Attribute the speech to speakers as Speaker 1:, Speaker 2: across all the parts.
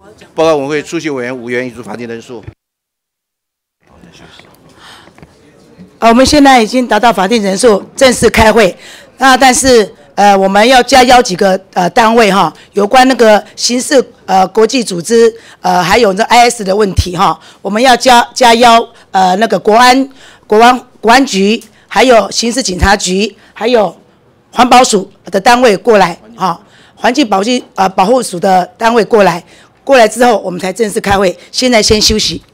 Speaker 1: 报告委员会出席委员无缘移除法定人数。
Speaker 2: 我们现在已经达到法定人数，正式开会。但是我们要加邀几个单位哈，有关那个刑事国际组织还有这 IS 的问题哈，我们要加邀那个国安局，还有刑事警察局，还有环保署的单位过来哈，环境保护署的单位过来之后，我们才正式开会。现在先休息。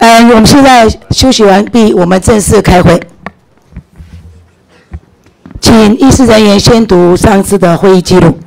Speaker 2: 我们现在休息完毕，我们正式开会。请议事人员宣读上次的会议记录。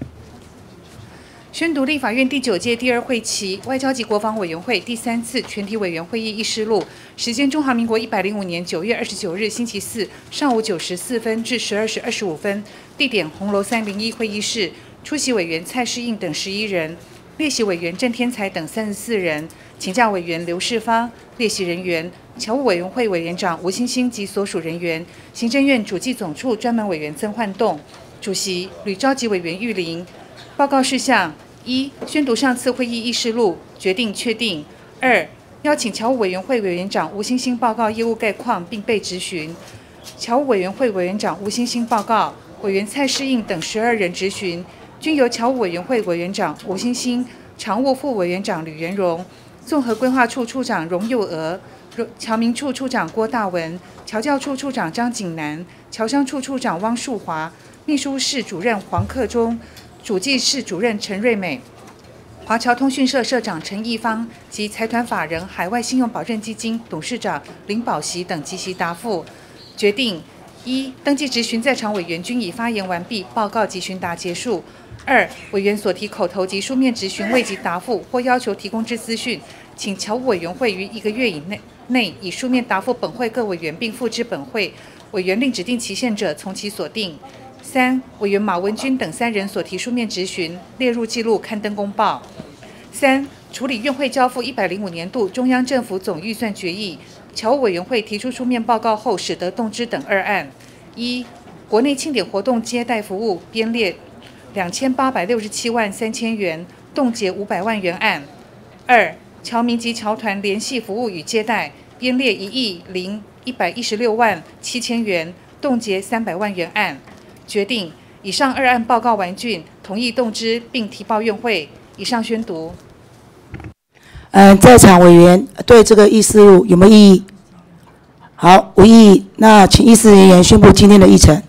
Speaker 3: 宣读立法院第9届第2会期外交及国防委员会第3次全体委员会议议事录，时间中华民国105年9月29日星期四上午9时4分至12时25分，地点红楼301会议室，出席委员蔡适应等11人，列席委员郑天才等34人，请假委员刘世芳，列席人员侨务委员会委员长吴欣欣及所属人员，行政院主计总处专门委员曾焕栋，主席吕召集委员玉玲。报告事项：1. 宣读上次会议议事录，决定确定。2. 邀请侨务委员会委员长吴欣欣报告业务概况并被质询。侨务委员会委员长吴欣欣报告，委员蔡适应等12人质询，均由侨务委员会委员长吴欣欣、常务副委员长吕元荣、综合规划处处长荣佑娥、侨民处处长郭大文、侨教处处长张景南、侨商处处长汪树华、秘书室主任黄克忠、主计室主任陈瑞美、华侨通讯社社长陈义芳及财团法人海外信用保证基金董事长林宝熙等积极答复。决定：1. 登记质询在场委员均已发言完毕，报告及询答结束。2. 委员所提口头及书面质询未及答复或要求提供之资讯，请侨务委员会于1个月以内以书面答复本会各委员，并付之本会。委员另指定期限者，从其所定。3. 委员马文君等3人所提书面质询列入记录，刊登公报。3. 处理院会交付105年度中央政府总预算决议，侨务委员会提出书面报告后，使得动之等2案。1. 国内庆典活动接待服务编列2867万3000元，冻结500万元案。2. 侨民及侨团联系服务与接待编列10116万7000元，冻结300万元案。决定以上2案报告完竣，同意动之，并提报院会。以上宣读。
Speaker 2: 在场委员对这个议事录有没有异议？好，无异议。那请议事人员宣布今天的议程。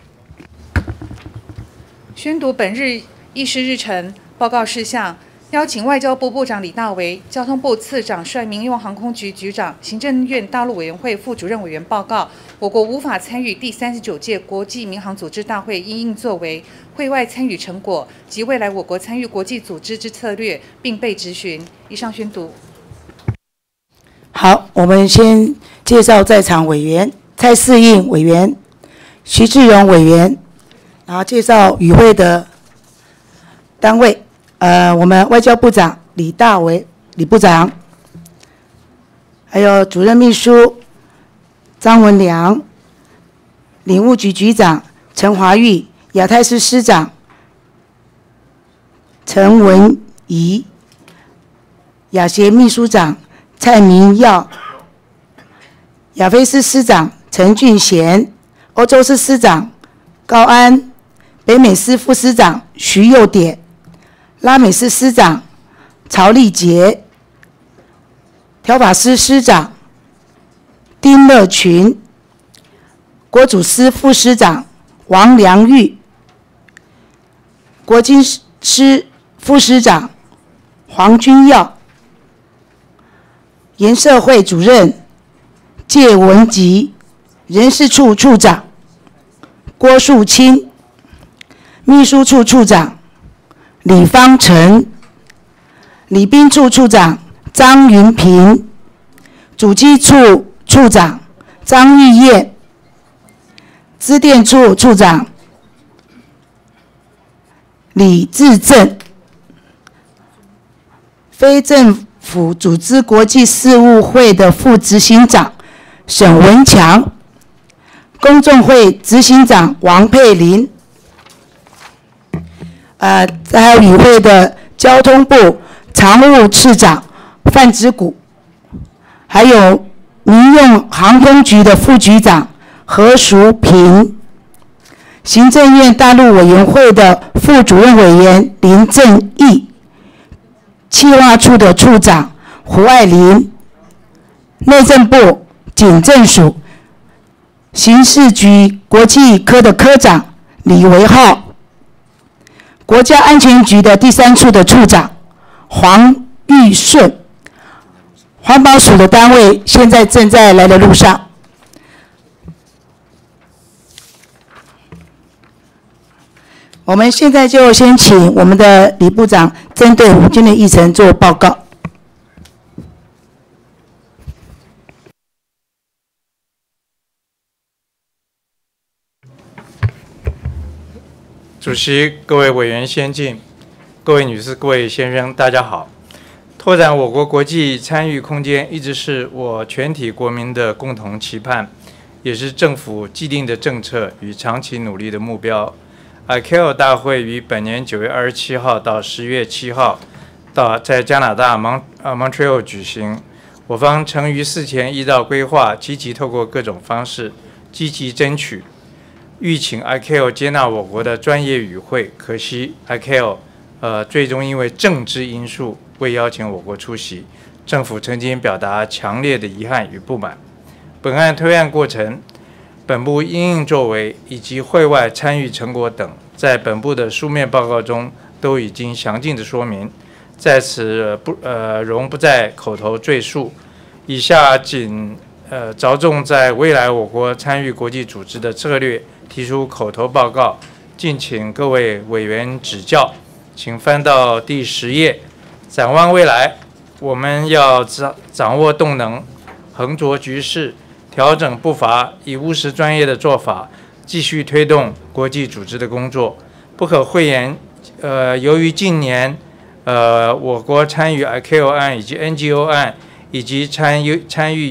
Speaker 3: 宣读本日议事日程报告事项。邀请外交部部长李大为、交通部次长率民用航空局局长、行政院大陆委员会副主任委员报告，我国无法参与第39届国际民航组织大会因应作为、会外参与成果及未来我国参与国际组织之策略，并被质询。以上宣读。
Speaker 2: 好，我们先介绍在场委员：蔡适应委员、徐志荣委员，然后介绍与会的单位。我们外交部长李大为李部长，还有主任秘书张文良，领务局局长陈华玉，亚太司司长陈文仪，亚协秘书长蔡明耀，亚非司司长陈俊贤，欧洲司司长高安，北美司副司长徐佑典，拉美司司长曹立杰，条法司司长丁乐群，国主司副司长王良玉，国经司副司长黄君耀，研社会主任谢文吉，人事处处长郭树清，秘书处处长李方成，礼宾处处长张云平，主机处处长张玉燕，资电处处长李志正，非政府组织国际事务会的副执行长沈文强，公众会执行长王佩玲。还有与会的交通部常务次长范之谷，还有民用航空局的副局长何淑平，行政院大陆委员会的副主任委员林正义，企划处的处长胡爱玲，内政部警政署刑事局国际科的科长李维浩，国家安全局的第3处的处长黄玉顺， 环保署的单位现在正在来的路上。我们现在就先请我们的李部长针对今天的议程做报告。
Speaker 4: 主席、各位委员先进、各位女士、各位先生，大家好。拓展我国国际参与空间一直是我全体国民的共同期盼，也是政府既定的政策与长期努力的目标。ICAO 大会于本年9月27号到10月7号在加拿大Montreal 举行。我方曾于事前依照规划，积极透过各种方式积极争取，欲请 ICAO 接纳我国的专业与会，可惜 ICAO 最终因为政治因素未邀请我国出席，政府曾经表达强烈的遗憾与不满。本案推案过程，本部因应作为以及会外参与成果等，在本部的书面报告中都已经详尽的说明，在此容不再口头赘述。以下仅着重在未来我国参与国际组织的策略提出口头报告，敬请各位委员指教。请翻到第10页。展望未来，我们要掌握动能，横着局势，调整步伐，以务实专业的做法，继续推动国际组织的工作。不可讳言，由于近年我国参与 ICAO 案以及 NGO 案以及参与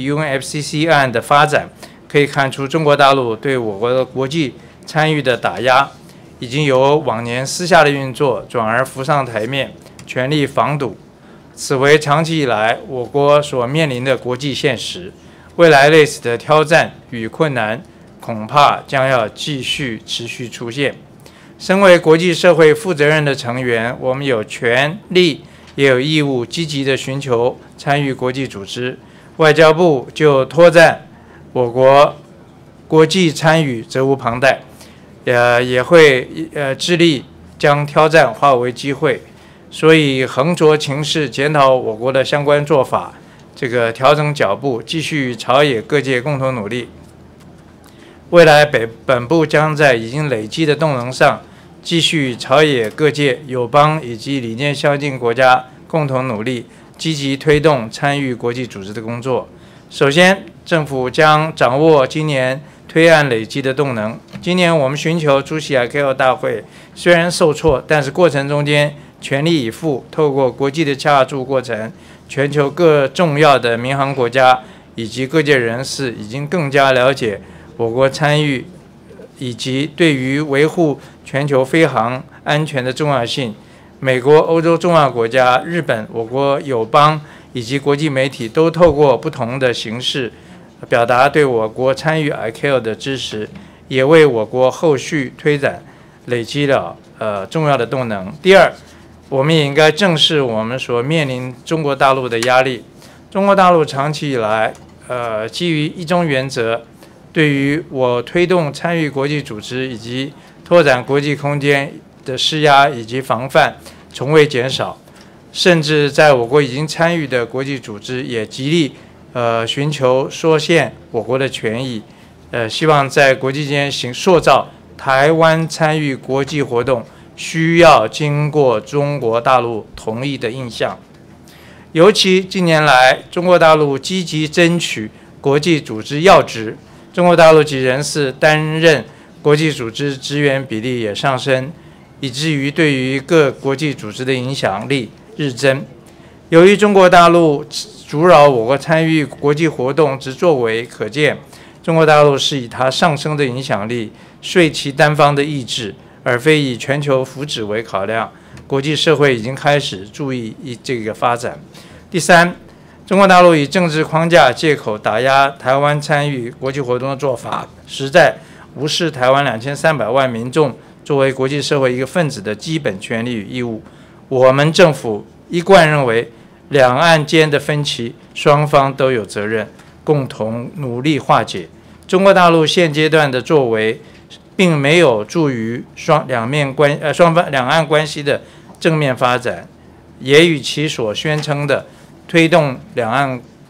Speaker 4: UNFCCC 案的发展，可以看出中国大陆对我国的国际参与的打压，已经由往年私下的运作转而浮上台面，全力防堵。此为长期以来我国所面临的国际现实。未来类似的挑战与困难，恐怕将要继续持续出现。身为国际社会负责任的成员，我们有权利也有义务积极地寻求参与国际组织。外交部就拓展我国国际参与责无旁贷，也会致力将挑战化为机会。所以横着情势，检讨我国的相关做法，调整脚步，继续朝野各界共同努力。未来本部将在已经累积的动能上，继续朝野各界友邦以及理念相近国家共同努力，积极推动参与国际组织的工作。首先，政府将掌握今年推案累积的动能。今年我们寻求出席 ICAO 大会，虽然受挫，但是过程中间全力以赴，透过国际的洽筑过程，全球各重要的民航国家以及各界人士已经更加了解我国参与以及对于维护全球飞航安全的重要性。美国、欧洲重要国家、日本、我国友邦以及国际媒体都透过不同的形式表达对我国参与 ICAO 的支持，也为我国后续推展累积了重要的动能。第二，我们也应该正视我们所面临中国大陆的压力。中国大陆长期以来基于一中原则，对于我推动参与国际组织以及拓展国际空间的施压以及防范从未减少，甚至在我国已经参与的国际组织也极力寻求缩限我国的权益，希望在国际间塑造台湾参与国际活动需要经过中国大陆同意的印象。尤其近年来，中国大陆积极争取国际组织要职，中国大陆籍人士担任国际组织职员比例也上升，以至于对于各国际组织的影响力日增。由于中国大陆阻扰我国参与国际活动之作为可见，中国大陆是以它上升的影响力遂其单方的意志，而非以全球福祉为考量。国际社会已经开始注意这个发展。第三，中国大陆以政治框架借口打压台湾参与国际活动的做法，实在无视台湾2300万民众作为国际社会一个分子的基本权利与义务。我们政府一贯认为，两岸间的分歧，双方都有责任，共同努力化解。中国大陆现阶段的作为，并没有助于两岸关系的正面发展，也与其所宣称的推动两岸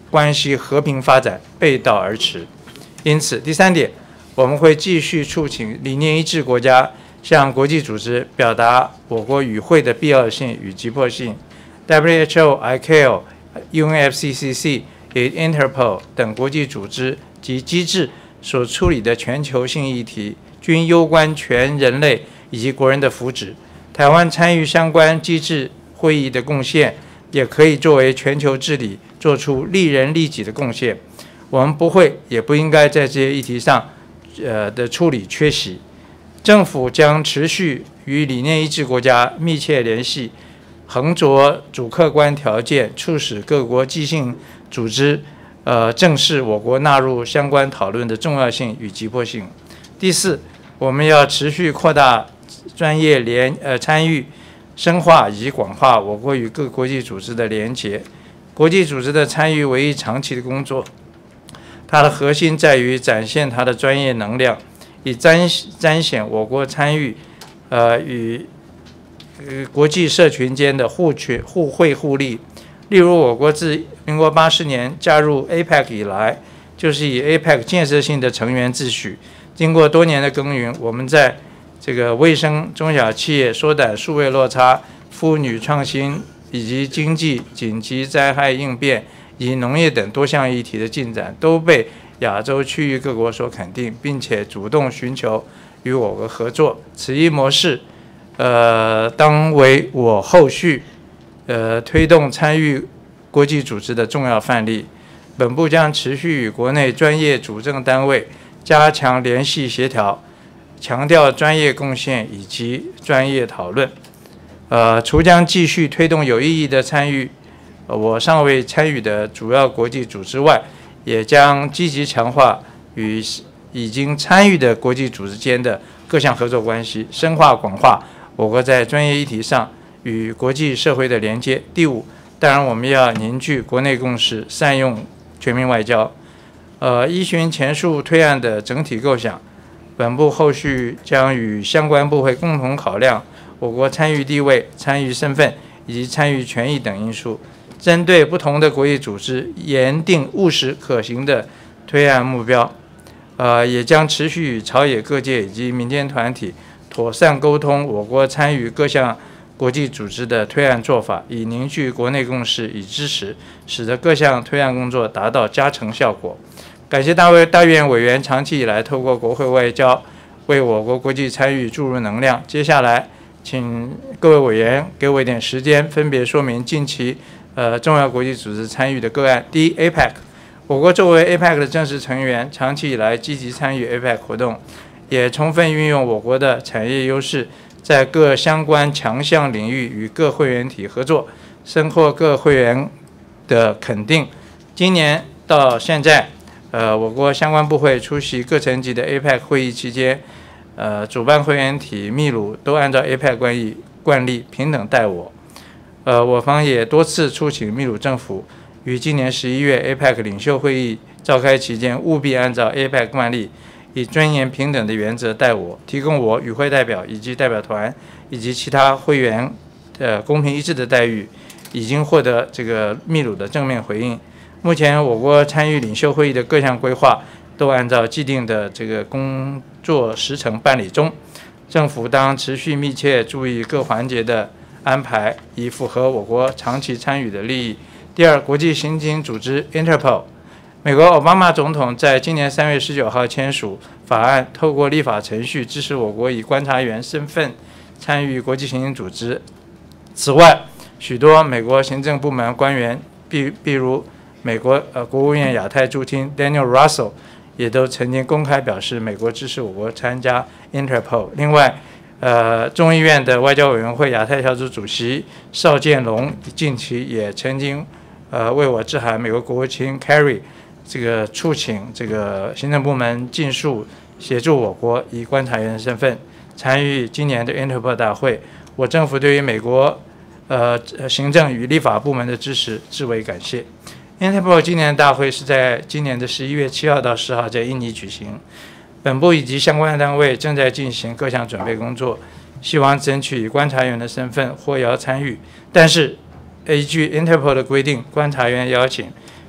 Speaker 4: 关系和平发展背道而驰。因此，第三点，我们会继续促请理念一致国家向国际组织表达我国与会的必要性与急迫性。WHO、ICAO、UNFCCC 与 Interpol 等国际组织及机制所处理的全球性议题，均攸关全人类以及国人的福祉。台湾参与相关机制会议的贡献，也可以作为全球治理做出利人利己的贡献。我们不会也不应该在这些议题上的处理缺席。政府将持续与理念一致国家密切联系，衡着主客观条件，促使各国际性组织正视我国纳入相关讨论的重要性与急迫性。第四，我们要持续扩大专业参与，深化以及广化我国与各国际组织的连结。国际组织的参与为一长期的工作，它的核心在于展现它的专业能量，以彰显我国参与与国际社群间的互惠互利。例如，我国自民国80年加入 APEC 以来，就是以 APEC 建设性的成员自诩。经过多年的耕耘，我们在这个卫生、中小企业、缩短数位落差、妇女创新以及经济紧急灾害应变以及农业等多项议题的进展，都被亚洲区域各国所肯定，并且主动寻求与我国合作。此一模式，当为我后续推动参与国际组织的重要范例。本部将持续与国内专业主政单位加强联系协调，强调专业贡献以及专业讨论。除将继续推动有意义的参与我尚未参与的主要国际组织外，也将积极强化与已经参与的国际组织间的各项合作关系，深化广化我国在专业议题上与国际社会的连接。第五，当然我们要凝聚国内共识，善用全民外交。依循前述推案的整体构想，本部后续将与相关部会共同考量我国参与地位、参与身份以及参与权益等因素，针对不同的国际组织研定务实可行的推案目标。也将持续与朝野各界以及民间团体妥善沟通我国参与各项国际组织的推案做法，以凝聚国内共识与支持，使得各项推案工作达到加成效果。感谢大院委员长期以来透过国会外交为我国国际参与注入能量。接下来，请各位委员给我一点时间，分别说明近期重要国际组织参与的个案。第一 ，APEC， 我国作为 APEC 的正式成员，长期以来积极参与 APEC 活动，也充分运用我国的产业优势，在各相关强项领域与各会员体合作，深获各会员的肯定。今年到现在，我国相关部会出席各层级的 APEC 会议期间，主办会员体秘鲁都按照 APEC 惯例平等待我。我方也多次促请秘鲁政府于今年11月 APEC 领袖会议召开期间，务必按照 APEC 惯例，以尊严平等的原则待我，提供我与会代表以及代表团以及其他会员公平一致的待遇，已经获得这个秘鲁的正面回应。目前我国参与领袖会议的各项规划都按照既定的这个工作时程办理中，政府当持续密切注意各环节的安排，以符合我国长期参与的利益。第二，国际刑警组织 Interpol， 美国奥巴马总统在今年3月19号签署法案，透过立法程序支持我国以观察员身份参与国际刑警组织。此外，许多美国行政部门官员，比如美国国务院亚太驻厅 Daniel Russell 也都曾经公开表示美国支持我国参加 Interpol。另外，众议院的外交委员会亚太小组主席邵建龙近期也曾经为我致函美国国务卿 Kerry， 这个促请这个行政部门尽速协助我国以观察员身份参与今年的 Interpol 大会。我政府对于美国行政与立法部门的支持至为感谢。Interpol 今年大会是在今年的11月7号到10号在印尼举行，本部以及相关单位正在进行各项准备工作，希望争取以观察员的身份获邀参与。但是依据 Interpol 的规定，观察员邀请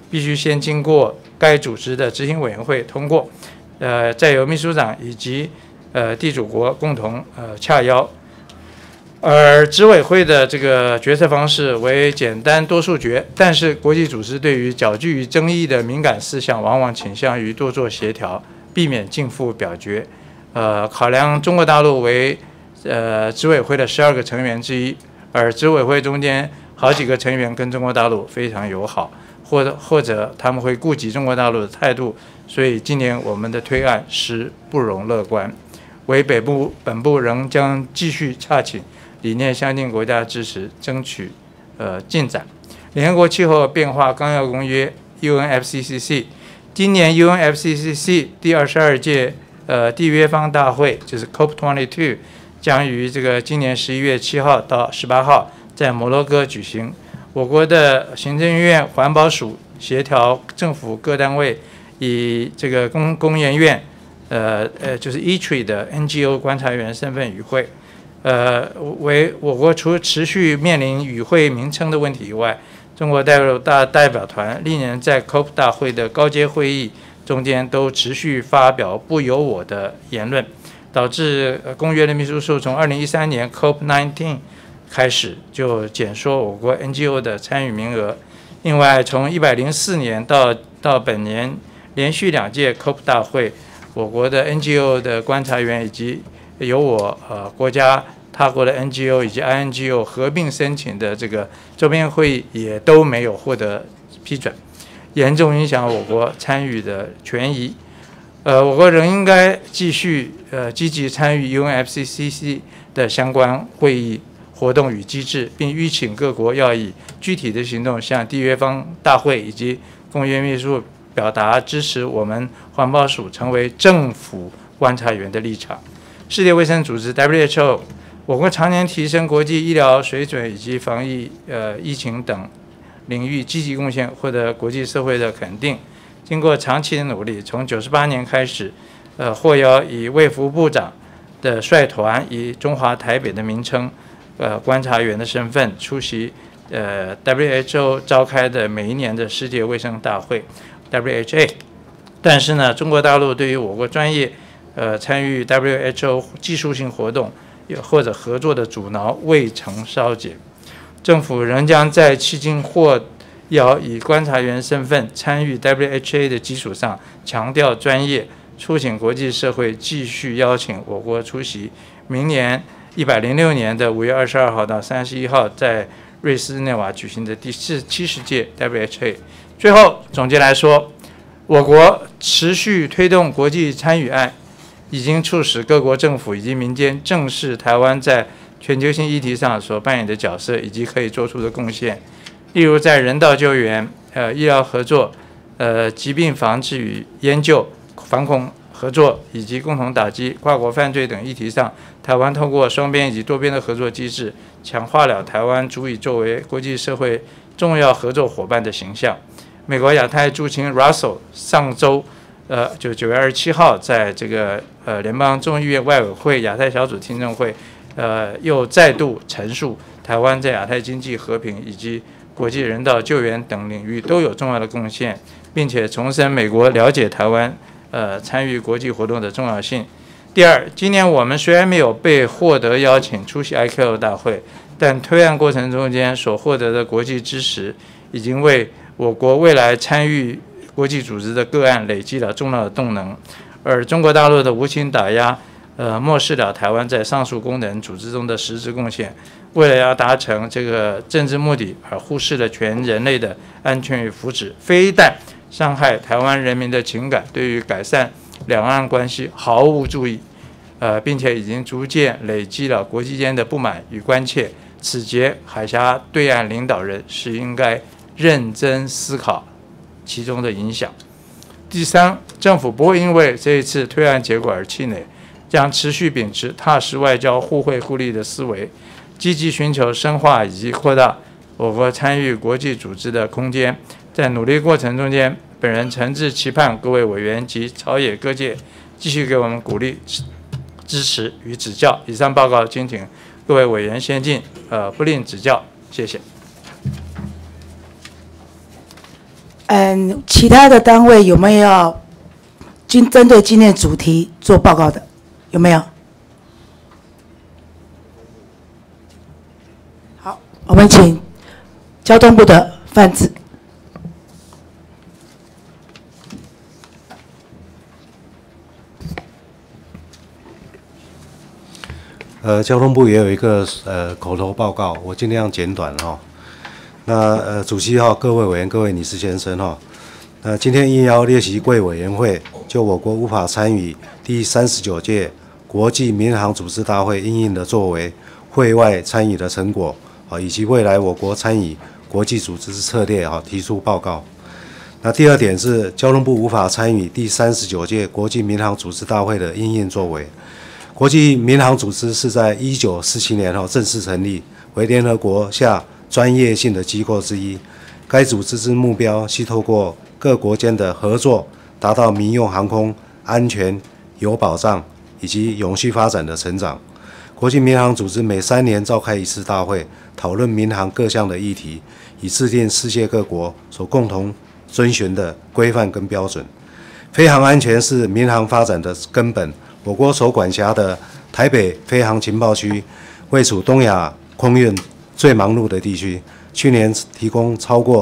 Speaker 4: 必须先经过该组织的执行委员会通过，再由秘书长以及地主国共同洽邀。而执委会的这个决策方式为简单多数决，但是国际组织对于较具于争议的敏感事项，往往倾向于多做协调，避免尽付表决。考量中国大陆为执委会的12个成员之一，而执委会中间好几个成员跟中国大陆非常友好，或者他们会顾及中国大陆的态度，所以今年我们的推案实不容乐观。为本部仍将继续洽请理念相近国家支持，争取进展。联合国气候变化纲要公约 UNFCCC， 今年 UNFCCC 第22届缔约方大会就是 COP22 将于这个今年11月7号到18号在摩洛哥举行。我国的行政院环保署协调政府各单位，以这个工研院就是 ETRI 的 NGO 观察员身份与会。为我国除持续面临与会名称的问题以外，中国代表团历年在 COP 大会的高阶会议中间都持续发表不由我的言论，导致公约的秘书处从2013年 COP19 开始就减缩我国 NGO 的参与名额。另外，从104年到本年连续2届 COP 大会，我国的 NGO 的观察员以及由我国家他国的 NGO 以及 INGO 合并申请的这个周边会议也都没有获得批准，严重影响我国参与的权益。我国仍应该继续积极参与 UNFCCC 的相关会议活动与机制，并吁请各国要以具体的行动向缔约方大会以及公约秘书表达支持我们环保署成为政府观察员的立场。世界卫生组织 WHO， 我国常年提升国际医疗水准以及防疫疫情等领域积极贡献，获得国际社会的肯定。经过长期的努力，从98年开始，获邀以卫福部长的率团，以中华台北的名称，观察员的身份出席WHO 召开的每一年的世界卫生大会 WHA。但是呢，中国大陆对于我国专业参与 WHO 技术性活动或者合作的阻挠未曾消解，政府仍将在迄今或要以观察员身份参与 WHA 的基础上，强调专业，促请国际社会继续邀请我国出席明年106年的5月22号到31号在瑞士日内瓦举行的第70届 WHA。最后总结来说，我国持续推动国际参与案，已经促使各国政府以及民间正视台湾在全球性议题上所扮演的角色以及可以做出的贡献。例如在人道救援、医疗合作、疾病防治与研究、反恐合作以及共同打击跨国犯罪等议题上，台湾透过双边以及多边的合作机制，强化了台湾足以作为国际社会重要合作伙伴的形象。美国亚太驻青 Russell 上周就9月27号在这个联邦众议院外委会亚太小组听证会，又再度陈述台湾在亚太经济和平以及国际人道救援等领域都有重要的贡献，并且重申美国了解台湾参与国际活动的重要性。第二，今年我们虽然没有被获得邀请出席 ICAO 大会，但推案过程中间所获得的国际支持，已经为我国未来参与国际组织的个案累积了重要的动能。而中国大陆的无情打压，漠视了台湾在上述功能组织中的实质贡献。为了要达成这个政治目的，而忽视了全人类的安全与福祉，非但伤害台湾人民的情感，对于改善两岸关系毫无注意，并且已经逐渐累积了国际间的不满与关切。此节海峡对岸领导人是应该认真思考其中的影响。第三，政府不会因为这一次推案结果而气馁，将持续秉持踏实外交、互惠互利的思维，积极寻求深化以及扩大我国参与国际组织的空间。在努力过程中间，本人诚挚期盼各位委员及朝野各界继续给我们鼓励、支持与指教。以上报告，敬请各位委员先进，不吝指教，谢谢。
Speaker 2: 其他的单位有没有要针对今天的主题做报告的？有没有？好，我们请交通部的范子。
Speaker 5: 交通部也有一个口头报告，我尽量简短哈。那主席哈，各位委员、各位女士先生哈，今天应邀列席贵委员会就我国无法参与第39届国际民航组织大会因应的作为、会外参与的成果以及未来我国参与国际组织策略提出报告。那第二点是交通部无法参与第39届国际民航组织大会的因应作为。国际民航组织是在1947年正式成立，为联合国下专业性的机构之一。该组织之目标系透过各国间的合作，达到民用航空安全有保障以及永续发展的成长。国际民航组织每3年召开一次大会，讨论民航各项的议题，以制定世界各国所共同遵循的规范跟标准。飞航安全是民航发展的根本。我国所管辖的台北飞航情报区，位处东亚空运最忙碌的地区，去年提供超过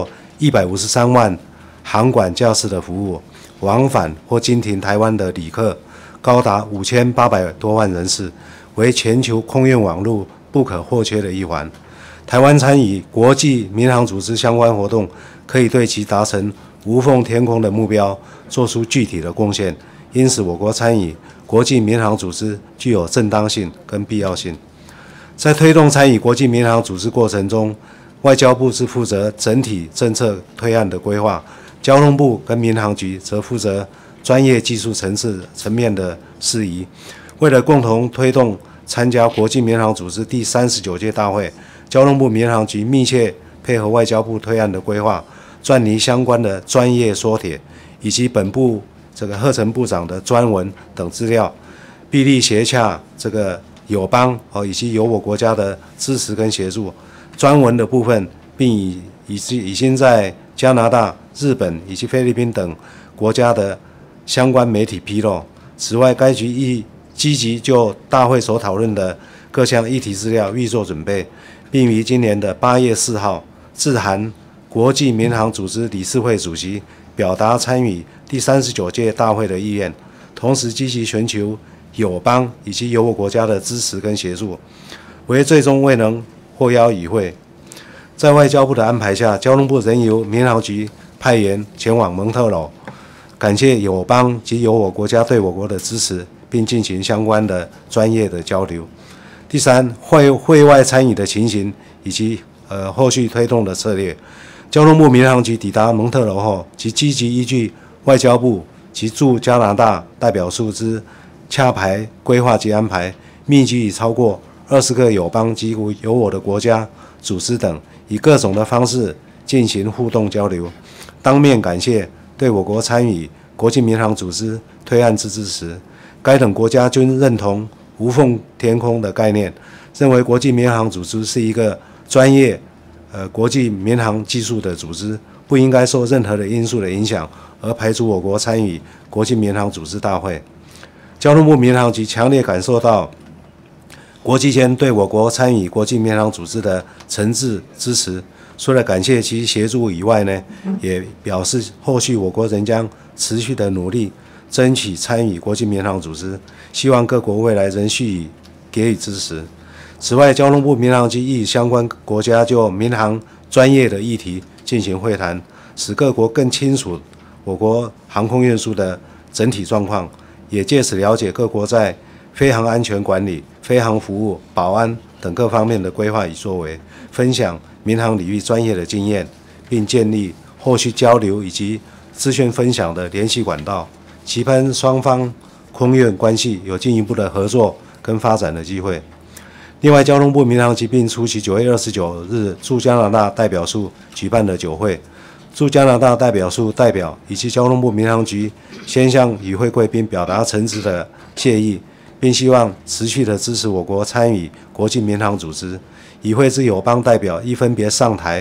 Speaker 5: 153万航管架次的服务，往返或经停台湾的旅客高达5800多万人次，为全球空运网络不可或缺的一环。台湾参与国际民航组织相关活动，可以对其达成无缝天空的目标做出具体的贡献，因此我国参与国际民航组织具有正当性跟必要性。在推动参与国际民航组织过程中，外交部是负责整体政策推案的规划，交通部跟民航局则负责专业技术层面的事宜。为了共同推动参加国际民航组织第39届大会，交通部民航局密切配合外交部推案的规划，撰拟相关的专业说帖，以及本部贺成部长的专文等资料，必力协洽友邦以及由我国家的支持跟协助。专文的部分，并已经在加拿大、日本以及菲律宾等国家的相关媒体披露。此外，该局亦积极就大会所讨论的各项议题资料预做准备，并于今年的8月4号致函国际民航组织理事会主席，表达参与第39届大会的意愿，同时积极寻求友邦以及由我国家的支持跟协助，唯最终未能获邀与会。在外交部的安排下，交通部仍由民航局派员前往蒙特娄，感谢友邦及由我国家对我国的支持，并进行相关的专业的交流。第三，会外参与的情形以及后续推动的策略。交通部民航局抵达蒙特娄后，即积极依据外交部及驻加拿大代表处之洽排规划及安排，密集与超过20个友邦及由我的国家组织等，以各种的方式进行互动交流，当面感谢对我国参与国际民航组织推案之支持。该等国家均认同无缝天空的概念，认为国际民航组织是一个专业国际民航技术的组织，不应该受任何的因素的影响而排除我国参与国际民航组织大会。交通部民航局强烈感受到国际间对我国参与国际民航组织的诚挚支持，除了感谢其协助以外呢，也表示后续我国仍将持续的努力，争取参与国际民航组织，希望各国未来仍续给予支持。此外，交通部民航局亦与相关国家就民航专业的议题进行会谈，使各国更清楚我国航空运输的整体状况，也借此了解各国在飞航安全管理、飞航服务、保安等各方面的规划与作为，分享民航领域专业的经验，并建立后续交流以及资讯分享的联系管道，期盼双方空运关系有进一步的合作跟发展的机会。另外，交通部民航局并出席9月29日驻加拿大代表处举办的酒会，驻加拿大代表处代表以及交通部民航局先向与会贵宾表达诚挚的谢意，并希望持续的支持我国参与国际民航组织。与会之友邦代表亦分别上台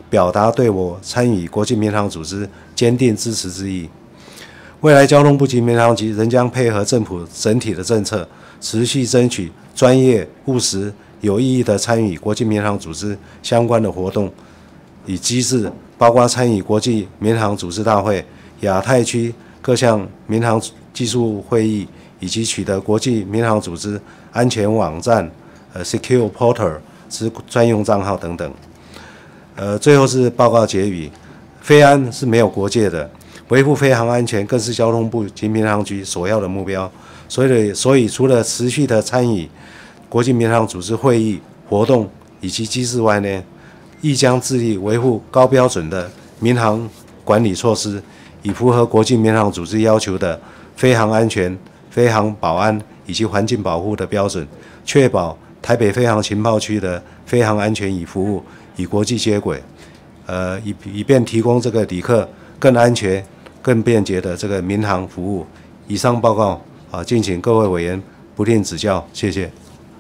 Speaker 5: 表达对我参与国际民航组织坚定支持之意。未来交通部及民航局仍将配合政府整体的政策，持续争取专业、务实、有意义的参与国际民航组织相关的活动与机制，包括参与国际民航组织大会、亚太区各项民航技术会议，以及取得国际民航组织安全网站Secure Portal 之专用账号等等。最后是报告结语，飞安是没有国界的，维护飞航安全更是交通部及民航局首要的目标。所以除了持续的参与国际民航组织会议活动以及机制外呢，亦将致力维护高标准的民航管理措施，以符合国际民航组织要求的飞航安全、飞航保安以及环境保护的标准，确保台北飞航情报区的飞航安全与服务与国际接轨，以便提供这个旅客更安全、更便捷的这个民航服务。以上报告敬请各位委员不吝指教，谢谢。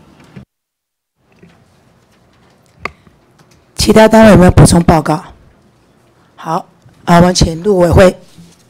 Speaker 2: 其他单位有没有补充报告？好，我们请陆委会。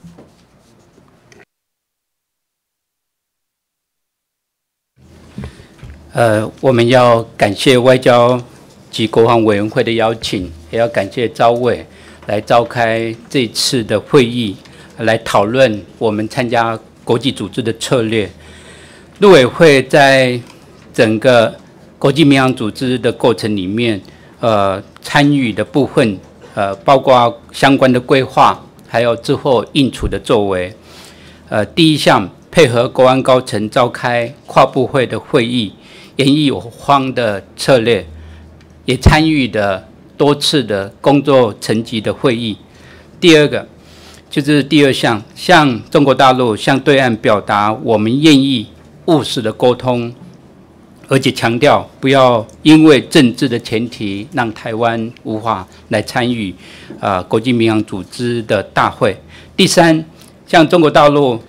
Speaker 6: 我们要感谢外交及国防委员会的邀请，也要感谢召委来召开这次的会议，来讨论我们参加国际组织的策略。陆委会在整个国际民航组织的过程里面，参与的部分，包括相关的规划，还有之后应处的作为。第一项，配合国安高层召开跨部会的会议，研议有方的策略，也参与的多次的工作层级的会议。第二个，就是第二项，向中国大陆向对岸表达我们愿意务实的沟通，而且强调不要因为政治的前提让台湾无法来参与国际民航组织的大会。第三，向中国大陆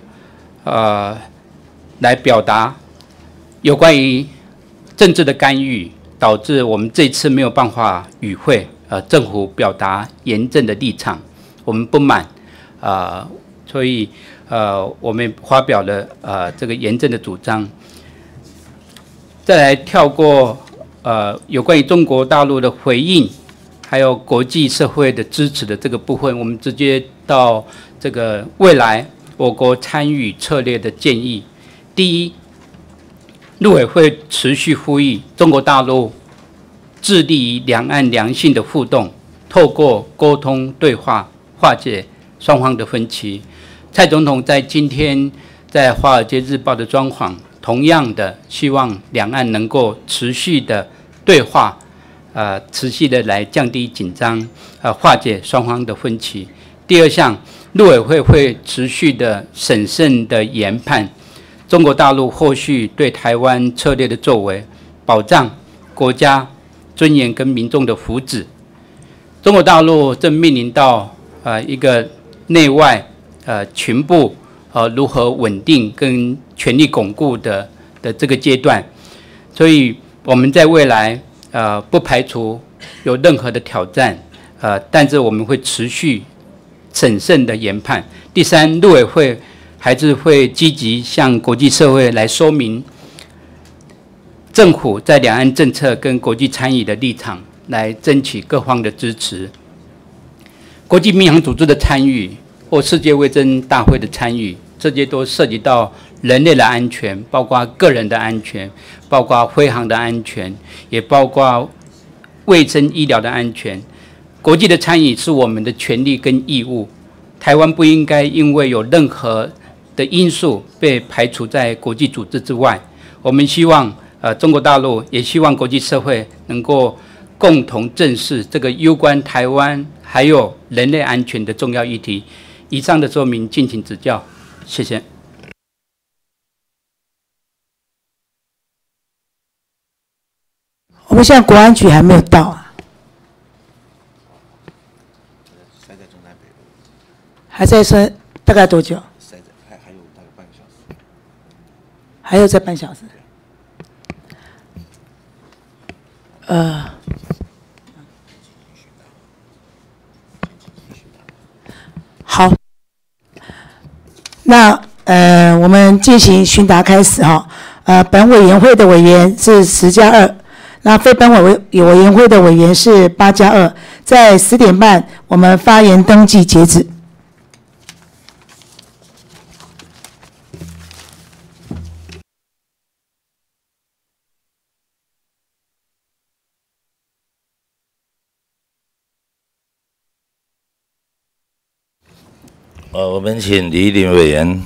Speaker 6: 来表达有关于政治的干预导致我们这次没有办法与会，政府表达严正的立场，我们不满，所以我们发表了这个严正的主张。再来跳过有关于中国大陆的回应，还有国际社会的支持的这个部分，我们直接到这个未来我国参与策略的建议。第一，陆委会持续呼吁中国大陆致力于两岸良性的互动，透过沟通对话化解双方的分歧。蔡总统在今天在《华尔街日报》的专访，同样的希望两岸能够持续的对话，持续的来降低紧张，化解双方的分歧。第二项，陆委会会持续的审慎的研判中国大陆后续对台湾策略的作为，保障国家尊严跟民众的福祉。中国大陆正面临到一个内外群部如何稳定跟权力巩固的这个阶段，所以我们在未来不排除有任何的挑战，但是我们会持续审慎的研判。第三，陆委会还是会积极向国际社会来说明政府在两岸政策跟国际参与的立场，来争取各方的支持。国际民航组织的参与或世界卫生大会的参与，这些都涉及到人类的安全，包括个人的安全，包括飞航的安全，也包括卫生医疗的安全。国际的参与是我们的权利跟义务，台湾不应该因为有任何的因素被排除在国际组织之外。我们希望中国大陆也希望国际社会能够共同正视这个攸关台湾还有人类安全的重要议题。以上的说明敬请指教，谢谢。
Speaker 2: 我们现在国安局还没有到啊，还在说大概多久？
Speaker 1: 还有大概半个小时。
Speaker 2: 还有再半小时。 那我们进行询答开始哈。本委员会的委员是10+2，那非本委员会的委员是8+2。在10点半，我们发言登记截止。
Speaker 7: 我们请李林委员。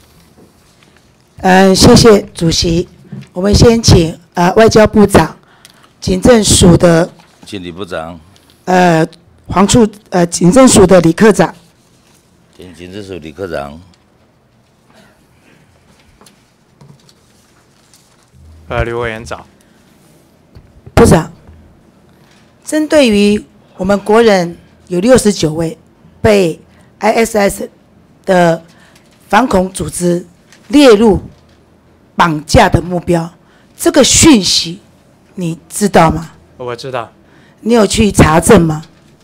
Speaker 2: 谢谢主席。我们先请外交部长、警政署的，
Speaker 7: 请李部长。
Speaker 2: 警政署的李科长。
Speaker 7: 请警政署李科长。
Speaker 4: 刘委员早。
Speaker 2: 部长，针对于我们国人有69位被 ISIS 的反恐组织列入绑架的目标，这个讯息你知道吗？
Speaker 4: 我知道。
Speaker 2: 你有去查证吗？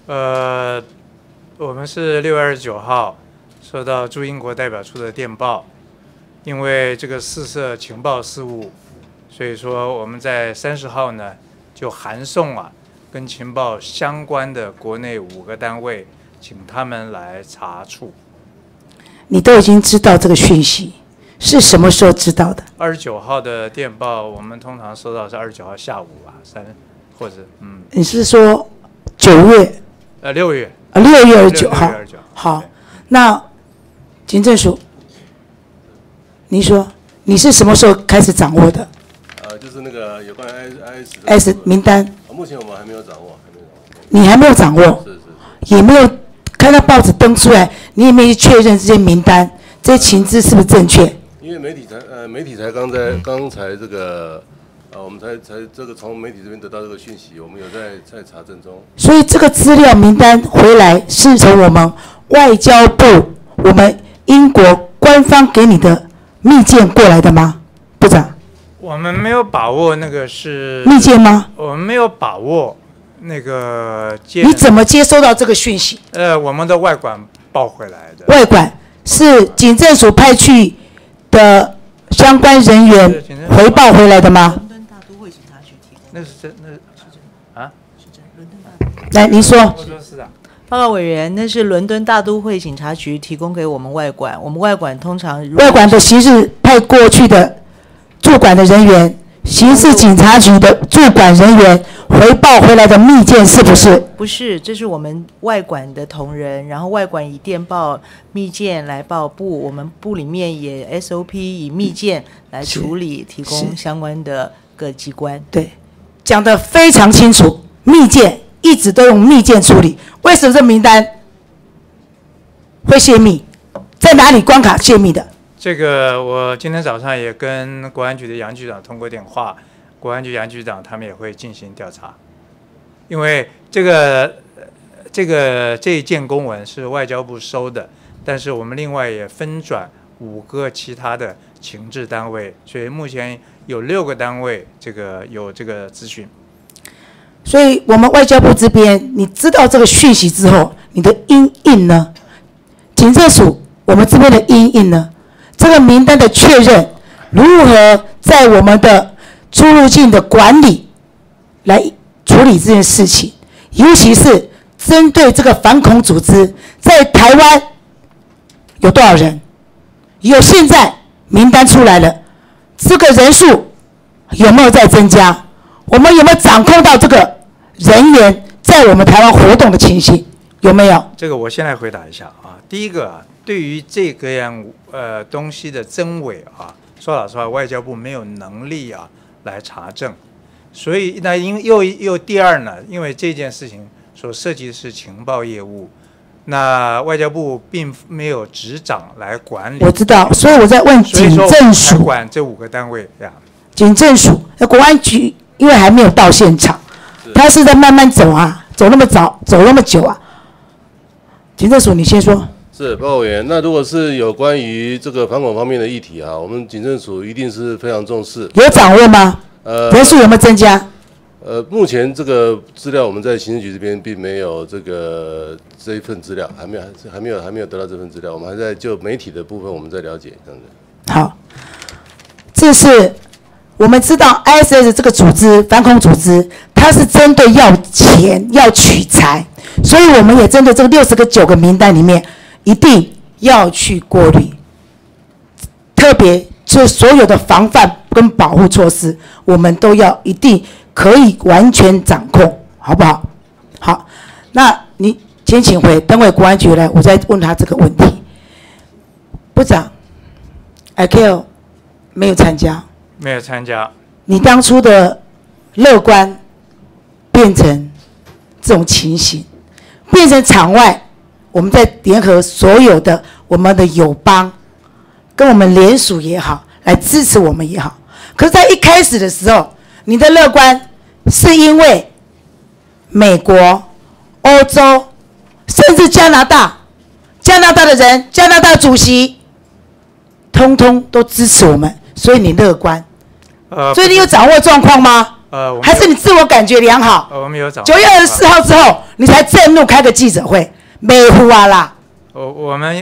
Speaker 4: 我们是6月29号收到驻英国代表处的电报，因为这个四涉情报事务，所以说我们在30号呢就函送跟情报相关的国内5个单位，请他们来查处。
Speaker 2: 你都已经知道这个讯息，是什么时候知道的
Speaker 4: ？29号的电报，我们通常收到是29号下午或者
Speaker 2: 你是说9月
Speaker 4: ？6月。
Speaker 2: 6月29号。好，那警政署，你说你是什么时候开始掌握的？
Speaker 8: 就是那个有关 IS
Speaker 2: 名单。
Speaker 8: 目前我们还没有掌握，
Speaker 2: 你还没有掌握？是。也没有看到报纸登出来，你也没有确认这些名单、这些情资是不是正确？
Speaker 8: 因为媒体才刚才这个。我们才这个从媒体这边得到这个讯息，我们有在查证中。
Speaker 2: 所以这个资料名单回来是从我们外交部、我们英国官方给你的密件过来的吗，部长？
Speaker 4: 我们没有把握那个是
Speaker 2: 密件吗？
Speaker 4: 我们没有把握那个
Speaker 2: 你怎么接收到这个讯息？
Speaker 4: 我们的外管报回来的。
Speaker 2: 外管是警政署派去的相关人员回报回来的吗？
Speaker 4: 那是
Speaker 2: 来，您说。
Speaker 9: 报告委员，那是伦敦大都会警察局提供给我们外管，我们外管通常
Speaker 2: 外管的刑事派过去的驻管的人员，刑事警察局的驻管人员回报回来的密件是不是？
Speaker 9: 不是，这是我们外管的同仁，然后外管以电报密件来报部，我们部里面也 SOP 以密件来处理，提供相关的各机关。
Speaker 2: 对。讲得非常清楚，密件一直都用密件处理，为什么这名单会泄密？在哪里关卡泄密的？
Speaker 4: 这个我今天早上也跟国安局的杨局长通过电话，国安局杨局长他们也会进行调查，因为这一件公文是外交部收的，但是我们另外也分转5个其他的情治单位，所以目前有6个单位有这个资讯。
Speaker 2: 所以我们外交部这边，你知道这个讯息之后，你的因应呢？警政署我们这边的因应呢？这个名单的确认如何在我们的出入境的管理来处理这件事情？尤其是针对这个反恐组织，在台湾有多少人？有现在名单出来了，这个人数有没有在增加？我们有没有掌控到这个人员在我们台湾活动的情形？有没有？
Speaker 4: 这个我先来回答一下啊。第一个对于这个样东西的真伪说老实话，外交部没有能力来查证，所以那又第二呢，因为这件事情所涉及的是情报业务。那外交部并没有执掌来管理，
Speaker 2: 我知道，所以我在问警政署
Speaker 4: 管这5个单位呀。
Speaker 2: 警政署、国安局，因为还没有到现场，他是在慢慢走走那么早，走那么久警政署，你先说。
Speaker 8: 是，报告委员。那如果是有关于这个反恐方面的议题我们警政署一定是非常重视。
Speaker 2: 有掌握吗？人数有没有增加？
Speaker 8: 目前这个资料我们在行政局这边并没有这一份资料，还没有得到这份资料，我们还在就媒体的部分我们在了解这样子。
Speaker 2: 好，这是我们知道 ISS 这个组织反恐组织，它是针对要钱要取财，所以我们也针对这个69个名单里面，一定要去过滤，特别就所有的防范跟保护措施，我们都要一定可以完全掌控，好不好？好，那你先请等会国安局来，我再问他这个问题。部长 ，IQ 没有参加，
Speaker 4: 没有参加。
Speaker 2: 你当初的乐观变成这种情形，变成场外，我们在联合所有的我们的友邦，跟我们联署也好，来支持我们也好。可是，在一开始的时候，你的乐观是因为美国、欧洲，甚至加拿大的人，加拿大主席，通通都支持我们，所以你乐观。所以你有掌握状况吗？还是你自我感觉良好？
Speaker 4: 我们有掌握。
Speaker 2: 9月24号之后，你才震怒开个记者会，没胡啊啦！
Speaker 4: 我们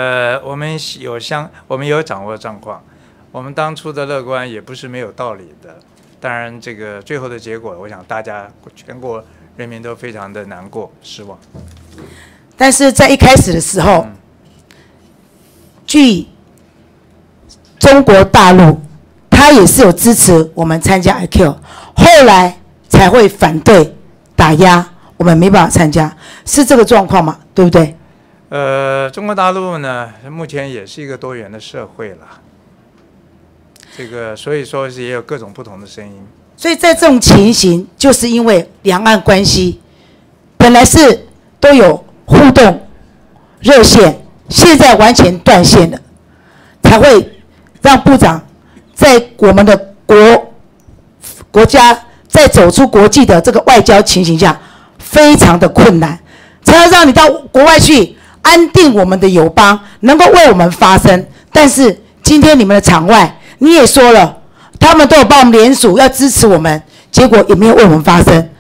Speaker 4: 有掌握状况。我们当初的乐观也不是没有道理的。当然，这个最后的结果，我想大家全国人民都非常的难过、失望。
Speaker 2: 但是在一开始的时候，据中国大陆，他也是有支持我们参加 IQ， 后来才会反对打压，我们没办法参加，是这个状况嘛？对不对？
Speaker 4: 中国大陆呢，目前也是一个多元的社会了。这个所以说是也有各种不同的声音。
Speaker 2: 所以在这种情形，就是因为两岸关系本来是都有互动热线，现在完全断线了，才会让部长在我们的国家在走出国际的这个外交情形下，非常的困难，才要让你到国外去安定我们的友邦，能够为我们发声。但是今天你们的场外，你也说了，他们都有帮我们联署，要支持我们，结果也没有为我们发声。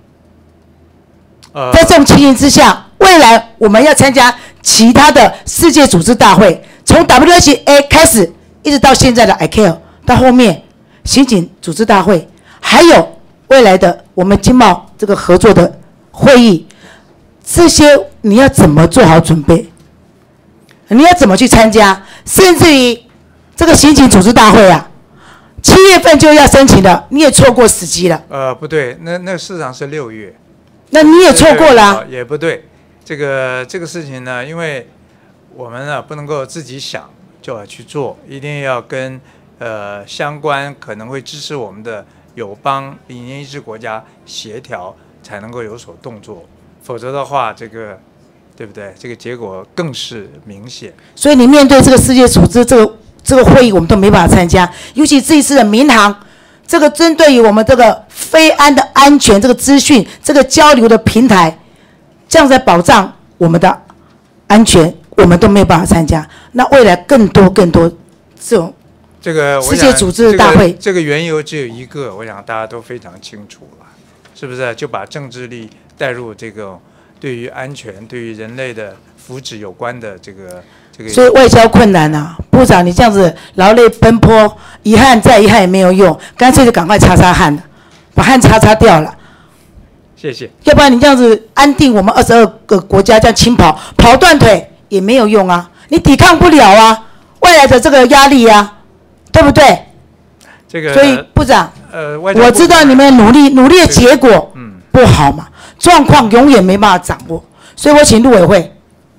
Speaker 2: 在这种情形之下，未来我们要参加其他的世界组织大会，从 WHA 开始，一直到现在的 ICAO， 到后面刑警组织大会，还有未来的我们经贸这个合作的会议，这些你要怎么做好准备？你要怎么去参加？甚至于这个刑警组织大会啊，7月份就要申请了，你也错过时机了。
Speaker 4: 不对，那事实上是6月。
Speaker 2: 那你也错过了啊。
Speaker 4: 也不对，这个事情呢，因为我们呢不能够自己想就要去做，一定要跟相关可能会支持我们的友邦、理念一致国家协调，才能够有所动作。否则的话，这个对不对？这个结果更是明显。
Speaker 2: 所以你面对这个世界组织这个会议，我们都没办法参加。尤其这一次的民航，这个针对于我们这个飞安的安全、这个资讯、这个交流的平台，这样在保障我们的安全，我们都没有办法参加。那未来更多这种世界组织的大会，
Speaker 4: 这个缘由只有一个，我想大家都非常清楚了，是不是？就把政治力带入这个对于安全、对于人类的福祉有关的这个。
Speaker 2: 所以外交困难啊，部长，你这样子劳累奔波，遗憾再遗憾也没有用，干脆就赶快擦汗了，把汗擦掉了。
Speaker 4: 谢谢。
Speaker 2: 要不然你这样子安定我们22个国家这样轻跑断腿也没有用啊，你抵抗不了啊，外来的这个压力啊，对不对？所以部长，我知道你们努力的结果不好嘛，状况永远没办法掌握，所以我请陆委会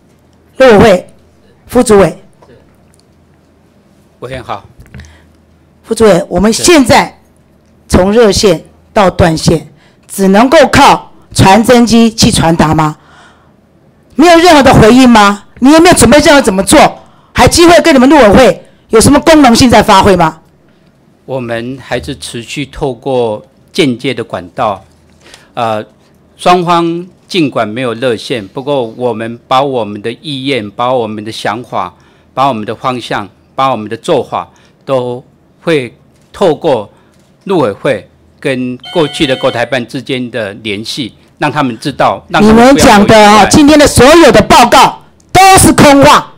Speaker 2: 副主委，
Speaker 6: 委员好。
Speaker 2: 副主委，我们现在从热线到断线，只能够靠传真机去传达吗？没有任何的回应吗？你有没有准备任何怎么做？还机会跟你们陆委会有什么功能性在发挥吗？
Speaker 6: 我们还是持续透过间接的管道，双方尽管没有热线，不过我们把我们的意愿、把我们的想法、把我们的方向、把我们的做法，都会透过陆委会跟过去的国台办之间的联系，让他们知道。让
Speaker 2: 你们讲的啊，今天的所有的报告都是空话。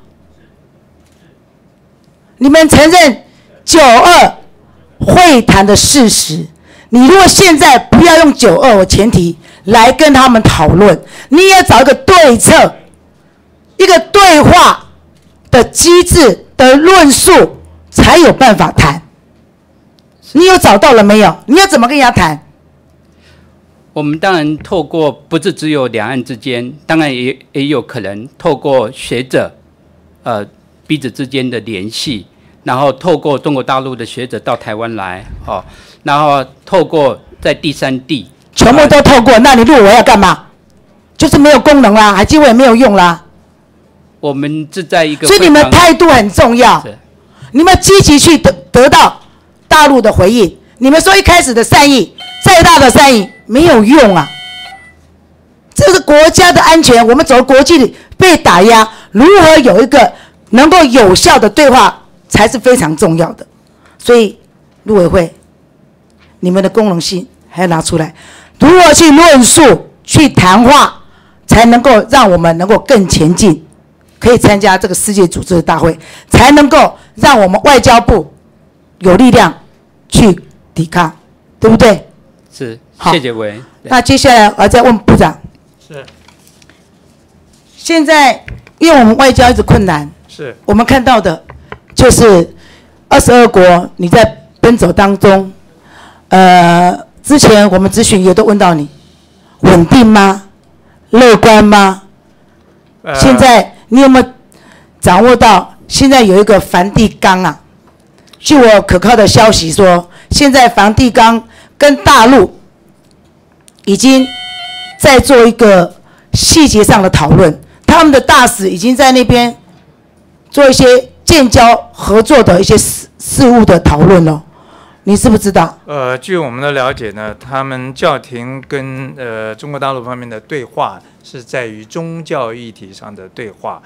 Speaker 2: 你们承认92会谈的事实，你如果现在不要用92为前提来跟他们讨论，你也找一个对策、一个对话的机制的论述，才有办法谈。你有找到了没有？你要怎么跟人家谈？
Speaker 6: 我们当然透过不是只有两岸之间，当然也有可能透过学者，彼此之间的联系，然后透过中国大陆的学者到台湾来，然后透过在第三地，
Speaker 2: 全部都透过。那你入围要干嘛？就是没有功能啦，海基会也没有用啦。
Speaker 6: 我们是在一个，
Speaker 2: 所以你们态度很重要，你们积极去得到大陆的回应。你们说一开始的善意，再大的善意没有用啊。这是国家的安全，我们走国际里被打压，如何有一个能够有效的对话才是非常重要的。所以陆委会，你们的功能性还要拿出来，如何去论述、去谈话，才能够让我们能够更前进，可以参加这个世界组织的大会，才能够让我们外交部有力量去抵抗，对不对？
Speaker 6: 是，
Speaker 2: 好，
Speaker 6: 谢谢委员。
Speaker 2: 那接下来我再问部长。
Speaker 4: 是。
Speaker 2: 现在因为我们外交一直困难，
Speaker 4: 是
Speaker 2: 我们看到的就是22国你在奔走当中，之前我们咨询也都问到你，稳定吗？乐观吗？现在你有没有掌握到？现在有一个梵蒂冈啊，据我可靠的消息说，现在梵蒂冈跟大陆已经在做一个细节上的讨论，他们的大使已经在那边做一些建交合作的一些事务的讨论了，你知不知道？
Speaker 4: 据我们的了解呢，他们教廷跟中国大陆方面的对话是在于宗教议题上的对话，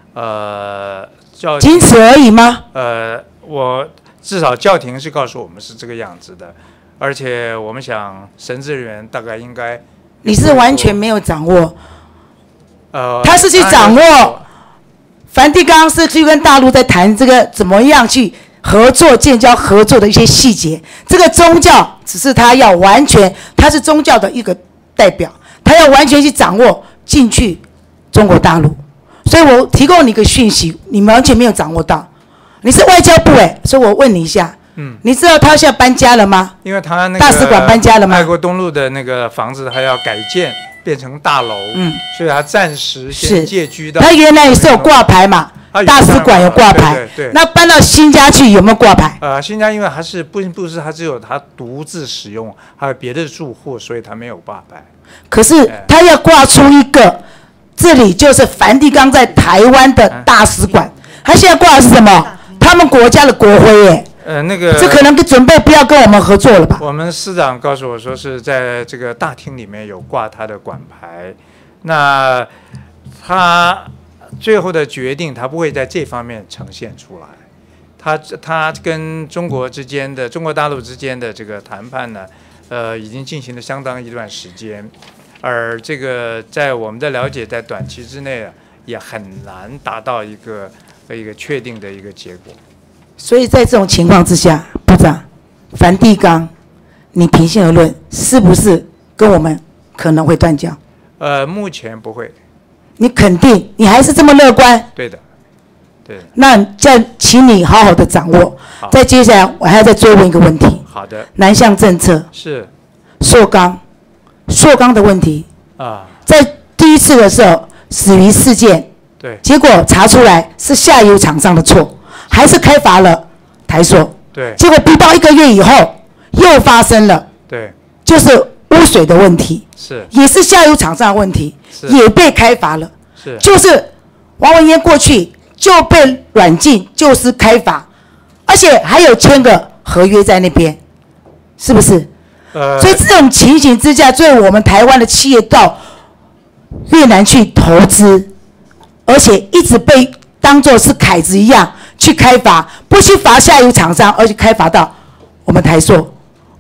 Speaker 2: 仅此而已吗？
Speaker 4: 我至少教廷是告诉我们是这个样子的，而且我们想神职人员大概应该，
Speaker 2: 你是完全没有掌握，他是去掌握，梵蒂冈是去跟大陆在谈这个怎么样去合作建交合作的一些细节，这个宗教只是他要完全，他是宗教的一个代表，他要完全去掌握进去中国大陆，所以我提供你一个讯息，你们完全没有掌握到。你是外交部所以我问你一下，你知道他现在搬家了吗？
Speaker 4: 因为他那个
Speaker 2: 大使馆搬家了吗？
Speaker 4: 爱国东路的那个房子，他要改建变成大楼，所以他暂时先借居到。
Speaker 2: 他原来也是有挂牌嘛，大使馆有挂牌，
Speaker 4: 对。
Speaker 2: 那搬到新家去有没有挂牌？
Speaker 4: 新家因为还是不是他只有他独自使用，还有别的住户，所以他没有挂牌。
Speaker 2: 可是他要挂出一个，这里就是梵蒂冈在台湾的大使馆，他现在挂的是什么？他们国家的国徽
Speaker 4: 那个
Speaker 2: 这可能准备不要跟我们合作了吧？
Speaker 4: 我们司长告诉我说是在这个大厅里面有挂他的馆牌，那他最后的决定他不会在这方面呈现出来，他跟中国大陆之间的这个谈判呢，已经进行了相当一段时间，而这个在我们的了解，在短期之内也很难达到一个确定的一个结果。
Speaker 2: 所以在这种情况之下，部长，梵蒂冈，你平心而论，是不是跟我们可能会断交？
Speaker 4: 目前不会。
Speaker 2: 你肯定，你还是这么乐观？
Speaker 4: 对的，对的。
Speaker 2: 那这样，请你好好的掌握。再接下来，我还要再追问一个问题。
Speaker 4: 好的。
Speaker 2: 南向政策
Speaker 4: 是。
Speaker 2: 硕钢的问题在第一次的时候，死鱼事件。
Speaker 4: 对，
Speaker 2: 结果查出来是下游厂商的错，还是开罚了台塑。
Speaker 4: 对，
Speaker 2: 结果不到1个月以后，又发生了。
Speaker 4: 对，
Speaker 2: 就是污水的问题，
Speaker 4: 是，
Speaker 2: 也是下游厂商的问题，也被开罚了。
Speaker 4: 是，
Speaker 2: 就是王文渊过去就被软禁，就是开罚，而且还有签个合约在那边，是不是？所以这种情形之下，对我们台湾的企业到越南去投资。而且一直被当作是凯子一样去开罚，不去罚下游厂商，而且开罚到我们台塑。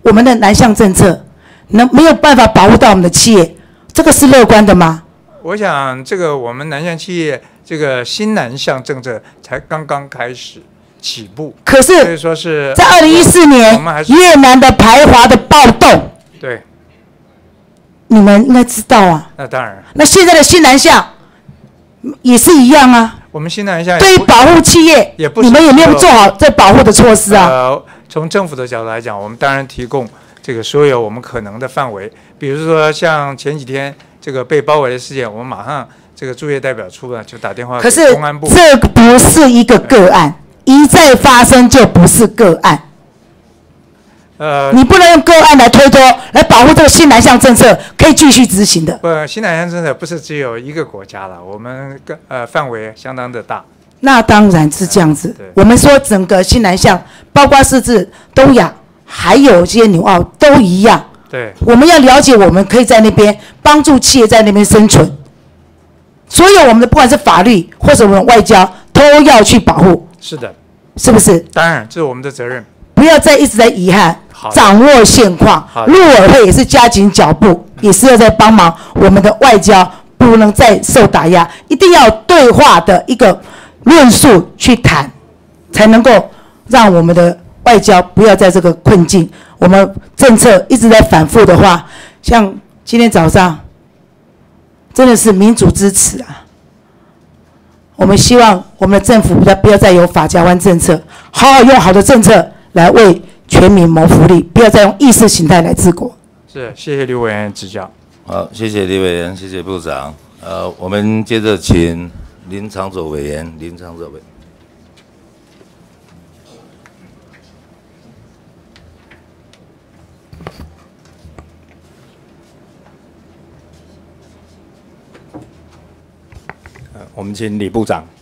Speaker 2: 我们的南向政策没有办法保护到我们的企业，这个是乐观的吗？
Speaker 4: 我想这个我们南向企业这个新南向政策才刚刚开始起步，
Speaker 2: 可是
Speaker 4: 所以说是
Speaker 2: 在2014年越南的排华的暴动，
Speaker 4: 对，
Speaker 2: 你们应该知道啊。
Speaker 4: 那当然，
Speaker 2: 那现在的新南向也是一样啊。
Speaker 4: 我们新南向
Speaker 2: 对于保护企业，你们有没有做好这保护的措施啊？
Speaker 4: 从政府的角度来讲，我们当然提供这个所有我们可能的范围，比如说像前几天这个被包围的事件，我们马上这个驻业代表处呢就打电话给公安部。
Speaker 2: 可是这不是一个个案，一再发生就不是个案。你不能用个案来推脱，来保护这个新南向政策可以继续执行的。
Speaker 4: 新南向政策不是只有一个国家了，我们范围相当的大。
Speaker 2: 那当然是这样子。我们说整个新南向，包括是指东亚，还有这些纽澳都一样。
Speaker 4: 对。
Speaker 2: 我们要了解，我们可以在那边帮助企业在那边生存。所有我们的不管是法律或者我们外交，都要去保护。
Speaker 4: 是的。
Speaker 2: 是不是？
Speaker 4: 当然，这是我们的责任。
Speaker 2: 不要再一直在遗憾，掌握现况。陆委会也是加紧脚步，也是要在帮忙我们的外交，不能再受打压，一定要对话的一个论述去谈，才能够让我们的外交不要在这个困境。我们政策一直在反复的话，像今天早上，真的是民主支持啊！我们希望我们的政府不要再有法家湾政策，好好用好的政策来为全民谋福利，不要再用意识形态来治国。
Speaker 4: 是，谢谢刘委员指教。
Speaker 7: 好，谢谢李委员，谢谢部长。我们接着请林长佐委员，林长佐委员。
Speaker 10: 我们请李部长。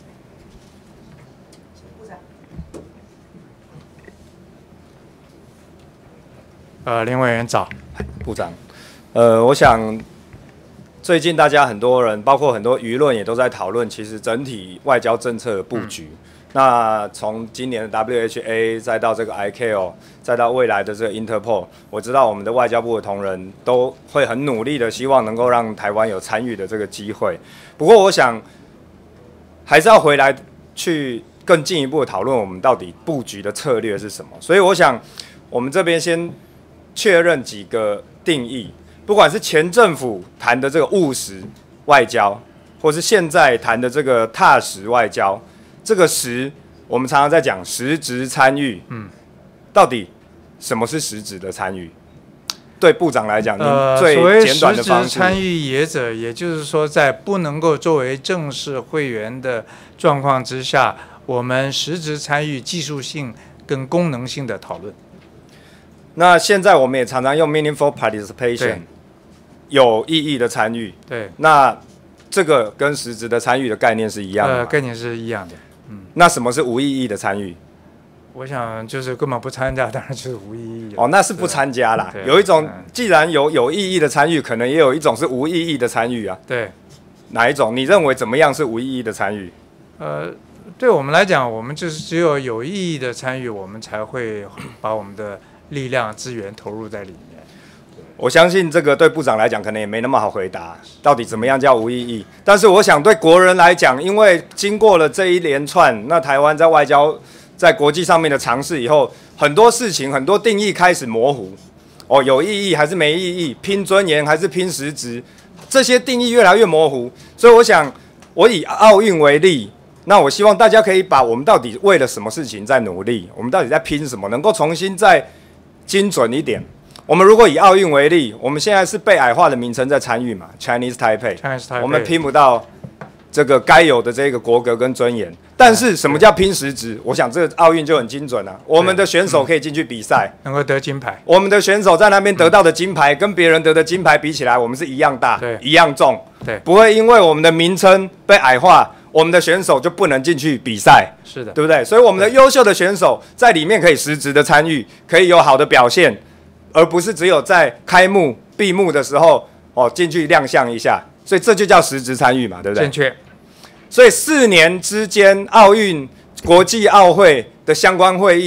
Speaker 4: 林委员早，
Speaker 10: 部长。我想最近大家很多人，包括很多舆论也都在讨论，其实整体外交政策的布局。那从今年的 WHA 再到这个 ICAO， 再到未来的这个 Interpol， 我知道我们的外交部的同仁都会很努力的，希望能够让台湾有参与的这个机会。不过我想还是要回来去更进一步的讨论我们到底布局的策略是什么。所以我想我们这边先确认几个定义，不管是前政府谈的这个务实外交，或是现在谈的这个踏实外交，这个实我们常常在讲实质参与，到底什么是实质的参与？对部长来讲，您最简短的方式。
Speaker 4: 所谓实质参与业者，也就是说，在不能够作为正式会员的状况之下，我们实质参与技术性跟功能性的讨论。
Speaker 10: 那现在我们也常常用 meaningful participation， 有意义的参与。
Speaker 4: 对。
Speaker 10: 那这个跟实质的参与的概念是一样的吗？
Speaker 4: 概念是一样的。
Speaker 10: 那什么是无意义的参与？
Speaker 4: 我想就是根本不参加，当然就是无意义的。
Speaker 10: 哦，那是不参加啦。有一种既然有意义的参与，可能也有一种是无意义的参与啊。
Speaker 4: 对。
Speaker 10: 哪一种？你认为怎么样是无意义的参与？
Speaker 4: 对我们来讲，我们就是只有意义的参与，我们才会把我们的力量资源投入在里面。
Speaker 10: 我相信这个对部长来讲可能也没那么好回答，到底怎么样叫无意义？但是我想对国人来讲，因为经过了这一连串，那台湾在外交、在国际上面的尝试以后，很多事情、很多定义开始模糊。哦，有意义还是没意义？拼尊严还是拼实质？这些定义越来越模糊。所以我想，我以奥运为例，那我希望大家可以把我们到底为了什么事情在努力，我们到底在拼什么，能够重新再精准一点。我们如果以奥运为例，我们现在是被矮化的名称在参与嘛 ，Chinese Taipei， 我们拼不到这个该有的这个国格跟尊严。但是什么叫拼实质？我想这个奥运就很精准了。我们的选手可以进去比赛，
Speaker 4: 能够得金牌。
Speaker 10: 我们的选手在那边得到的金牌，跟别人得的金牌比起来，我们是一样大，一样重。
Speaker 4: 对，
Speaker 10: 不会因为我们的名称被矮化，我们的选手就不能进去比赛。
Speaker 4: 是的，
Speaker 10: 对不对？所以我们的优秀的选手在里面可以实质的参与，可以有好的表现。而不是只有在开幕、闭幕的时候进去亮相一下，所以这就叫实质参与嘛，对不对？
Speaker 4: 正确。
Speaker 10: 所以4年之间，奥运、国际奥会的相关会议，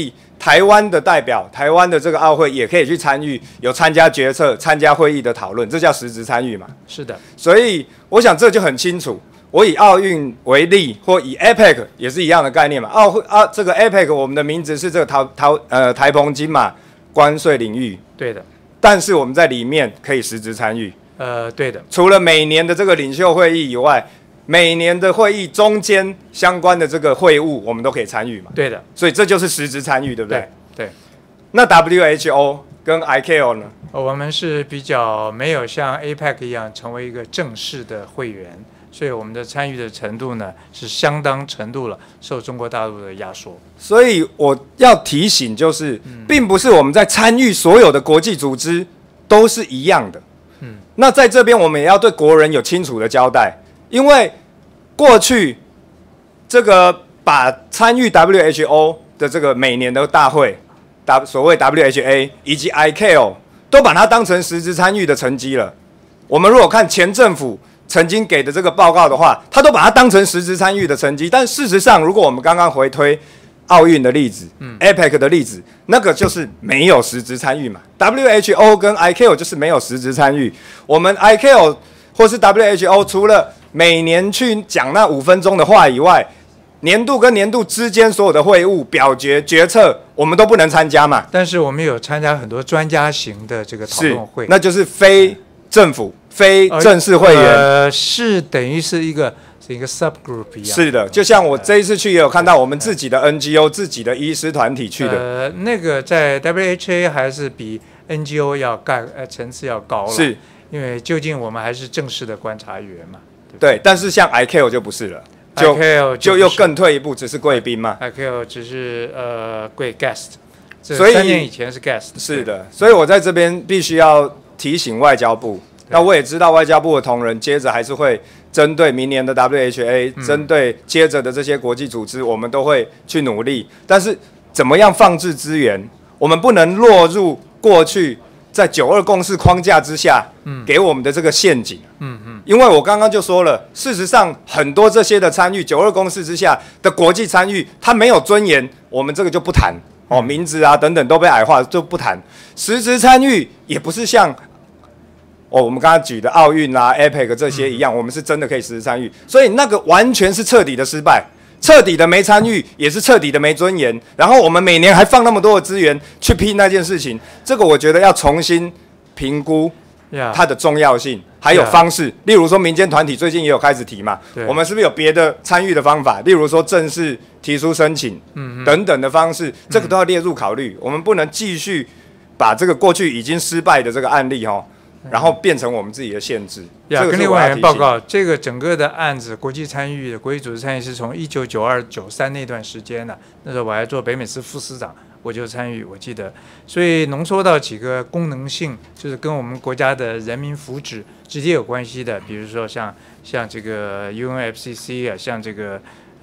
Speaker 10: 台湾的代表，台湾的这个奥会也可以去参与，有参加决策、参加会议的讨论，这叫实质参与嘛？
Speaker 4: 是的。
Speaker 10: 所以我想这就很清楚。我以奥运为例，或以 APEC 也是一样的概念嘛。这个 APEC 我们的名字是这个台澎金马关税领域，
Speaker 4: 对的。
Speaker 10: 但是我们在里面可以实质参与。
Speaker 4: 对的。
Speaker 10: 除了每年的这个领袖会议以外，每年的会议中间相关的这个会务，我们都可以参与嘛。
Speaker 4: 对的。
Speaker 10: 所以这就是实质参与，对不对？
Speaker 4: 对。
Speaker 10: 那 WHO 跟 ICAO 呢？
Speaker 4: 我们是比较没有像 APEC 一样成为一个正式的会员。所以我们的参与的程度呢，是相当程度了受中国大陆的压缩。
Speaker 10: 所以我要提醒，就是并不是我们在参与所有的国际组织都是一样的。那在这边我们也要对国人有清楚的交代，因为过去这个把参与 WHO 的这个每年的大会，所谓 WHA 以及 ICAO 都把它当成实质参与的成绩了。我们如果看前政府曾经给的这个报告的话，他都把它当成实质参与的成绩。但事实上，如果我们刚刚回推奥运的例子、APEC 的例子，那个就是没有实质参与嘛。WHO 跟 ICAO 就是没有实质参与。我们 ICAO 或是 WHO 除了每年去讲那5分钟的话以外，年度跟年度之间所有的会务、表决、决策，我们都不能参加嘛。
Speaker 4: 但是我们有参加很多专家型的这个讨论会，
Speaker 10: 那就是非政府。非正式会员
Speaker 4: 是等于是一个 subgroup 一样。
Speaker 10: 是的，就像我这一次去也有看到我们自己的 NGO、自己的医师团体去的。
Speaker 4: 那个在 WHA 还是比 NGO 要层次要高了。
Speaker 10: 是，因
Speaker 4: 为究竟我们还是正式的观察员嘛。
Speaker 10: 对，但是像 ICAO 就不是了。就又更退一步，只是贵宾嘛。
Speaker 4: ICAO 只是贵 guest，
Speaker 10: 所以
Speaker 4: 3年以前是 guest。
Speaker 10: 是的，所以我在这边必须要提醒外交部。那我也知道外交部的同仁接着还是会针对明年的 WHA，针对接着的这些国际组织，我们都会去努力。但是怎么样放置资源，我们不能落入过去在9·2共识框架之下给我们的这个陷阱。因为我刚刚就说了，事实上很多这些的参与9·2共识之下的国际参与，它没有尊严，我们这个就不谈哦，名字啊等等都被矮化，就不谈。实质参与也不是像我们刚刚举的奥运啊、APEC 这些一样，我们是真的可以实质参与，所以那个完全是彻底的失败，彻底的没参与，也是彻底的没尊严。然后我们每年还放那么多的资源去拼那件事情，这个我觉得要重新评估它的重要性，还有方式。例如说，民间团体最近也有开始提嘛，我们是不是有别的参与的方法？例如说，正式提出申请等等的方式，这个都要列入考虑。我们不能继续把这个过去已经失败的这个案例然后变成我们自己的限制。
Speaker 4: 跟立委员报告，这个整个的案子，国际参与的国际组织参与是从1992、93那段时间的，那时候我还做北美司副司长，我就参与，我记得。所以浓缩到几个功能性，就是跟我们国家的人民福祉直接有关系的，比如说像这个 UNFCCC 啊，像这个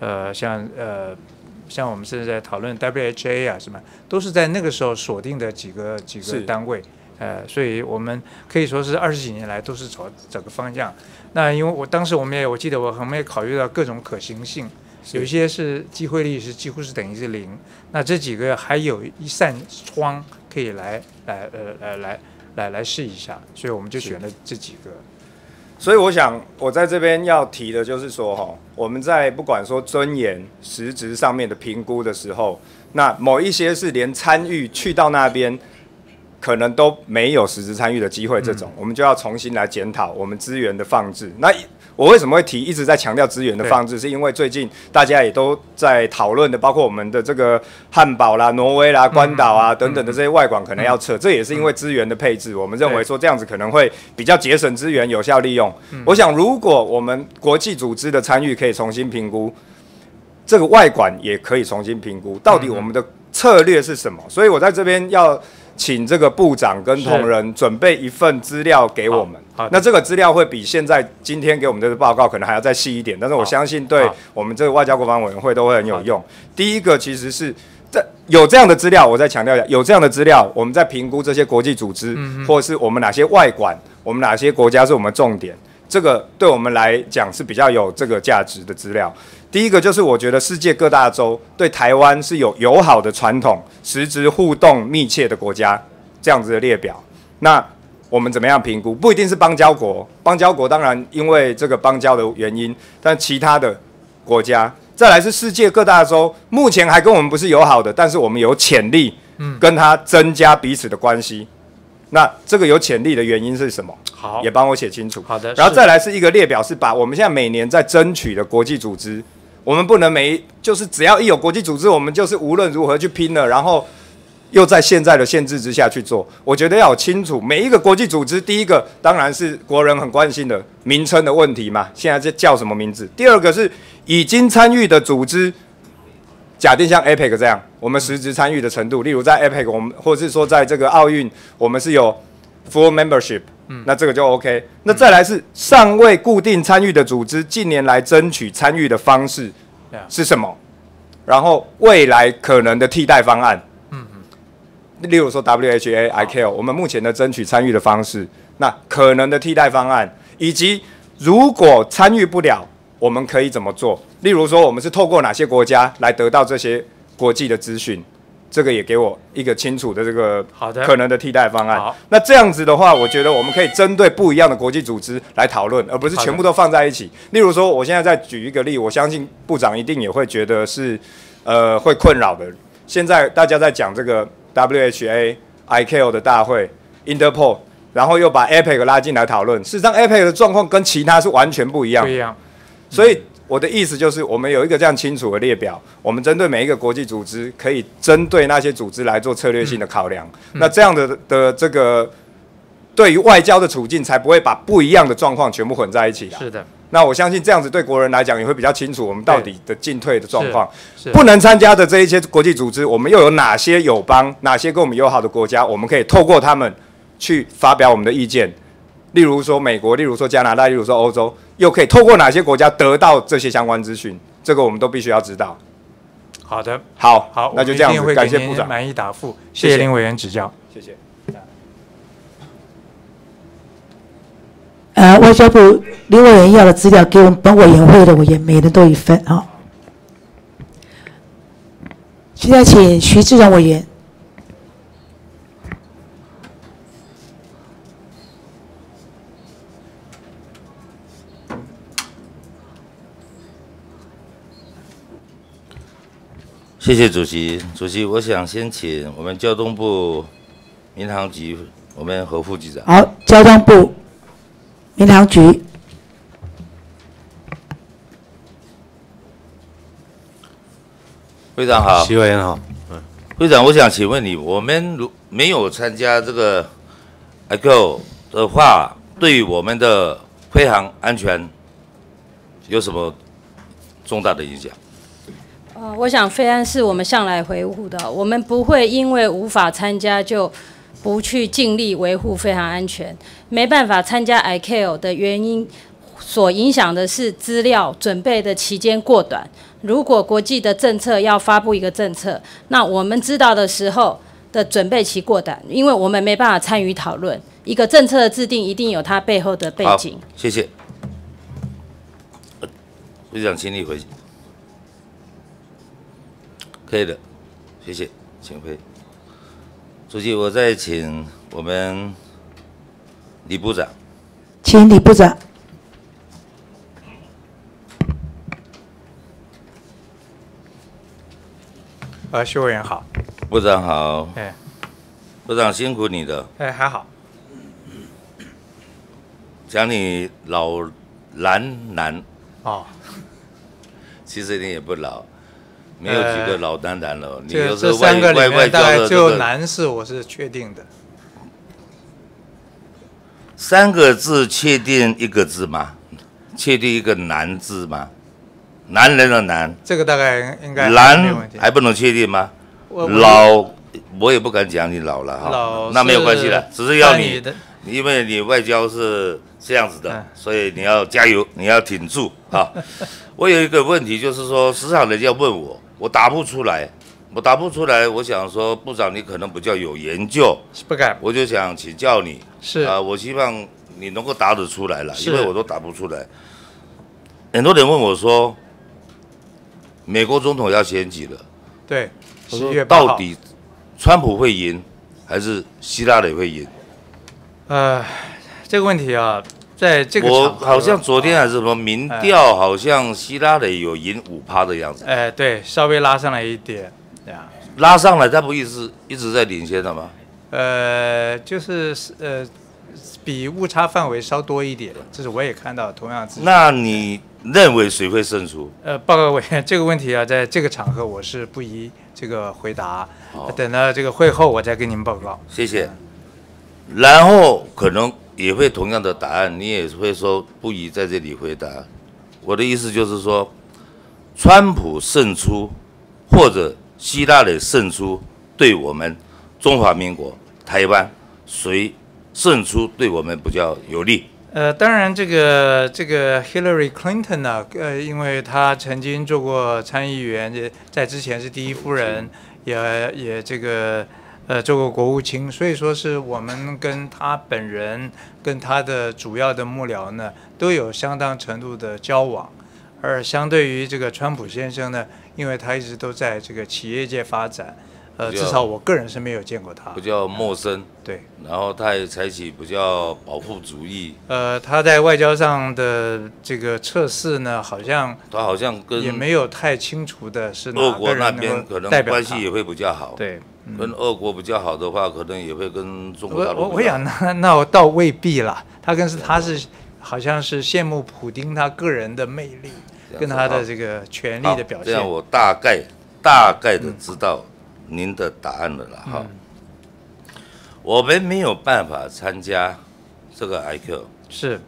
Speaker 4: 像我们现在在讨论 WHA 啊，什么都是在那个时候锁定的几个单位。所以我们可以说是20几年来都是朝这个方向。那因为我当时我记得我们也考虑到各种可行性，有一些是机会率是几乎是等于是0。那这几个还有一扇窗可以来试一下，所以我们就选了这几个。
Speaker 10: 所以我想我在这边要提的就是说我们在不管说尊严实质上面的评估的时候，那某一些是连参与去到那边可能都没有实质参与的机会，这种我们就要重新来检讨我们资源的放置。那我为什么会一直在强调资源的放置，是因为最近大家也都在讨论的，包括我们的这个汉堡啦、挪威啦、关岛啊等等的这些外馆可能要撤，这也是因为资源的配置，我们认为说这样子可能会比较节省资源、有效利用。我想如果我们国际组织的参与可以重新评估，这个外馆也可以重新评估，到底我们的策略是什么。所以我在这边要请这个部长跟同仁准备一份资料给我们。那这个资料会比今天给我们的报告可能还要再细一点，但是我相信对我们这个外交国防委员会都会很有用。第一个其实是有这样的资料，我再强调一下，有这样的资料，我们在评估这些国际组织，或是我们哪些外馆，我们哪些国家是我们重点。 这个对我们来讲是比较有这个价值的资料。第一个就是我觉得世界各大洲对台湾是有友好的传统、实质互动密切的国家这样子的列表。那我们怎么样评估？不一定是邦交国，邦交国当然因为这个邦交的原因，但其他的国家，再来是世界各大洲，目前还跟我们不是友好的，但是我们有潜力跟它增加彼此的关系。那这个有潜力的原因是什么？
Speaker 4: 好，
Speaker 10: 也帮我写清楚。
Speaker 4: 好的。
Speaker 10: 然后再来是一个列表，是把我们现在每年在争取的国际组织，我们不能就是只要一有国际组织，我们就是无论如何去拼了，然后又在现在的限制之下去做。我觉得要有清楚每一个国际组织，第一个当然是国人很关心的名称的问题嘛，现在这叫什么名字？第二个是已经参与的组织。假定像 APEC 这样，我们实质参与的程度，例如在 APEC， 我们或是说在这个奥运，我们是有 full membership，那这个就 OK。那再来是尚未固定参与的组织，近年来争取参与的方式是什么？然后未来可能的替代方案，例如说 WHA、ICAO， 我们目前的争取参与的方式，那可能的替代方案，以及如果参与不了，我们可以怎么做？例如说，我们是透过哪些国家来得到这些国际的资讯？这个也给我一个清楚的这个可能的替代方案。那这样子的话，我觉得我们可以针对不一样的国际组织来讨论，而不是全部都放在一起。例如说，我现在再举一个例，我相信部长一定也会觉得是会困扰的。现在大家在讲这个 WHA、ICAO 的大会、Interpol， 然后又把 APEC 拉进来讨论。事实上 ，APEC 的状况跟其他是完全不一样。不一样。所以我的意思就是，我们有一个这样清楚的列表，我们针对每一个国际组织，可以针对那些组织来做策略性的考量。那这样的这个对于外交的处境，才不会把不一样的状况全部混在一起啦。是的。那我相信这样子对国人来讲也会比较清楚，我们到底的进退的状况。不能参加的这一些国际组织，我们又有哪些友邦，哪些跟我们友好的国家，我们可以透过他们去发表我们的意见。例如说美国，例如说加拿大，例如说欧洲，又可以透过哪些国家得到这些相关资讯？这个我们都必须要知道。
Speaker 4: 好的，
Speaker 10: 好，那就这样子，感谢部长
Speaker 4: 满意答复，谢谢林委员指教，
Speaker 10: 谢谢。
Speaker 2: 外交部林委员要的资料给我们本委员会的委员每人都1份啊。现在请徐志荣委员。
Speaker 7: 谢谢主席。主席，我想先请我们交通部民航局我们何副局长。
Speaker 2: 好，交通部民航局。
Speaker 7: 会长好。
Speaker 5: 徐委员好。
Speaker 7: 会长，我想请问你，我们如没有参加这个 ICAO 的话，对于我们的飞航安全有什么重大的影响？
Speaker 11: 我想飞安是我们向来维护的，我们不会因为无法参加就不去尽力维护飞航安全。没办法参加 ICAO 的原因，所影响的是资料准备的期间过短。如果国际的政策要发布一个政策，那我们知道的时候的准备期过短，因为我们没办法参与讨论。一个政策的制定一定有它背后的背景。
Speaker 7: 好，谢谢。会长，请你回。可以的，谢谢，请回。主席，我再请我们李部长。
Speaker 2: 请李部长。
Speaker 4: 徐委员好。
Speaker 7: 部长好。
Speaker 4: 哎。
Speaker 7: 部长辛苦你了。
Speaker 4: 哎，还好。
Speaker 7: 讲你老男。
Speaker 4: 哦。
Speaker 7: 其实你也不老。没有几个老男了，你有时
Speaker 4: 这
Speaker 7: 候外交的
Speaker 4: 只有男士，我是确定的。
Speaker 7: 3个字确定1个字吗？确定一个男字吗？男人的男。
Speaker 4: 这个大概应该
Speaker 7: 男还不能确定吗？老，我也不敢讲你老了哈，那没有关系了，只是要你，因为你外交是这样子的，所以你要加油，你要挺住啊。我有一个问题，就是说，时常人家问我答不出来，我想说，部长你可能比较有研究，
Speaker 4: 不敢，
Speaker 7: 我就想请教你。
Speaker 4: 是
Speaker 7: 我希望你能够答得出来了，因为我都答不出来。很多人问我说，美国总统要选举了，
Speaker 4: 对，11月8号，
Speaker 7: 到底川普会赢还是希拉里会赢？
Speaker 4: 这个问题啊，在这个
Speaker 7: 我
Speaker 4: 场合
Speaker 7: 好像昨天还是什么民调，好像希拉里有赢5%的样子。
Speaker 4: 对，稍微拉上来一点，对啊，
Speaker 7: 拉上来，他不一直在领先的吗？
Speaker 4: 就是比误差范围稍多一点，这是我也看到同样资讯。
Speaker 7: 那你认为谁会胜出？
Speaker 4: 报告委员，这个问题啊，在这个场合我是不宜这个回答，等到这个会后我再跟您报告。
Speaker 7: 谢谢。然后可能也会同样的答案，你也会说不宜在这里回答。我的意思就是说，川普胜出或者希拉里胜出，对我们中华民国台湾谁胜出对我们比较有利？
Speaker 4: 当然这个 Hillary Clinton 呢，因为她曾经做过参议员，在之前是第一夫人，也这个做过国务卿，所以说是我们跟她本人跟她的主要的幕僚呢都有相当程度的交往，而相对于这个川普先生呢，因为他一直都在这个企业界发展。至少我个人是没有见过他，
Speaker 7: 比较陌生，
Speaker 4: 对。
Speaker 7: 然后他也采取比较保护主义。
Speaker 4: 他在外交上的这个测试呢，
Speaker 7: 他好像跟
Speaker 4: 也没有太清楚的是
Speaker 7: 俄国那边可能关系也会比较好。
Speaker 4: 对，
Speaker 7: 跟俄国比较好的话，可能也会跟中国大陆。
Speaker 4: 我想那我倒未必啦，他是好像是羡慕普丁他个人的魅力，跟他的这个权力的表现。
Speaker 7: 这样我大概的知道您的答案了啦哈。我们没有办法参加这个 IQ，
Speaker 4: 是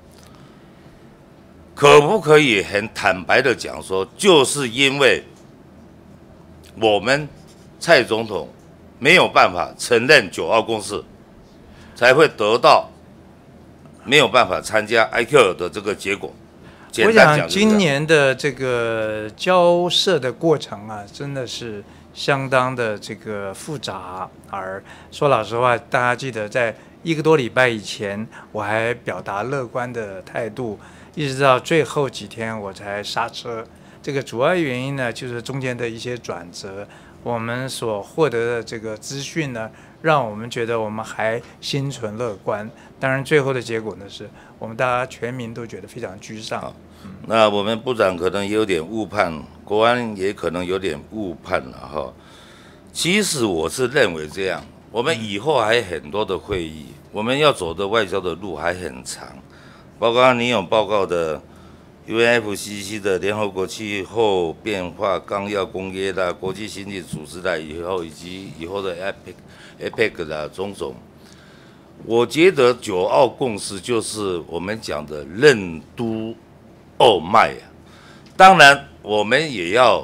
Speaker 7: 可不可以很坦白的讲说，就是因为我们蔡总统没有办法承认9·2共识，才会得到没有办法参加 IQ 的这个结果。
Speaker 4: 我想今年的这个交涉的过程啊，真的是相当的这个复杂，而说老实话，大家记得在1个多礼拜以前，我还表达乐观的态度，一直到最后几天我才刹车。这个主要原因呢，就是中间的一些转折，我们所获得的这个资讯呢，让我们觉得我们还心存乐观。当然，最后的结果呢，是我们大家全民都觉得非常沮丧。
Speaker 7: 那我们部长可能有点误判，国安也可能有点误判了哈。其实我是认为这样，我们以后还有很多的会议，我们要走的外交的路还很长，包括你有报告的 UNFCCC 的联合国气候变化纲要公约的国际经济组织的以及以后的 APEC 的种种。我觉得9·2共识就是我们讲的任督二脉啊。当然，我们也要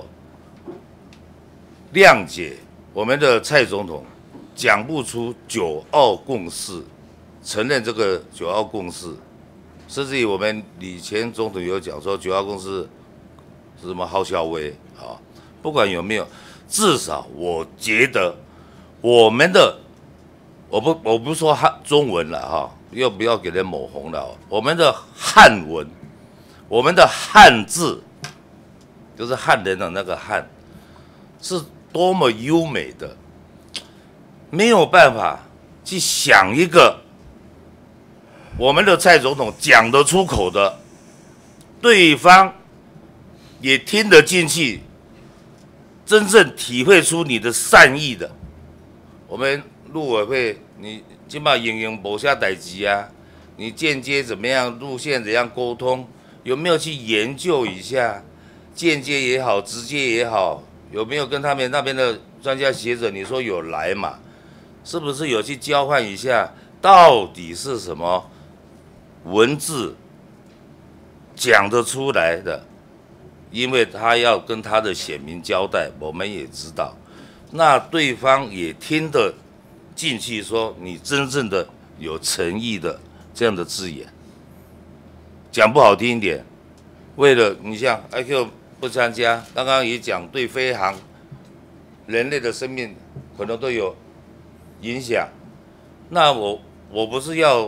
Speaker 7: 谅解我们的蔡总统讲不出9·2共识，承认这个9·2共识，甚至于我们李前总统有讲说9·2共识是什么好小威啊，不管有没有，至少我觉得我们的。我不说中文了哈，又不要给人抹红了。我们的汉文，我们的汉字，就是汉人的那个汉，是多么优美的，没有办法去想一个我们的蔡总统讲得出口的，对方也听得进去，真正体会出你的善意的，我们。陆委会，你起码营营某下代志啊？你间接怎么样，路线怎样沟通？有没有去研究一下？间接也好，直接也好，有没有跟他们那边的专家学者？你说有来嘛？是不是有去交换一下？到底是什么文字讲得出来的？因为他要跟他的选民交代，我们也知道，那对方也听得进去说你真正的有诚意的这样的字眼，讲不好听一点，为了你像 IQ 不参加，刚刚也讲对飞航人类的生命可能都有影响，那我不是要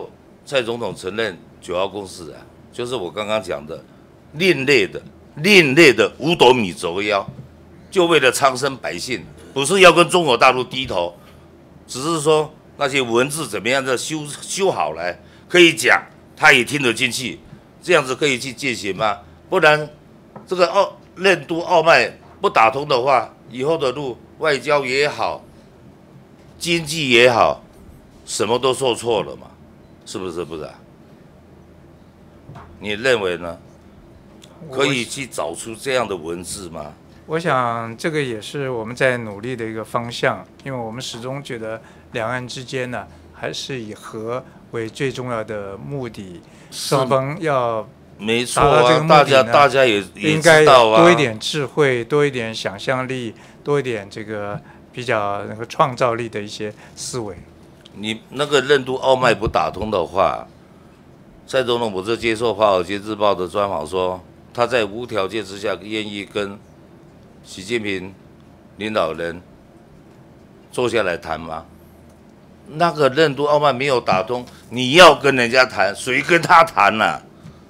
Speaker 7: 蔡总统承认9号共识啊，就是我刚刚讲的另类的五斗米折腰，就为了苍生百姓，不是要跟中国大陆低头，只是说那些文字怎么样的修好来，可以讲，他也听得进去，这样子可以去践行吗？不然这个任督二脉不打通的话，以后的路外交也好，经济也好，什么都受挫了嘛，是不是？不是啊？你认为呢？可以去找出这样的文字吗？
Speaker 4: 我想这个也是我们在努力的一个方向，因为我们始终觉得两岸之间呢，还是以和为最重要的目的，双方要
Speaker 7: 没错啊，大家也
Speaker 4: 应该
Speaker 7: 知道啊，
Speaker 4: 多一点智慧，多一点想象力，多一点这个比较那个创造力的一些思维。
Speaker 7: 你那个任督二脉不打通的话，蔡总统不是接受《华尔街日报》的专访说，他在无条件之下愿意跟习近平领导人坐下来谈吗？那个任督二脉没有打通，你要跟人家谈，谁跟他谈啊？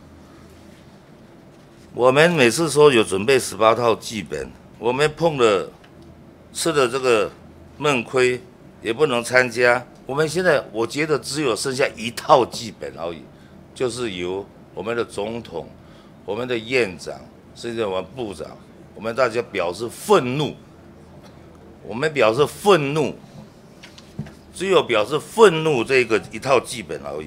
Speaker 7: 我们每次说有准备18套剧本，我们吃了这个闷亏，也不能参加。我们现在我觉得只有剩下1套剧本而已，就是由我们的总统、我们的院长，甚至我们部长，我们大家表示愤怒。我们表示愤怒，只有表示愤怒这个1套剧本而已。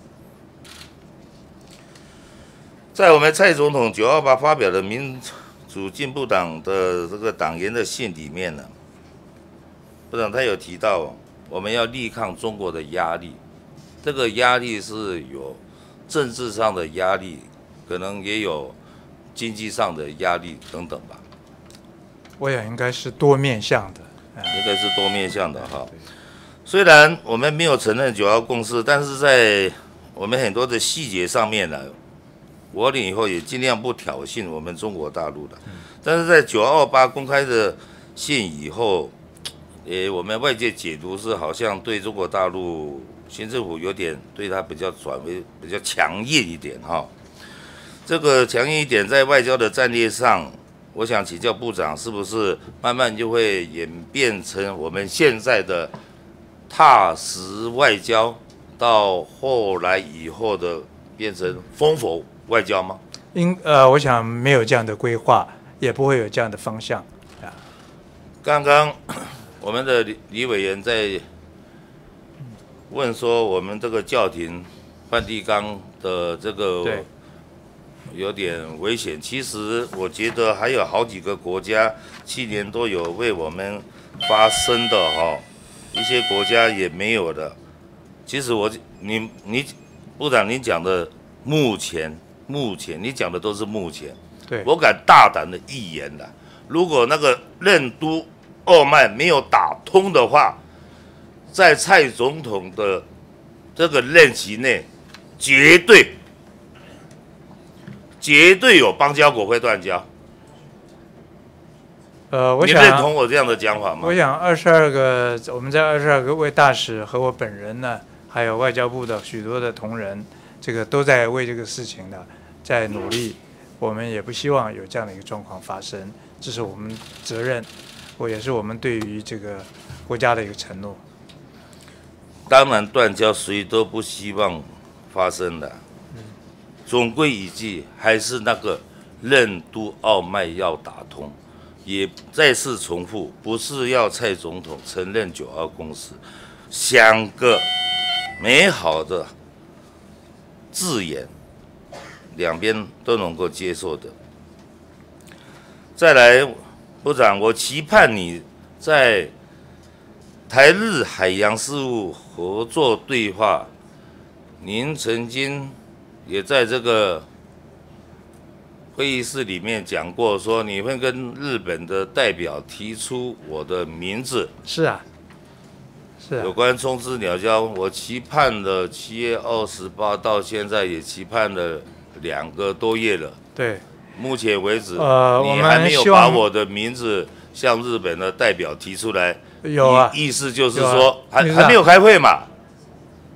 Speaker 7: 在我们蔡总统928发表的民主进步党的这个党员的信里面呢，部长他有提到，我们要力抗中国的压力，这个压力是有政治上的压力，可能也有经济上的压力等等吧。
Speaker 4: 我想应该是多面向的，
Speaker 7: 应该是多面向的哈。虽然我们没有承认9号共识，但是在我们很多的细节上面呢，我领以后也尽量不挑衅我们中国大陆的。但是在928公开的信以后，我们外界解读是好像对中国大陆新政府有点对他比较转为比较强硬一点哈。这个强硬一点在外交的战略上，我想请教部长，是不是慢慢就会演变成我们现在的踏实外交，到后来以后的变成封佛外交吗？
Speaker 4: 我想没有这样的规划，也不会有这样的方向。
Speaker 7: 刚刚我们的李委员在问说，我们这个教廷梵蒂冈的这个有点危险。其实我觉得还有好几个国家去年都有为我们发声的哈，一些国家也没有的。其实你部长您讲的目前你讲的都是目前，
Speaker 4: 对，
Speaker 7: 我敢大胆的预言了，如果那个任督二脉没有打通的话，在蔡总统的这个任期内，绝对有邦交国会断交。你认同我这样的讲法吗？
Speaker 4: 我想我们在22个位大使和我本人呢，还有外交部的许多的同仁，这个都在为这个事情呢在努力。我们也不希望有这样的一个状况发生，这是我们责任，也是我们对于这个国家的一个承诺。
Speaker 7: 当然，断交谁都不希望发生的。总归一句，还是那个任督二脉要打通。也再次重复，不是要蔡总统承认9号共识，想个美好的字眼，两边都能够接受的。再来，部长，我期盼你在台日海洋事务合作对话，您曾经也在这个会议室里面讲过，说你会跟日本的代表提出我的名字。
Speaker 4: 是啊，是啊。
Speaker 7: 有关中资鸟礁，我期盼了7月28到现在也期盼了2个多月了。
Speaker 4: 对。
Speaker 7: 目前为止，你还没有把我的名字向日本的代表提出来。
Speaker 4: 有啊。
Speaker 7: 意思就是说，还没有开会嘛。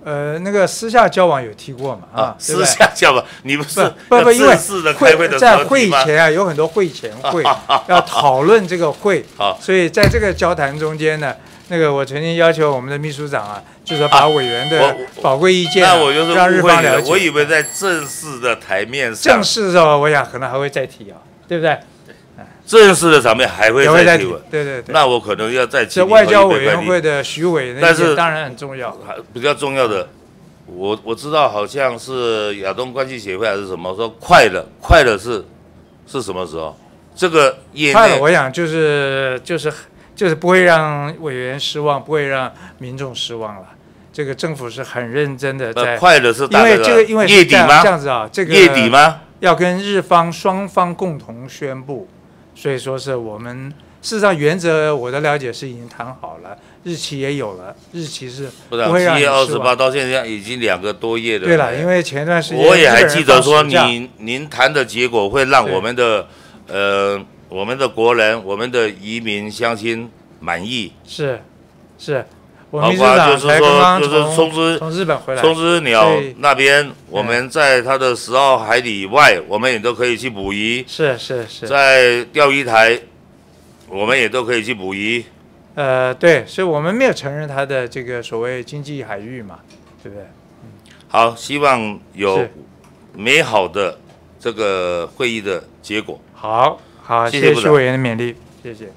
Speaker 4: 那个私下交往有提过嘛？啊，
Speaker 7: 私下交往，你不是
Speaker 4: 不，因为
Speaker 7: 正式的开会的时候
Speaker 4: 在会前啊，有很多会前会要讨论这个会，所以在这个交谈中间呢，那个我曾经要求我们的秘书长啊，就是把委员的宝贵意见
Speaker 7: 那我就是
Speaker 4: 让日方了解。
Speaker 7: 我以为在正式的台面上，
Speaker 4: 正式的时候，我想可能还会再提啊，对不对？
Speaker 7: 正式的场面还会再提，
Speaker 4: 对。
Speaker 7: 那我可能要再提。
Speaker 4: 这外交委员会的许委的意见当然很重要，
Speaker 7: 比较重要的。我知道好像是亚东关系协会还是什么说快了是什么时候？这个业内
Speaker 4: 快了，我想就是不会让委员失望，不会让民众失望了。这个政府是很认真的在。
Speaker 7: 快了是大概
Speaker 4: 因为
Speaker 7: 月底吗？
Speaker 4: 这样子啊，这个
Speaker 7: 月底吗？
Speaker 4: 要跟日方双方共同宣布，所以说是我们。事实上，原则我的了解是已经谈好了，日期也有了，日期是不会让你失望。7月28
Speaker 7: 到现在已经2个多月了。
Speaker 4: 对了，因为前段时间
Speaker 7: 我也还记得说您谈的结果会让我们的国人、我们的移民乡亲满意。
Speaker 4: 是，我们秘书长才刚刚从日本回来，
Speaker 7: 冲之鸟那边，我们在它的10号海里以外，我们也都可以去捕鱼。
Speaker 4: 是，
Speaker 7: 在钓鱼台。我们也都可以去捕鱼，
Speaker 4: 对，所以我们没有承认他的这个所谓经济海域嘛，对不对？
Speaker 7: 好，希望有美好的这个会议的结果。
Speaker 4: 好，谢谢徐委员的勉励，谢谢。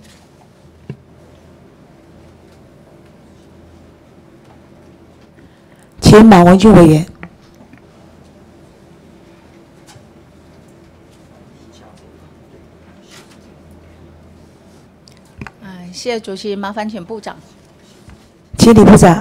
Speaker 2: 请马文君委员。
Speaker 12: 谢谢主席，麻烦请部长。
Speaker 2: 请李部长。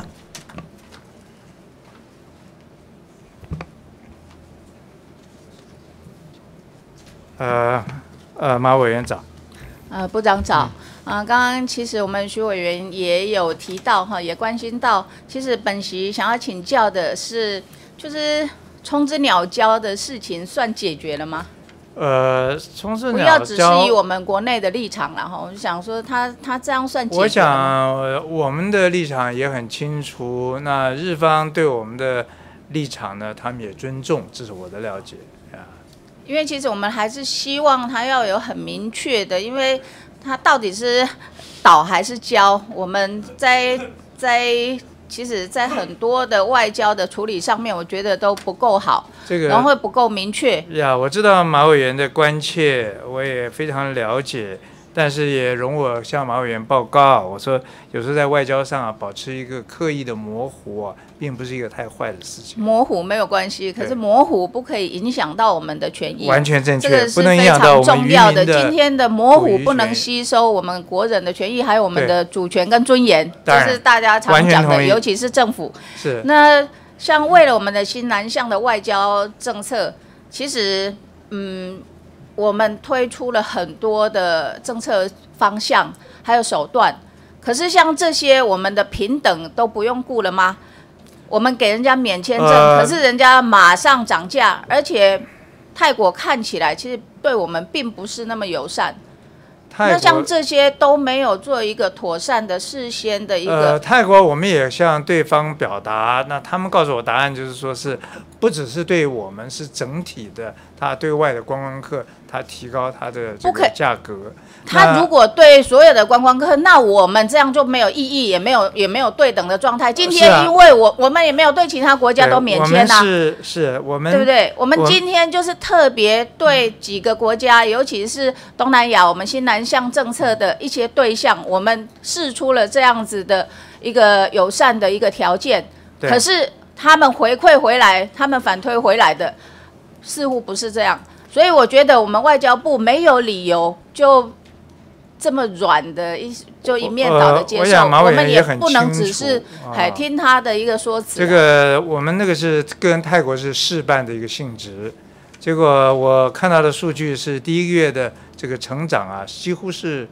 Speaker 4: 马委员长。
Speaker 12: 部长早。刚刚其实我们徐委员也有提到哈，也关心到，其实本席想要请教的是，就是冲之鸟礁的事情算解决了吗？
Speaker 4: 冲之鸟礁
Speaker 12: 不要只是以我们国内的立场了哈，我就想说他这样算解决了吗？
Speaker 4: 我想我们的立场也很清楚，那日方对我们的立场呢，他们也尊重，这是我的了解啊。
Speaker 12: 因为其实我们还是希望他要有很明确的，因为他到底是岛还是礁，我们其实，在很多的外交的处理上面，我觉得都不够好，然后会不够明确。
Speaker 4: 我知道马委员的关切，我也非常了解，但是也容我向马委员报告，我说有时候在外交上保持一个刻意的模糊并不是一个太坏的事情。
Speaker 12: 模糊没有关系，可是模糊不可以影响到我们的权益。
Speaker 4: 完全正确，
Speaker 12: 这个是非常重要的。今天的模糊不能吸收我们国人的权益，还有我们的主权跟尊严，这是大家常讲的，尤其是政府。
Speaker 4: 是。
Speaker 12: 那像为了我们的新南向的外交政策，其实我们推出了很多的政策方向，还有手段。可是像这些，我们的平等都不用顾了吗？我们给人家免签证，可是人家马上涨价，而且泰国看起来其实对我们并不是那么友善。那像这些都没有做一个妥善的事先的一个。
Speaker 4: 泰国我们也向对方表达，那他们告诉我答案就是说是不只是对我们，是整体的，他对外的观光客，他提高他的这个价格。
Speaker 12: 他如果对所有的观光客，那我们这样就没有意义，也没有对等的状态。今天因为我们也没有对其他国家都免签啊，
Speaker 4: 是我们
Speaker 12: 对不对？我们今天就是特别对几个国家，尤其是东南亚，我们新南向政策的一些对象，我们释出了这样子的一个友善的一个条件。可是他们回馈回来，他们反推回来的似乎不是这样，所以我觉得我们外交部没有理由就这么软的就一面倒的接受，我们也不能只是听他的一个说辞。
Speaker 4: 这个我们那个是跟泰国是试办的一个性质，结果我看到的数据是第一个月的这个成长几乎是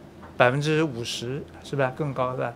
Speaker 4: 50%，是吧？更高是吧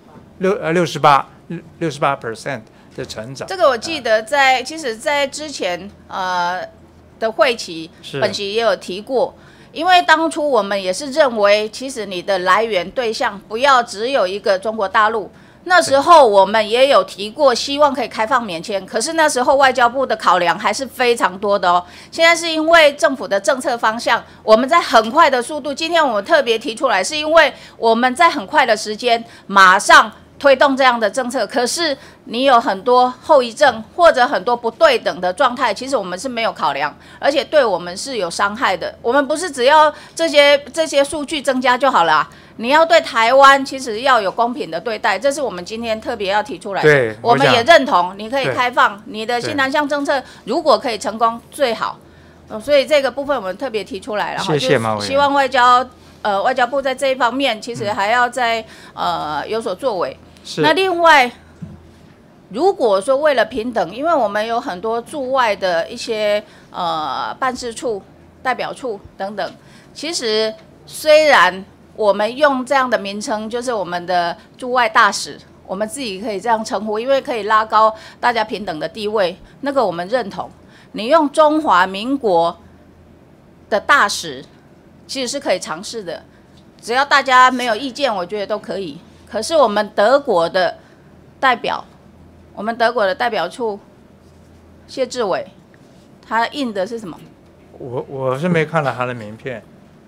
Speaker 4: ？68% 的成长。
Speaker 12: 这个我记得其实在之前的会期，本席也有提过。因为当初我们也是认为，其实你的来源对象不要只有一个中国大陆， 那时候我们也有提过，希望可以开放免签，可是那时候外交部的考量还是非常多的哦。现在是因为政府的政策方向，我们在很快的速度，今天我们特别提出来，是因为我们在很快的时间马上推动这样的政策，可是你有很多后遗症或者很多不对等的状态，其实我们是没有考量，而且对我们是有伤害的。我们不是只要这些数据增加就好了啊，你要对台湾其实要有公平的对待，这是我们今天特别要提出来的。
Speaker 4: 对，
Speaker 12: 我们也认同你可以开放你的新南向政策，如果可以成功最好。所以这个部分我们特别提出来了，
Speaker 4: 谢谢马委员。
Speaker 12: 希望外交部在这一方面其实还要再有所作为。那另外，如果说为了平等，因为我们有很多驻外的一些办事处、代表处等等，其实虽然我们用这样的名称，就是我们的驻外大使，我们自己可以这样称呼，因为可以拉高大家平等的地位，那个我们认同。你用中华民国的大使，其实是可以尝试的，只要大家没有意见，我觉得都可以。可是我们德国的代表，我们德国的代表处谢志伟，他印的是什么？
Speaker 4: 我是没看到他的名片，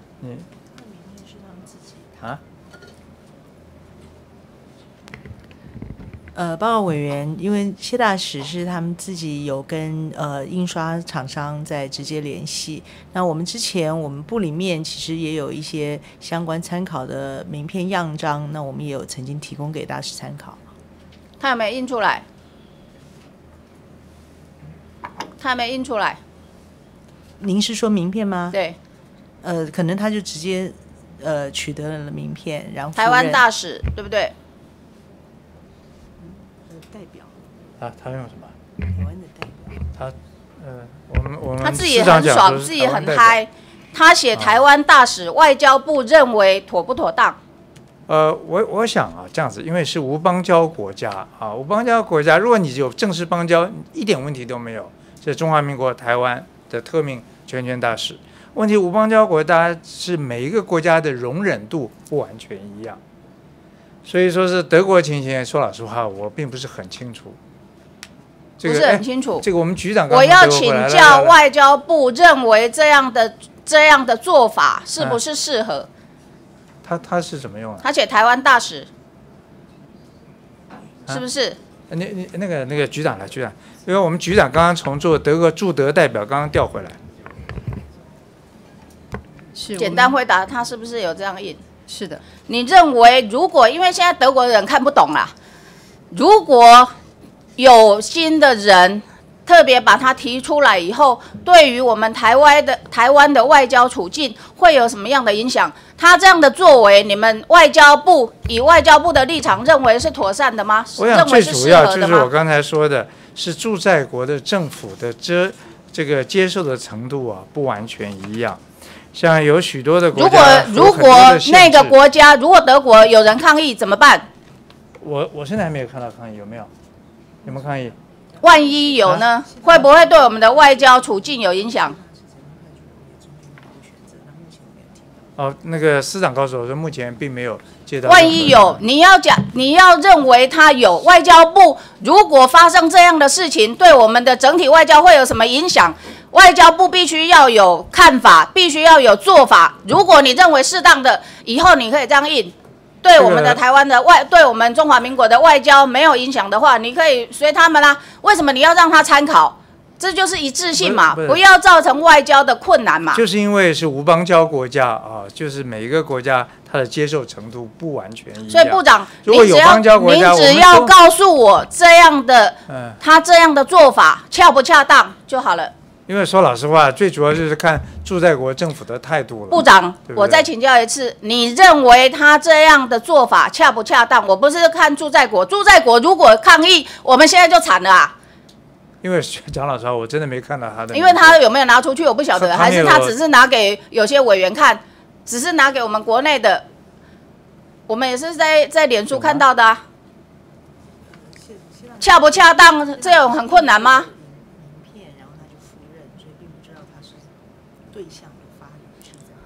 Speaker 4: 啊？
Speaker 9: 报告委员，因为谢大使是他们自己有跟印刷厂商在直接联系。那我们之前我们部里面其实也有一些相关参考的名片样章，那我们也有曾经提供给大使参考。
Speaker 12: 他有没有印出来？他有没有印出来？
Speaker 9: 您是说名片吗？
Speaker 12: 对。
Speaker 9: 可能他就直接取得了名片，然后
Speaker 12: 台湾大使对不对？
Speaker 9: 代表
Speaker 4: 他用什么？
Speaker 9: 台湾的代表。
Speaker 4: 我们
Speaker 12: 他自己很爽，自己很嗨。他写台湾大使，外交部认为妥不妥当？
Speaker 4: 我想啊，这样子，因为是无邦交国家啊，无邦交国家，如果你有正式邦交，一点问题都没有。是中华民国台湾的特命全权大使。问题无邦交国家是每一个国家的容忍度不完全一样。所以说是德国情形，说老实话，我并不是很清楚。
Speaker 12: 不是很清楚。
Speaker 4: 这个我们局长
Speaker 12: 我要请教外交部认为这样的做法是不是适合？
Speaker 4: 他是怎么用啊？
Speaker 12: 他写台湾大使，是不是？
Speaker 4: 你那个局长来，局长，因为我们局长刚刚从驻德代表刚刚调回来。
Speaker 12: 是。简单回答，他是不是有这样印？
Speaker 3: 是的。
Speaker 12: 你认为如果因为现在德国人看不懂啦，如果有心的人特别把它提出来以后，对于我们台湾的外交处境会有什么样的影响？他这样的作为，你们外交部以外交部的立场认为是妥善的吗？
Speaker 4: 我想最主要就是我刚才说的，是驻在国的政府的这个接受的程度啊，不完全一样。像有许多的国家，
Speaker 12: 如果那个国家，如果德国有人抗议怎么办？
Speaker 4: 我现在还没有看到抗议，有没有？有没有抗议？
Speaker 12: 万一有呢？会不会对我们的外交处境有影响？
Speaker 4: 那个司长告诉我说，目前并没有接到。
Speaker 12: 万一有，你要认为他有，外交部如果发生这样的事情，对我们的整体外交会有什么影响？外交部必须要有看法，必须要有做法。如果你认为适当的，以后你可以这样印。对我们的台湾的对我们中华民国的外交没有影响的话，你可以随他们啦。为什么你要让他参考？这就是一致性嘛，不要造成外交的困难嘛。
Speaker 4: 就是因为是无邦交国家啊，就是每一个国家它的接受程度不完全一样。
Speaker 12: 所以部长，
Speaker 4: 如果有邦交国家，
Speaker 12: 您只要告诉我这样的，他这样的做法恰不恰当就好了。
Speaker 4: 因为说老实话，最主要就是看驻在国政府的态度了。
Speaker 12: 部长，我再请教一次，你认为他这样的做法恰不恰当？我不是看驻在国，驻在国如果抗议，我们现在就惨了啊。
Speaker 4: 因为讲老实话，我真的没看到他的。
Speaker 12: 因为他有没有拿出去，我不晓得，还是他只是拿给有些委员看，只是拿给我们国内的，我们也是在脸书看到的啊。恰不恰当，这种很困难吗？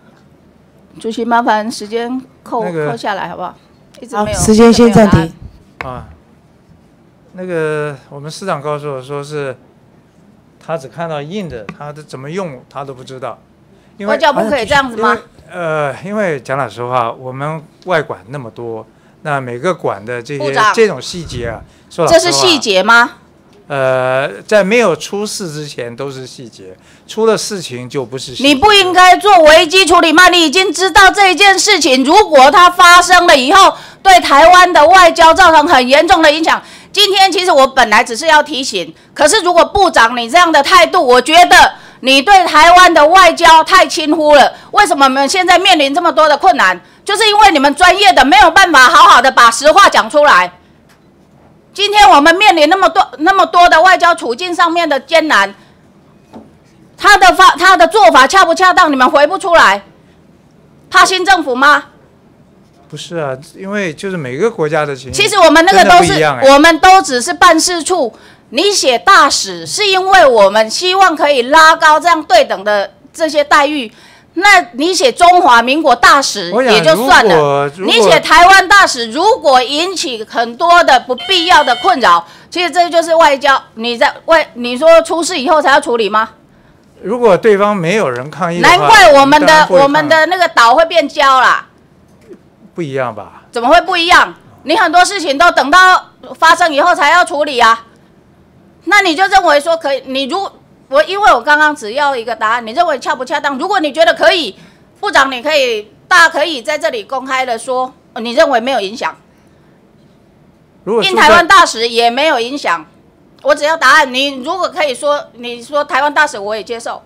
Speaker 12: 主席，麻烦时间扣下来好不好？一直没有。
Speaker 2: 时间先暂停。
Speaker 4: 啊，那个我们市长告诉我说是，他只看到印的，他的怎么用他都不知道。因为
Speaker 12: 外交部可以这样子吗？
Speaker 4: 因为讲老实话，我们外管那么多，那每个管的这种细节啊，说老实话，
Speaker 12: 这是细节吗？
Speaker 4: 在没有出事之前都是细节，出了事情就不是细节。
Speaker 12: 你不应该做危机处理吗？你已经知道这一件事情，如果它发生了以后，对台湾的外交造成很严重的影响。今天其实我本来只是要提醒，可是如果部长你这样的态度，我觉得你对台湾的外交太轻忽了。为什么我们现在面临这么多的困难？就是因为你们专业的没有办法好好的把实话讲出来。今天我们面临那么多的外交处境上面的艰难，他的做法恰不恰当？你们回不出来，怕新政府吗？
Speaker 4: 不是啊，因为就是每个国家的情况，
Speaker 12: 其实我们那个都是，我们都只是办事处。你写大使是因为我们希望可以拉高这样对等的这些待遇。那你写中华民国大使也就算了，你写台湾大使，如果引起很多的不必要的困扰，其实这就是外交。你说出事以后才要处理吗？
Speaker 4: 如果对方没有人抗议的话，
Speaker 12: 难怪我们的那个岛会变礁啦。
Speaker 4: 不一样吧？
Speaker 12: 怎么会不一样？你很多事情都等到发生以后才要处理啊。那你就认为说可以？因为我刚刚只要一个答案，你认为恰不恰当？如果你觉得可以，部长大家可以在这里公开的说，你认为没有影响。印台湾大使也没有影响，我只要答案。你如果可以说，你说台湾大使我也接受。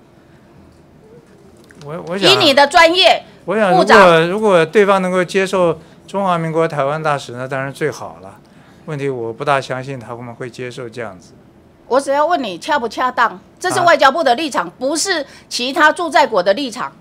Speaker 4: 我想以
Speaker 12: 你的专业，
Speaker 4: 我想如果对方能够接受中华民国台湾大使，那当然最好了。问题我不大相信他们会接受这样子。
Speaker 12: 我只要问你恰不恰当，这是外交部的立场，不是其他驻在国的立场。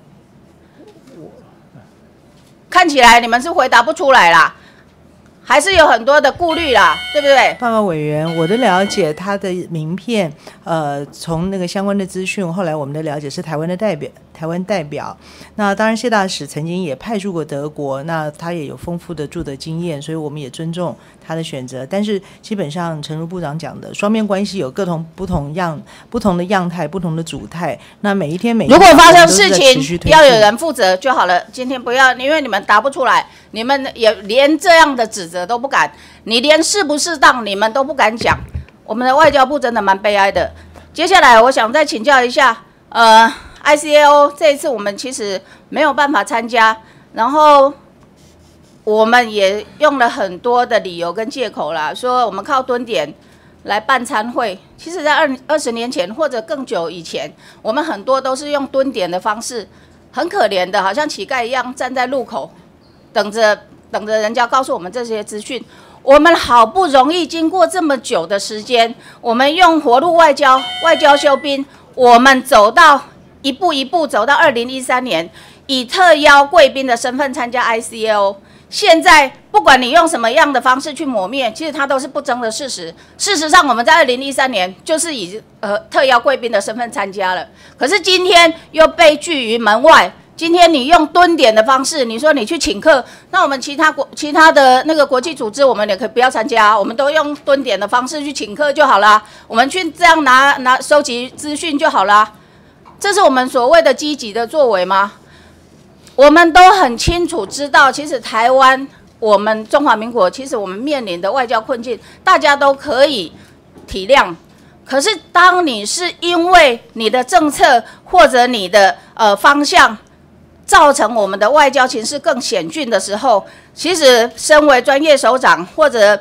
Speaker 12: 看起来你们是回答不出来啦，还是有很多的顾虑啦，对不对？
Speaker 9: 报告委员，我的了解，他的名片，从那个相关的资讯，后来我们的了解是台湾代表。那当然，谢大使曾经也派驻过德国，那他也有丰富的驻德经验，所以我们也尊重他的选择。但是基本上，诚如部长讲的，双边关系有不同的样态、不同的主态。那每一天如
Speaker 12: 果发生事情，要有人负责就好了。今天不要，因为你们答不出来，你们也连这样的指责都不敢，你连适不适当你们都不敢讲。我们的外交部真的蛮悲哀的。接下来，我想再请教一下，ICAO 这一次我们其实没有办法参加，然后我们也用了很多的理由跟借口啦，说我们靠蹲点来办参会。其实，在20年前或者更久以前，我们很多都是用蹲点的方式，很可怜的，好像乞丐一样站在路口，等着人家告诉我们这些资讯。我们好不容易经过这么久的时间，我们用活路外交休兵，我们一步一步走到2013年，以特邀贵宾的身份参加 ICAO。现在不管你用什么样的方式去抹灭，其实它都是不争的事实。事实上，我们在2013年就是以特邀贵宾的身份参加了，可是今天又被拒于门外。今天你用蹲点的方式，你说你去请客，那我们其他的那个国际组织，我们也可以不要参加，我们都用蹲点的方式去请客就好啦，我们去这样拿收集资讯就好啦。这是我们所谓的积极的作为吗？我们都很清楚知道，其实台湾，我们中华民国，其实我们面临的外交困境，大家都可以体谅。可是，当你是因为你的政策或者你的方向，造成我们的外交情势更险峻的时候，其实身为专业首长或者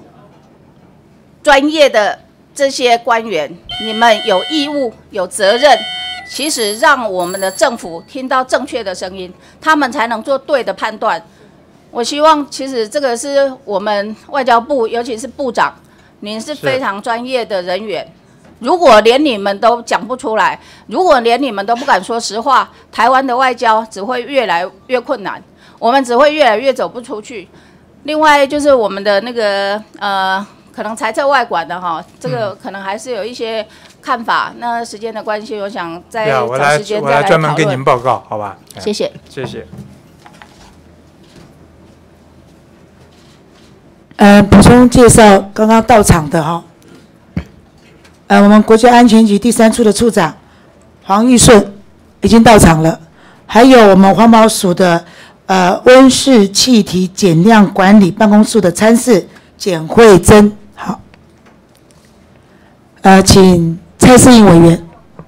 Speaker 12: 专业的这些官员，你们有义务、有责任。其实让我们的政府听到正确的声音，他们才能做对的判断。我希望，其实这个是我们外交部，尤其是部长，您是非常专业的人员。如果连你们都讲不出来，如果连你们都不敢说实话，台湾的外交只会越来越困难，我们只会越来越走不出去。另外就是我们的那个可能财政外管的哈，这个可能还是有一些看法。那时间的关系，我想再找时间再来讨论。
Speaker 4: 我来专门给您报告，好吧？
Speaker 12: 谢谢，
Speaker 4: 谢谢。
Speaker 2: 补充介绍刚刚到场的哈，我们国家安全局第3处的处长黄玉顺已经到场了，还有我们环保署的温室气体减量管理办公处的参事简慧珍，好，请蔡适应委员。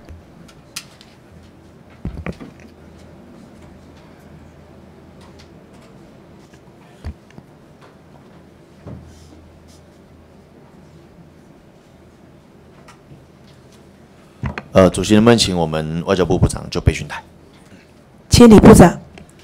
Speaker 13: 主席能不能请我们外交部部长就备询台？
Speaker 2: 请李部长。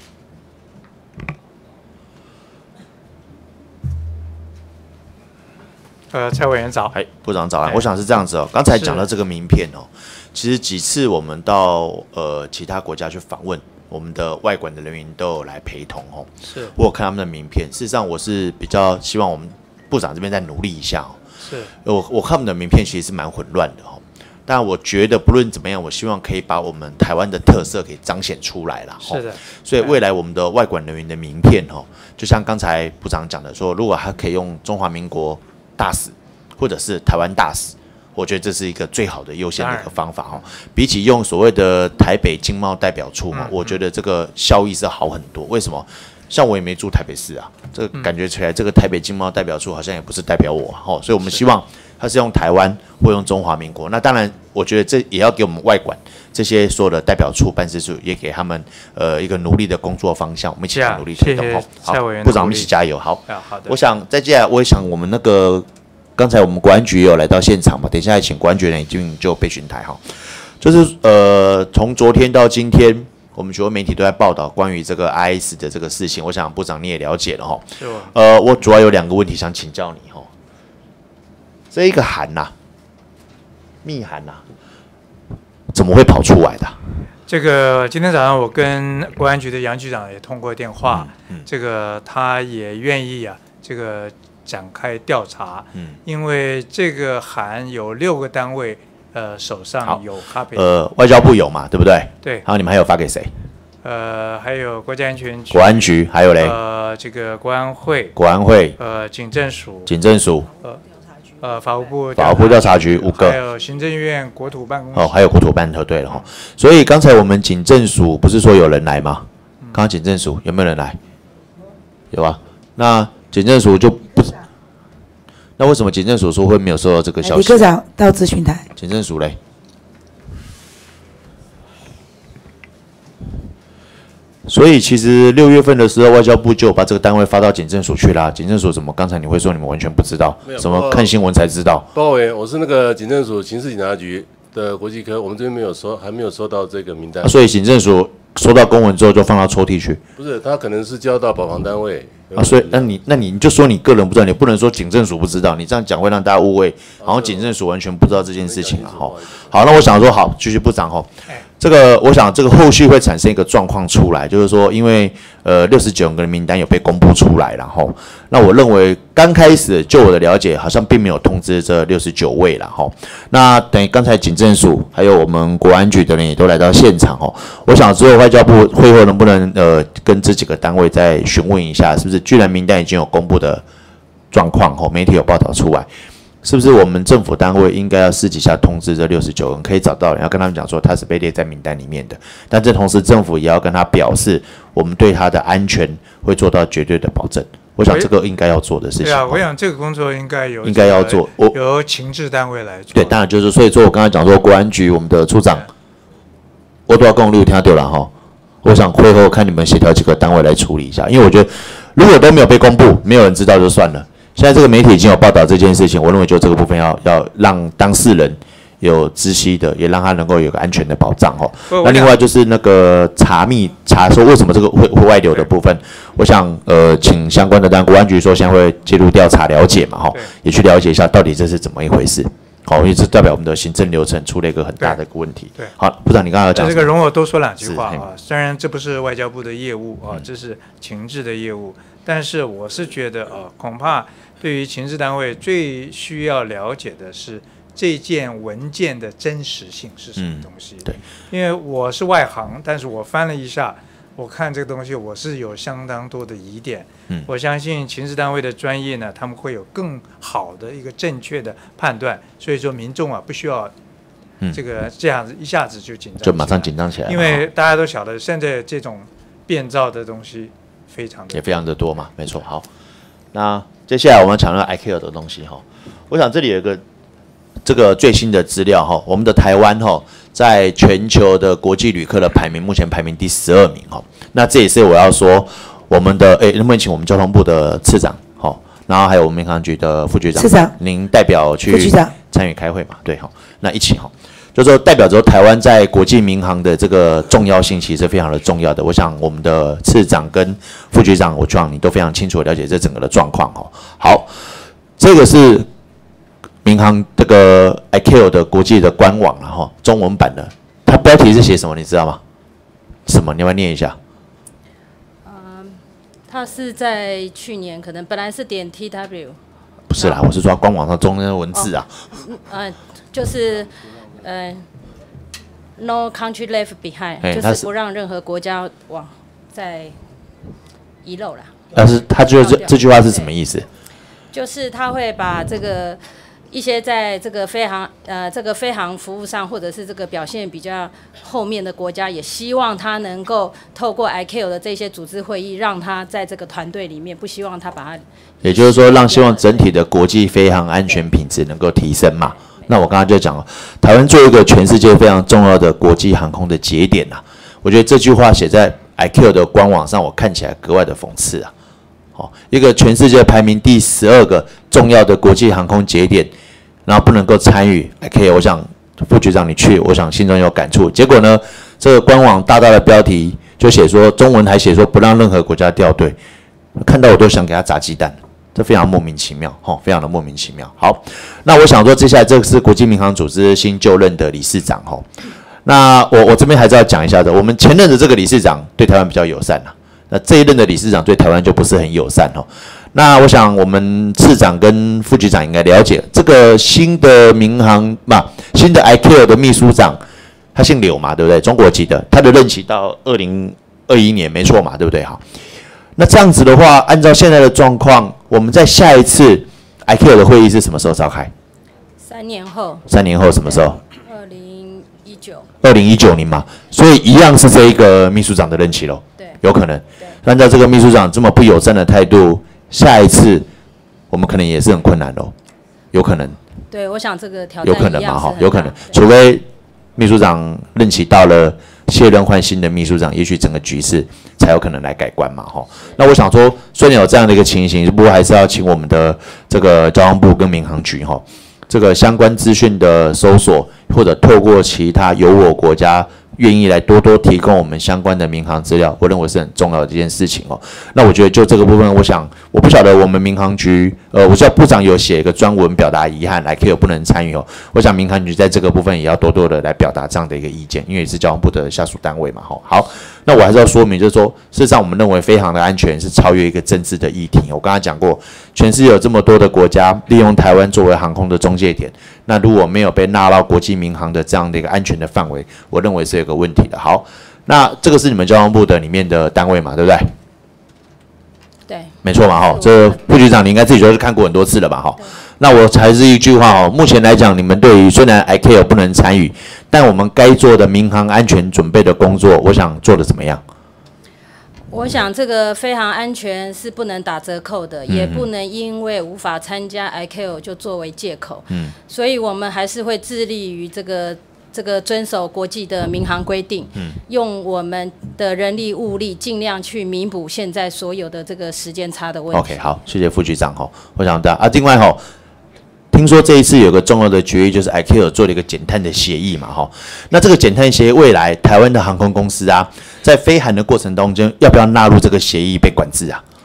Speaker 4: 蔡委员早。
Speaker 13: 部长早安。我想是这样子哦，刚才讲到这个名片哦，其实几次我们到其他国家去访问，我们的外管的人员都有来陪同哦。
Speaker 4: 是。
Speaker 13: 我有看他们的名片，事实上我是比较希望我们部长这边再努力一下哦。
Speaker 4: 是。
Speaker 13: 我看他们的名片其实是蛮混乱的哦。但我觉得不论怎么样，我希望可以把我们台湾的特色给彰显出来啦。
Speaker 4: 是的。
Speaker 13: 所以未来我们的外管人员的名片哦，就像刚才部长讲的说，如果他可以用中华民国大使或者是台湾大使，我觉得这是一个最好的优先的一个方法哦。比起用所谓的台北经贸代表处嘛，我觉得这个效益是好很多。为什么？像我也没住台北市啊，这个感觉起来这个台北经贸代表处好像也不是代表我哦，所以我们希望他是用台湾或用中华民国。那当然，我觉得这也要给我们外管这些所有的代表处、办事处，也给他们一个努力的工作方向，我们一起努力推动。好，部长，我们一起加油。好，
Speaker 4: 好的。
Speaker 13: 我想再接下来，我也想我们那个刚才我们国安局也有来到现场嘛，等一下请国安局人员就备询台哈。就是从昨天到今天，我们许多媒体都在报道关于这个 IS 的这个事情，我想部长你也了解了哈。我主要有2个问题想请教你哈。这一个函呐，密函呐，怎么会跑出来的？
Speaker 4: 这个今天早上我跟国安局的杨局长也通过电话，这个他也愿意啊，这个展开调查，因为这个函有6个单位，手上有copy，
Speaker 13: 外交部有嘛，对不对？
Speaker 4: 对。
Speaker 13: 然后你们还有发给谁？
Speaker 4: 还有国家安全局、
Speaker 13: 国安局，还有嘞，
Speaker 4: 这个国安会、
Speaker 13: 国安会，
Speaker 4: 警政署、
Speaker 13: 警政署，
Speaker 4: 法务部
Speaker 13: 调查局5个，
Speaker 4: 还有行政院国土办公室，
Speaker 13: 还有国土办对对了哈。所以刚才我们警政署不是说有人来吗？刚刚警政署有没有人来？有啊。那警政署就不，那为什么警政署说会没有收到这个消息？
Speaker 2: 李科长到咨询台。
Speaker 13: 警政署嘞？所以其实6月份的时候，外交部就把这个单位发到警政署去啦。警政署怎么刚才你会说你们完全不知道？什么看新闻才知道？
Speaker 8: 报告委员，我是那个警政署刑事警察局的国际科，我们这边还没有收到这个名单。
Speaker 13: 所以警政署收到公文之后就放到抽屉去？
Speaker 8: 不是，他可能是交到保防单位。
Speaker 13: 所以那你就说你个人不知道，你不能说警政署不知道，你这样讲会让大家误会，好像警政署完全不知道这件事情啊。好，那我想说，好，继续部长哈。这个我想这个后续会产生一个状况出来，就是说，因为69个人名单有被公布出来，然后那我认为刚开始就我的了解，好像并没有通知这69位了哈。那等于刚才警政署还有我们国安局的人也都来到现场哦。我想之后外交部会后能不能跟这几个单位再询问一下，是不是居然名单已经有公布的状况哦，媒体有报道出来。是不是我们政府单位应该要私底下通知这69人，可以找到人，要跟他们讲说他是被列在名单里面的，但这同时政府也要跟他表示，我们对他的安全会做到绝对的保证。我想这个应该要做的事情。
Speaker 4: 对啊，我想这个工作应该
Speaker 13: 要做，
Speaker 4: 由情治单位来做。
Speaker 13: 对，当然就是所以说我刚才讲说国安局我们的处长，我都要跟你听到了哈。我想会后看你们协调几个单位来处理一下，因为我觉得如果都没有被公布，没有人知道就算了。现在这个媒体已经有报道这件事情，我认为就这个部分要让当事人有知悉的，也让他能够有个安全的保障哦。那另外就是那个查说为什么这个会外流的部分，我想请相关的国安局说现在会介入调查了解嘛哈，也去了解一下到底这是怎么一回事。好，因为这代表我们的行政流程出了一个很大的一个问题。对，好，部长你刚刚有讲
Speaker 4: 这个容我多说2句话啊。虽然这不是外交部的业务啊，这是情治的业务，但是我是觉得恐怕对于情治单位最需要了解的是这件文件的真实性是什么东西。对，因为我是外行，但是我翻了一下， 我看这个东西我是有相当多的疑点。我相信情治单位的专业呢，他们会有更好的一个正确的判断。所以说民众啊，不需要这样子一下子就紧张，
Speaker 13: 就马上紧张起来，
Speaker 4: 因为大家都晓得现在这种变造的东西非常的
Speaker 13: 多嘛，没错。好，那接下来我们讲到 ICAO 的东西哈，我想这里有一个这个最新的资料哈，我们的台湾哈，在全球的国际旅客的排名，目前排名第12名哈。那这也是我要说我们的能不能请我们交通部的次长哈，然后还有我们民航局的副局长，
Speaker 2: 次长，
Speaker 13: 您代表去参与开会嘛？对哈，那一起哈。就是说，代表着台湾在国际民航的这个重要性，其实非常的重要的。我想我们的次长跟副局长，我希望你都非常清楚了解这整个的状况哈。好，这个是民航这个 ICAO 的国际的官网了哈，中文版的。它标题是写什么，你知道吗？什么？你要不要念一下？
Speaker 11: 它是在去年可能本来是点 TW，
Speaker 13: 不是啦，我是说官网上中间的文字啊。
Speaker 11: 就是。No country left behind， 就是不让任何国家再遗漏啦。
Speaker 13: 但是他就是这句话是什么意思？
Speaker 11: 就是他会把这个一些在这个飞航服务上，或者是这个表现比较后面的国家，也希望他能够透过 ICAO 的这些组织会议，让他在这个团队里面，不希望他把它。
Speaker 13: 也就是说，希望整体的国际飞航安全品质能够提升嘛。那我刚刚就讲了，台湾作为一个全世界非常重要的国际航空的节点啊，我觉得这句话写在 ICAO 的官网上，我看起来格外的讽刺啊。好，一个全世界排名第12个重要的国际航空节点，然后不能够参与 ICAO， 我想副局长你去，我想心中有感触。结果呢，这个官网大大的标题就写说，中文还写说不让任何国家调队，看到我都想给他砸鸡蛋。这非常莫名其妙，非常的莫名其妙。好，那我想说，接下来这个是国际民航组织新就任的理事长，那我这边还是要讲一下的，我们前任的这个理事长对台湾比较友善啦，那这一任的理事长对台湾就不是很友善那我想我们次长跟副局长应该了解，这个新的民航新的 ICAO 的秘书长，他姓柳嘛，对不对？中国籍的，他的任期到2021年，没错嘛，对不对？好。那这样子的话，按照现在的状况，我们在下一次 ICAO 的会议是什么时候召开
Speaker 11: ？3年后。
Speaker 13: 3年后什么时候
Speaker 11: ？2019
Speaker 13: 年嘛，所以一样是这一个秘书长的任期咯。
Speaker 11: 对，
Speaker 13: 有可能。按照这个秘书长这么不友善的态度，下一次我们可能也是很困难咯，有可能。
Speaker 11: 对，我想这个挑战
Speaker 13: 有可能嘛，有可能，除非秘书长任期到了。卸任换新的秘书长，也许整个局势才有可能来改观嘛，那我想说，虽然有这样的一个情形，不过还是要请我们的这个交通部跟民航局这个相关资讯的搜索，或者透过其他有我国家愿意来多提供我们相关的民航资料，我认为是很重要的一件事情那我觉得就这个部分，我不晓得我们民航局，我知道部长有写一个专文表达遗憾，ICAO不能参与我想民航局在这个部分也要多的来表达这样的一个意见，因为也是交通部的下属单位嘛好，那我还是要说明，就是说，事实上我们认为飞航的安全是超越一个政治的议题。我刚才讲过，全世界有这么多的国家利用台湾作为航空的中介点，那如果没有被纳到国际民航的这样的一个安全的范围，我认为是有个问题的。好，那这个是你们交通部的里面的单位嘛，对不对？
Speaker 11: 对，
Speaker 13: 没错嘛这副局长你应该自己就是看过很多次了吧那我还是一句话目前来讲，你们对于虽然 ICAO 不能参与，但我们该做的民航安全准备的工作，我想做的怎么样？
Speaker 11: 我想这个飞航安全是不能打折扣的，也不能因为无法参加 ICAO 就作为借口。所以我们还是会致力于这个遵守国际的民航规定，用我们的人力物力尽量去弥补现在所有的这个时间差的问题。
Speaker 13: OK， 好，谢谢副局长我想另外听说这一次有个重要的决议，就是 ICAO 做了一个减碳的协议嘛那这个减碳协议，未来台湾的航空公司在飞航的过程当中，要不要纳入这个协议被管制啊？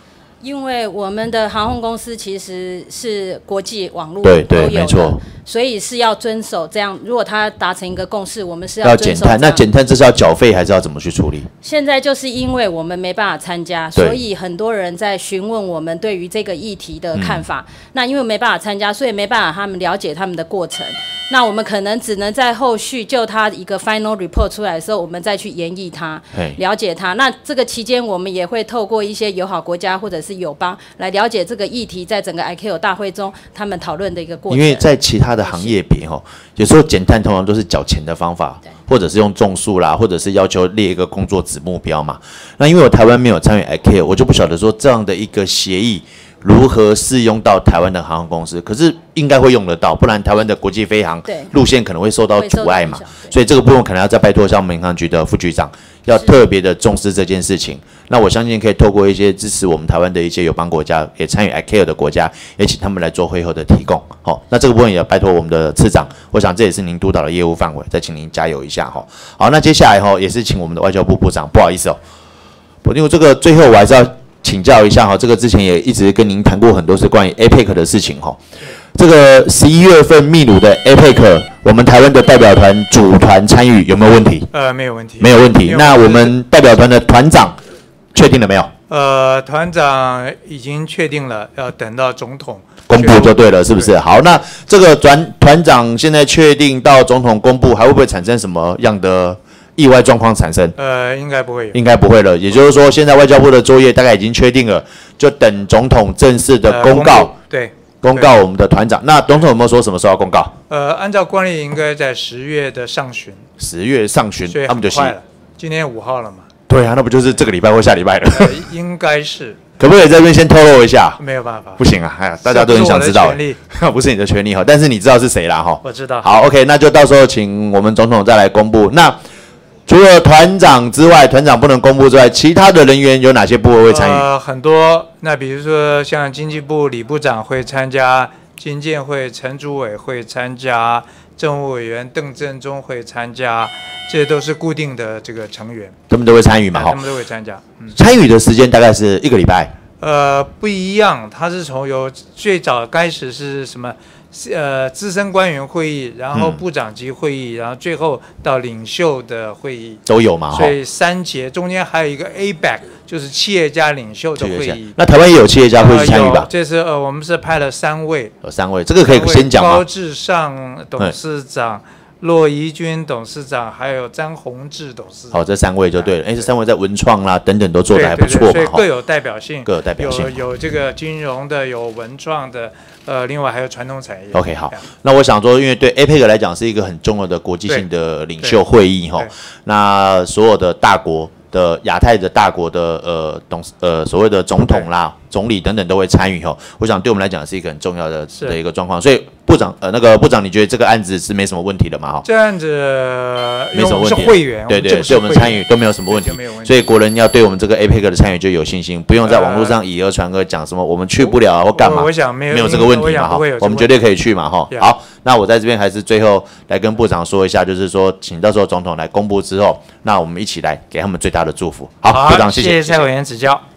Speaker 11: 因为我们的航空公司其实是国际网络
Speaker 13: 对
Speaker 11: 都有的，
Speaker 13: 没错，
Speaker 11: 所以是要遵守这样。如果他达成一个共识，我们是
Speaker 13: 要
Speaker 11: 遵守
Speaker 13: 减碳。那减碳这是要缴费还是要怎么去处理？
Speaker 11: 现在就是因为我们没办法参加，所以很多人在询问我们对于这个议题的看法。那因为没办法参加，所以没办法他们了解他们的过程。那我们可能只能在后续就他一个 final report 出来的时候，我们再去研议它，了解它。那这个期间，我们也会透过一些友好国家或者是友邦来了解这个议题在整个 ICAO 大会中他们讨论的一个过程。
Speaker 13: 因为在其他的行业别有时候减碳通常都是缴钱的方法，或者是用种树啦，或者是要求列一个工作子目标嘛。那因为我台湾没有参与 ICAO， 我就不晓得说这样的一个协议如何适用到台湾的航空公司，可是应该会用得到，不然台湾的国际飞航路线可能会受到阻碍嘛。所以这个部分可能要再拜托像民航局的副局长，要特别的重视这件事情。那我相信可以透过一些支持我们台湾的一些友邦国家，也参与 ICAO 的国家，也请他们来做会后的提供。好，那这个部分也要拜托我们的次长，我想这也是您督导的业务范围，再请您加油一下。好，那接下来也是请我们的外交部部长，不好意思因为这个最后我还是要请教一下这个之前也一直跟您谈过很多是关于 APEC 的事情这个11月份秘鲁的 APEC， 我们台湾的代表团组团参与有没有问题？
Speaker 4: 没有问题，
Speaker 13: 没有问题。那我们代表团的团长确定了没有？
Speaker 4: 团长已经确定了，要等到总统
Speaker 13: 公布就对了，是不是？好，那这个团长现在确定到总统公布，还会不会产生什么样的意外状况产生？
Speaker 4: 应该不会有，
Speaker 13: 应该不会了。也就是说，现在外交部的作业大概已经确定了，就等总统正式的公告。
Speaker 4: 对，
Speaker 13: 公告我们的团长。那总统有没有说什么时候要公告？
Speaker 4: 按照惯例应该在10月的上旬。
Speaker 13: 10月上旬，
Speaker 4: 所以很快了。今天5号了嘛？
Speaker 13: 对啊，那不就是这个礼拜或下礼拜了？
Speaker 4: 应该是。
Speaker 13: 可不可以在这边先透露一下？
Speaker 4: 没有办法，
Speaker 13: 不行啊！大家都很想知道。不是你的权利但是你知道是谁啦
Speaker 4: 我知道。
Speaker 13: 好 ，OK， 那就到时候请我们总统再来公布。那除了团长之外，团长不能公布之外，其他的人员有哪些部位会参与？
Speaker 4: 很多。那比如说像经济部李部长会参加，经建会陈主委会参加，政务委员邓正中会参加，这些都是固定的这个成员。
Speaker 13: 他们都会参与嘛？
Speaker 4: 他们都会参加。
Speaker 13: 参与的时间大概是1个礼拜。
Speaker 4: 不一样，它是从最早开始是什么？资深官员会议，然后部长级会议，然后最后到领袖的会议
Speaker 13: 都有嘛？
Speaker 4: 所以3节，中间还有一个 ABEC， 就是企业家领袖的会议。
Speaker 13: 那台湾也有企业家会参与吧？
Speaker 4: 这次我们是派了3位。
Speaker 13: 3位，这个可以先讲吗？
Speaker 4: 高志尚董事长。骆怡君董事长，还有张宏志董事长。
Speaker 13: 好，这3位就对了。这3位在文创啦等等都做得还不错嘛。
Speaker 4: 所以各有代表性。
Speaker 13: 各有代表性。
Speaker 4: 有这个金融的，有文创的，另外还有传统产业。
Speaker 13: OK， 好。那我想说，因为对 APEC 来讲是一个很重要的国际性的领袖会议那所有的大国的亚太的大国的所谓的总统啦、总理等等都会参与我想对我们来讲是一个很重要的一个状况。所以部长部长，你觉得这个案子是没什么问题的吗？
Speaker 4: 这案子
Speaker 13: 没什么问题，
Speaker 4: 会员
Speaker 13: 对，对我们参与都没有什么问题。所以国人要对我们这个 APEC 的参与就有信心，不用在网络上以讹传讹讲什么我们去不了或干嘛。
Speaker 4: 我想没
Speaker 13: 有这个问题嘛我们绝对可以去嘛好，那我在这边还是最后来跟部长说一下，就是说请到时候总统来公布之后，那我们一起来给他们最大的祝福。好，部长谢
Speaker 4: 谢蔡委员指教。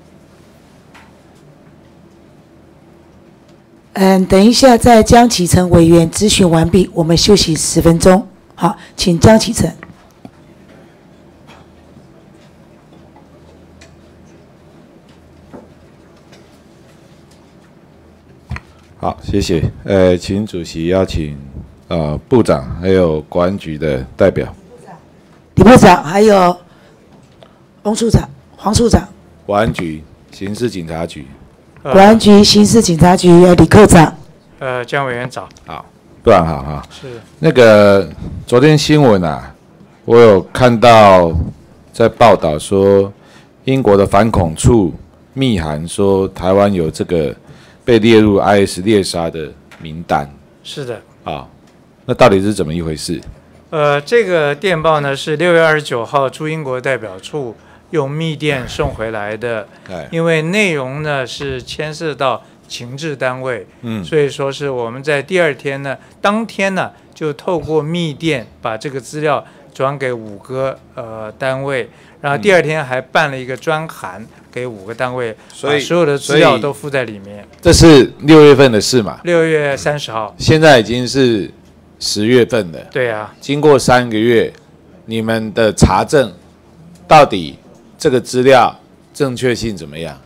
Speaker 2: 等一下，在江启臣委员咨询完毕，我们休息10分钟。好，请江启臣。
Speaker 1: 好，谢谢。请主席邀请部长还有国安局的代表。
Speaker 2: 李部长还有黄处长、黄处长。
Speaker 1: 国安局、刑事警察局。
Speaker 2: 国安局、刑事警察局李科长。
Speaker 4: 江委员早。
Speaker 1: 好，部长好哈。
Speaker 4: 是。
Speaker 1: 那个昨天新闻我有看到在报道说，英国的反恐处密函说台湾有这个被列入 IS 猎杀的名单。
Speaker 4: 是的。
Speaker 1: 那到底是怎么一回事？
Speaker 4: 这个电报呢是6月29号驻英国代表处用密电送回来的，因为内容呢是牵涉到情治单位，所以说是我们在第2天呢，当天呢就透过密电把这个资料转给5个单位，然后第2天还办了一个专函给5个单位，
Speaker 1: 所以
Speaker 4: 所有的资料都附在里面。
Speaker 1: 这是6月份的事嘛
Speaker 4: ？6月30号。
Speaker 1: 现在已经是10月份了。
Speaker 4: 对啊。
Speaker 1: 经过3个月，你们的查证到底这个资料正确性怎么样？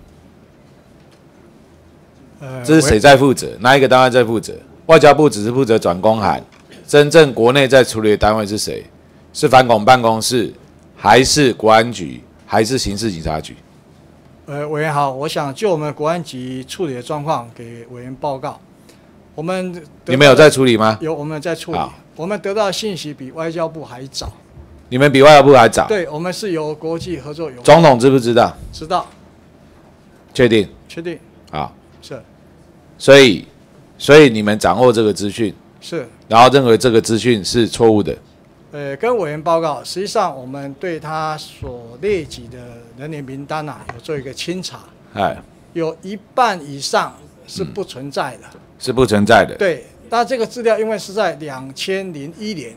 Speaker 1: 这是谁在负责？哪一个单位在负责？外交部只是负责转公函，真正国内在处理的单位是谁？是反恐办公室，还是国安局，还是刑事警察局？
Speaker 14: 委员好，我想就我们国安局处理的状况给委员报告。我们
Speaker 1: 你们有在处理吗？
Speaker 14: 有，我们在处理。我们得到的信息比外交部还早。
Speaker 1: 你们比外交部还早？
Speaker 14: 对，我们是由国际合作有。
Speaker 1: 总统知不知道？
Speaker 14: 知道。
Speaker 1: 确定？
Speaker 14: 确定。
Speaker 1: 好。
Speaker 14: 是。
Speaker 1: 所以你们掌握这个资讯。
Speaker 14: 是。
Speaker 1: 然后认为这个资讯是错误的。
Speaker 14: 跟委员报告，实际上我们对他所列举的人员名单有做一个清查，有1半以上是不存在的，
Speaker 1: 是不存在的。
Speaker 14: 对，那这个资料因为是在2001年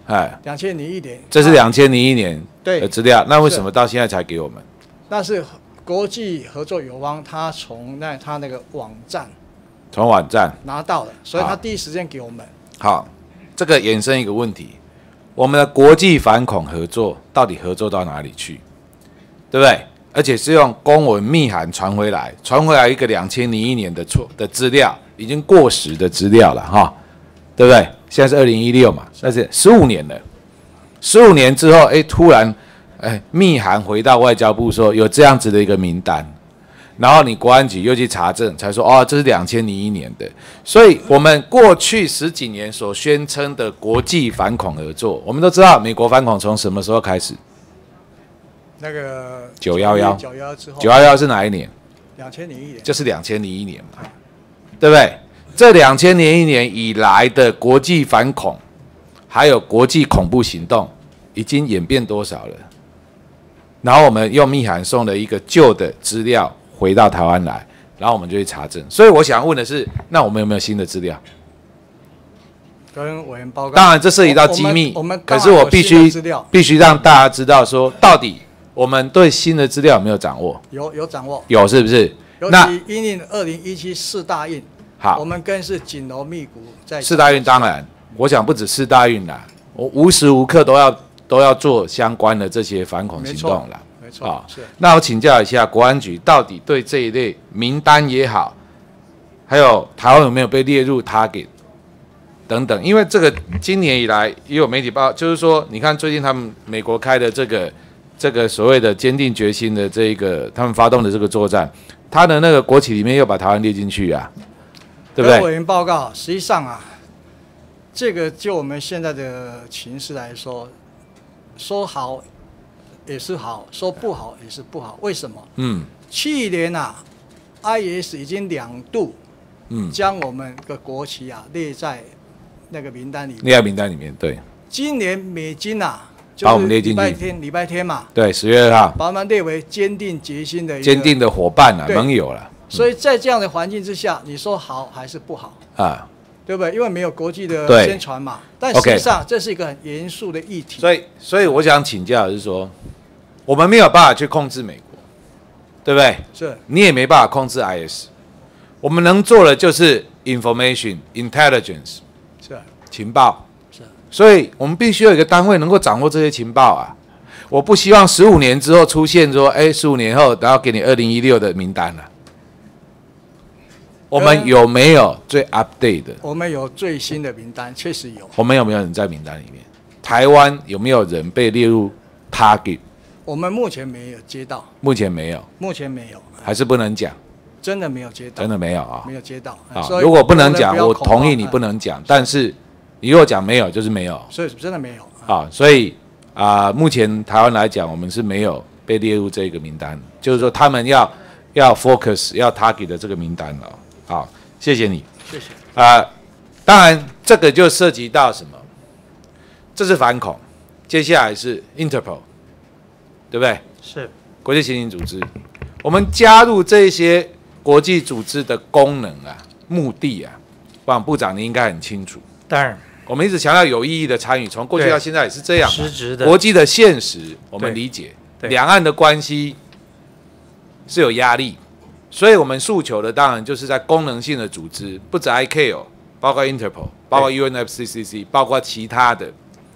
Speaker 14: ，2001年，
Speaker 1: 这是2001年的资料，那为什么到现在才给我们？
Speaker 14: 那是国际合作友方他从他那个网站，
Speaker 1: 从网站
Speaker 14: 拿到的，所以他第一时间给我们。
Speaker 1: 好，这个衍生一个问题。我们的国际反恐合作到底合作到哪里去，对不对？而且是用公文密函传回来一个2001年的资料，已经过时的资料了哈，对不对？现在是2016嘛，但是15年了，15年之后，突然，密函回到外交部说有这样子的一个名单。然后你国安局又去查证，才说这是2001年的。所以我们过去10几年所宣称的国际反恐合作，我们都知道美国反恐从什么时候开始？
Speaker 14: 那个
Speaker 1: 911
Speaker 14: 之后
Speaker 1: ，911是哪一年
Speaker 14: ？2001年，
Speaker 1: 就是2001年嘛，对不对？这2001年以来的国际反恐，还有国际恐怖行动，已经演变多少了？然后我们用密函送了一个旧的资料回到台湾来，然后我们就去查证。所以我想问的是，那我们有没有新的资料？
Speaker 14: 跟委员报告。
Speaker 1: 当然，这涉及到机密，可是我必须让大家知道说，到底我们对新的资料有没有掌握？
Speaker 14: 有掌握。
Speaker 1: 有是不是？
Speaker 14: 尤其因应20174大运，
Speaker 1: 好，
Speaker 14: 我们更是紧锣密鼓在。
Speaker 1: 4大运当然，我想不止4大运啦，我无时无刻都要做相关的这些反恐行动啦。
Speaker 14: 没错，是。
Speaker 1: 那我请教一下，国安局到底对这一类名单也好，还有台湾有没有被列入 target 等等？因为这个今年以来也有媒体报，就是说，你看最近他们美国开的这个所谓的坚定决心的这个他们发动的这个作战，他的那个国旗里面又把台湾列进去啊，对不对？
Speaker 14: 委员报告，实际上这个就我们现在的情势来说，说好也是好，说不好也是不好。为什么？去年IS 已经2度，将我们的国旗列在那个名单里面。
Speaker 1: 列在名单里面，对。
Speaker 14: 今年美军
Speaker 1: 把我们列进去。
Speaker 14: 礼拜天嘛。
Speaker 1: 对，10月2号。
Speaker 14: 把我们列为坚定决心的
Speaker 1: 坚定的伙伴盟友了。
Speaker 14: 所以在这样的环境之下，你说好还是不好？对不对？因为没有国际的宣传嘛。但实际上这是一个很严肃的议题。
Speaker 1: 所以我想请教的是说，我们没有办法去控制美国，对不对？
Speaker 14: 是。
Speaker 1: 你也没办法控制 IS， 我们能做的就是 information intelligence，
Speaker 14: 是
Speaker 1: 情报。
Speaker 14: 是。
Speaker 1: 所以我们必须有一个单位能够掌握这些情报啊。我不希望15年之后出现说，15年后然后给你2016的名单了。我们有没有最 update 的？
Speaker 14: 我们有最新的名单，确实有。
Speaker 1: 我们有没有人在名单里面？台湾有没有人被列入 target？
Speaker 14: 我们目前没有接到。
Speaker 1: 目前没有。
Speaker 14: 目前没有。
Speaker 1: 还是不能讲？
Speaker 14: 真的没有接到。
Speaker 1: 真的没有啊？
Speaker 14: 没有接到。
Speaker 1: 如果不能讲，我同意你不能讲。但是你如果讲没有，就是没有。
Speaker 14: 所以真的没有。
Speaker 1: 所以目前台湾来讲，我们是没有被列入这个名单，就是说他们要 focus 要 target 的这个名单了。好，谢谢你。
Speaker 14: 谢谢。
Speaker 1: 当然这个就涉及到什么？这是反恐，接下来是 Interpol， 对不对？
Speaker 4: 是。
Speaker 1: 国际刑警组织，我们加入这些国际组织的功能目的我想部长你应该很清楚。
Speaker 4: 当然。
Speaker 1: 我们一直强调有意义的参与，从过去到现在也是这样。
Speaker 4: 实质的
Speaker 1: 国际的现实，我们理解，两岸的关系是有压力，所以我们诉求的当然就是在功能性的组织，不止 ICAO， 包括 Interpol， 包括 UNFCCC， 包括其他的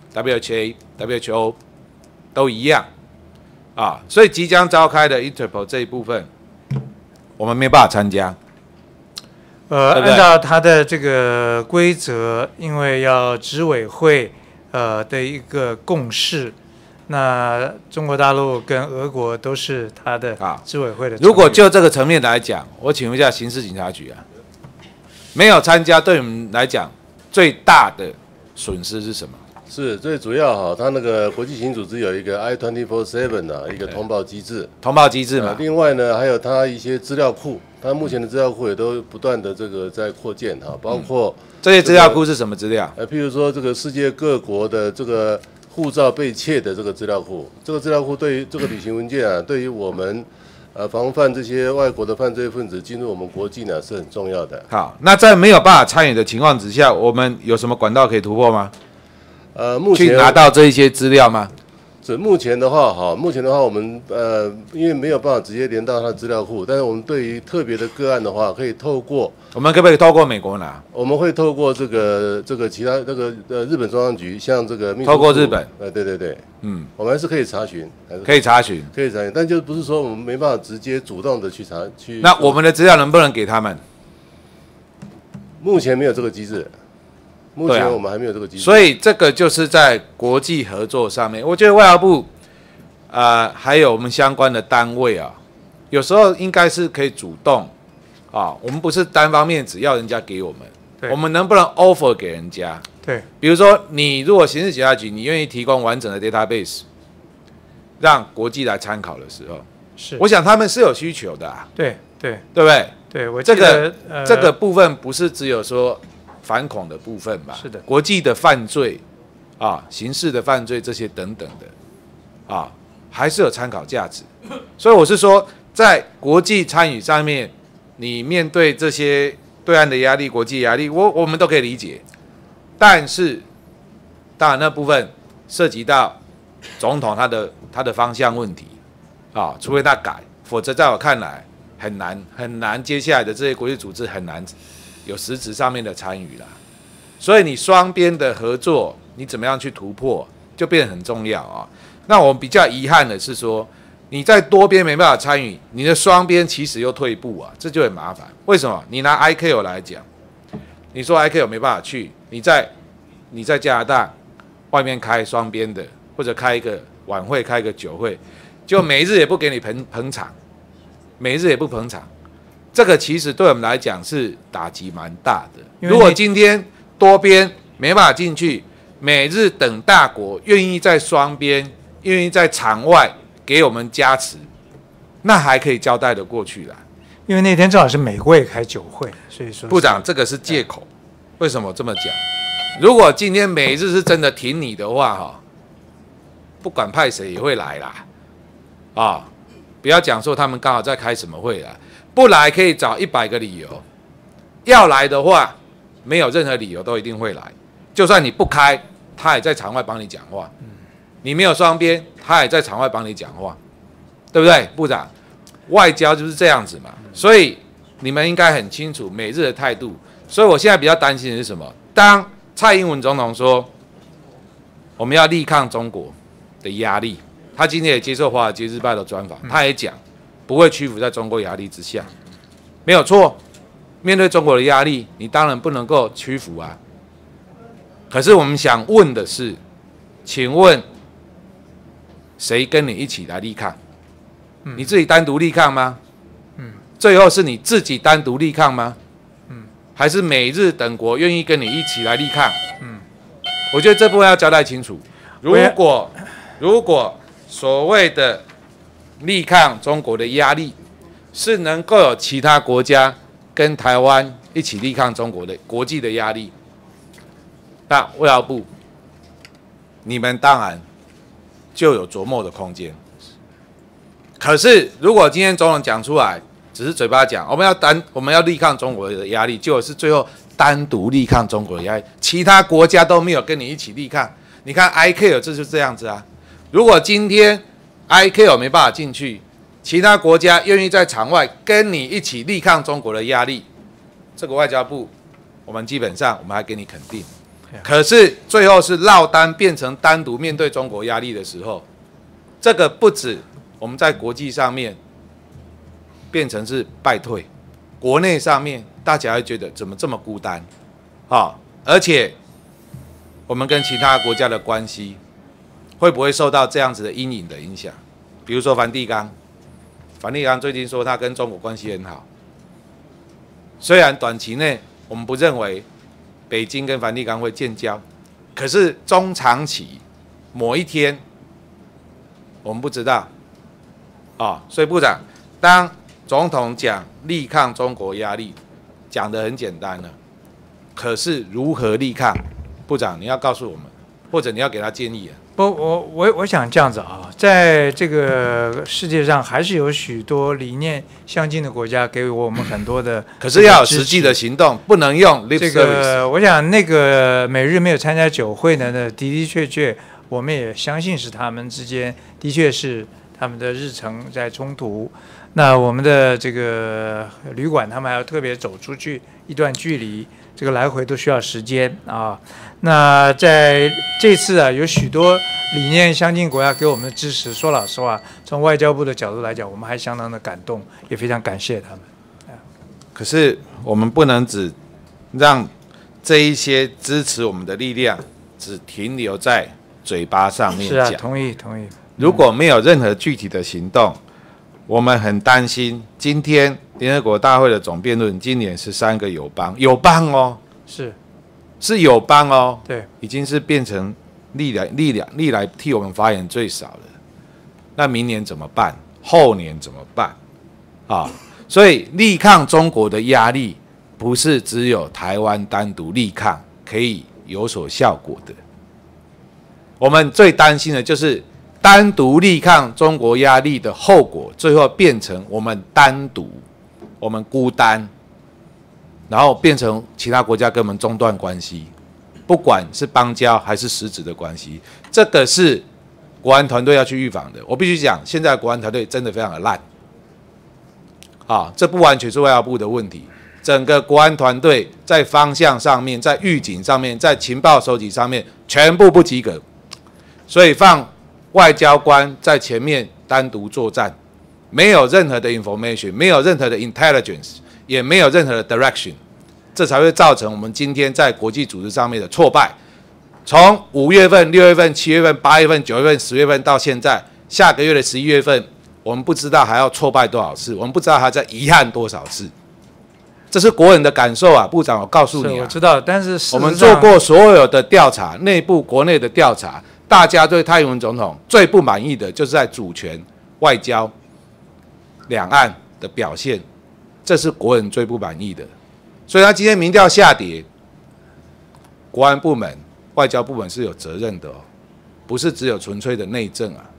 Speaker 1: WHO 都一样啊。所以即将召开的 Interpol 这一部分，我们没办法参加。
Speaker 4: 按照它的这个规则，因为要执委会的一个共识，那中国大陆跟俄国都是它的执委会的。
Speaker 1: 如果就这个层面来讲，我请问一下刑事警察局啊，没有参加对我们来讲最大的损失是什么？
Speaker 8: 是最主要哈，它那个国际刑组织有一个 I-24/7的一个通报机制，
Speaker 1: 通报机制嘛。
Speaker 8: 另外呢，还有它一些资料库，它目前的资料库也都不断的这个在扩建哈，包括
Speaker 1: 这些资料库是什么资料？
Speaker 8: 譬如说这个世界各国的这个护照被窃的这个资料库，这个资料库对于这个旅行文件啊，对于我们防范这些外国的犯罪分子进入我们国境呢是很重要的。
Speaker 1: 好，那在没有办法参与的情况之下，我们有什么管道可以突破吗？
Speaker 8: 目前
Speaker 1: 去拿到这一些资料吗？
Speaker 8: 目前的话，我们因为没有办法直接连到它的资料库，但是我们对于特别的个案的话，可以透过
Speaker 1: 我们可不可以透过美国拿？
Speaker 8: 我们会透过这个其他这个日本中央局，像这个秘书处
Speaker 1: 透过日本，
Speaker 8: 对，我们还是可以查询，
Speaker 1: 可以查询，
Speaker 8: 但就不是说我们没办法直接主动的去查去。
Speaker 1: 那我们的资料能不能给他们？
Speaker 8: 目前没有这个机制。目前我们还没有这个机制，
Speaker 1: 所以这个就是在国际合作上面，我觉得外交部还有我们相关的单位啊，有时候应该是可以主动啊，我们不是单方面只要人家给我们，我们能不能 offer 给人家？
Speaker 4: 对，
Speaker 1: 比如说你如果刑事警察局你愿意提供完整的 database， 让国际来参考的时候，
Speaker 4: 是，
Speaker 1: 我想他们是有需求的啊，
Speaker 4: 对
Speaker 1: 不对？
Speaker 4: 对，我记得
Speaker 1: 这个部分不是只有说反恐的部分吧？
Speaker 4: 是的，
Speaker 1: 国际的犯罪啊，刑事的犯罪这些等等的啊，还是有参考价值。所以我是说，在国际参与上面，你面对这些对岸的压力、国际压力，我们都可以理解。但是，当然那部分涉及到总统他的方向问题啊，除非他改，否则在我看来很难。接下来的这些国际组织很难有实质上面的参与啦，所以你双边的合作，你怎么样去突破，就变得很重要啊。那我们比较遗憾的是说，你在多边没办法参与，你的双边其实又退步啊，这就很麻烦。为什么？你拿 ICAO 来讲，你说 ICAO 没办法去，你在加拿大外面开双边的，或者开一个晚会、开一个酒会，就每日也不给你捧场，每日也不捧场。这个其实对我们来讲是打击蛮大的。如果今天多边没办法进去，美日等大国愿意在双边、愿意在场外给我们加持，那还可以交代得过去啦。
Speaker 4: 因为那天正好是美国也开酒会，所以说
Speaker 1: 部长这个是借口。为什么这么讲？如果今天美日是真的挺你的话，哈，不管派谁也会来啦。啊，不要讲说他们刚好在开什么会啦。不来可以找100个理由，要来的话，没有任何理由都一定会来。就算你不开，他也在场外帮你讲话。你没有双边，他也在场外帮你讲话，对不对，部长？外交就是这样子嘛。所以你们应该很清楚美日的态度。所以我现在比较担心的是什么？当蔡英文总统说我们要力抗中国的压力，他今天也接受《华尔街日报》的专访，他也讲。不会屈服在中国压力之下，没有错。面对中国的压力，你当然不能够屈服啊。可是我们想问的是，请问谁跟你一起来力抗？你自己单独力抗吗？最后是你自己单独力抗吗？还是美日等国愿意跟你一起来力抗？我觉得这部分要交代清楚。如果所谓的力抗中国的压力，是能够有其他国家跟台湾一起力抗中国的国际的压力，那外交部你们当然就有琢磨的空间。可是如果今天总统讲出来，只是嘴巴讲，我们要力抗中国的压力，结果是最后单独力抗中国的压力，其他国家都没有跟你一起力抗。你看 ICAO 这就是这样子啊。如果今天 ICAO 没办法进去，其他国家愿意在场外跟你一起力抗中国的压力，这个外交部我们基本上我们还给你肯定。可是最后是落单变成单独面对中国压力的时候，这个不止我们在国际上面变成是败退，国内上面大家会觉得怎么这么孤单啊？而且我们跟其他国家的关系会不会受到这样子的阴影的影响？比如说梵蒂冈最近说他跟中国关系很好，虽然短期内我们不认为北京跟梵蒂冈会建交，可是中长期某一天我们不知道所以部长，当总统讲力抗中国压力，讲得很简单了，可是如何力抗，部长你要告诉我们，或者你要给他建议啊。
Speaker 4: 我想这样子啊，在这个世界上还是有许多理念相近的国家给我们很多的，
Speaker 1: 可是要有实际的行动，不能用 lip service。
Speaker 4: 这个我想那个美日没有参加酒会呢，的确，我们也相信是他们之间的确是他们的日程在冲突。那我们的这个旅馆，他们还要特别走出去一段距离，这个来回都需要时间啊。那在这次啊，有许多理念相近国家给我们的支持。说老实话，从外交部的角度来讲，我们还相当的感动，也非常感谢他们。
Speaker 1: 可是我们不能只让这一些支持我们的力量只停留在嘴巴上面讲。
Speaker 4: 是啊，同意。
Speaker 1: 如果没有任何具体的行动，我们很担心，今天联合国大会的总辩论，今年13个友邦哦，是友邦哦，
Speaker 4: 对，
Speaker 1: 已经是变成历来替我们发言最少的。那明年怎么办？后年怎么办？所以力抗中国的压力，不是只有台湾单独力抗可以有所效果的。我们最担心的就是单独力抗中国压力的后果，最后变成我们单独，我们孤单，然后变成其他国家跟我们中断关系，不管是邦交还是实质的关系，这个是国安团队要去预防的。我必须讲，现在国安团队真的非常的烂，这不完全是外交部的问题，整个国安团队在方向上面、在预警上面、在情报收集上面全部不及格，所以放外交官在前面单独作战，没有任何的 information， 没有任何的 intelligence， 也没有任何的 direction， 这才会造成我们今天在国际组织上面的挫败。从5月份、6月份、7月份、8月份、9月份、10月份到现在，下个月的11月份，我们不知道还要挫败多少次，我们不知道还在遗憾多少次。这是国人的感受啊，部长，我告诉你
Speaker 4: 我知道，但是
Speaker 1: 我们做过所有的调查，内部国内的调查。大家对蔡英文总统最不满意的就是在主权、外交、两岸的表现，这是国人最不满意的。所以他今天民调下跌，国安部门、外交部门是有责任的不是只有纯粹的内政啊。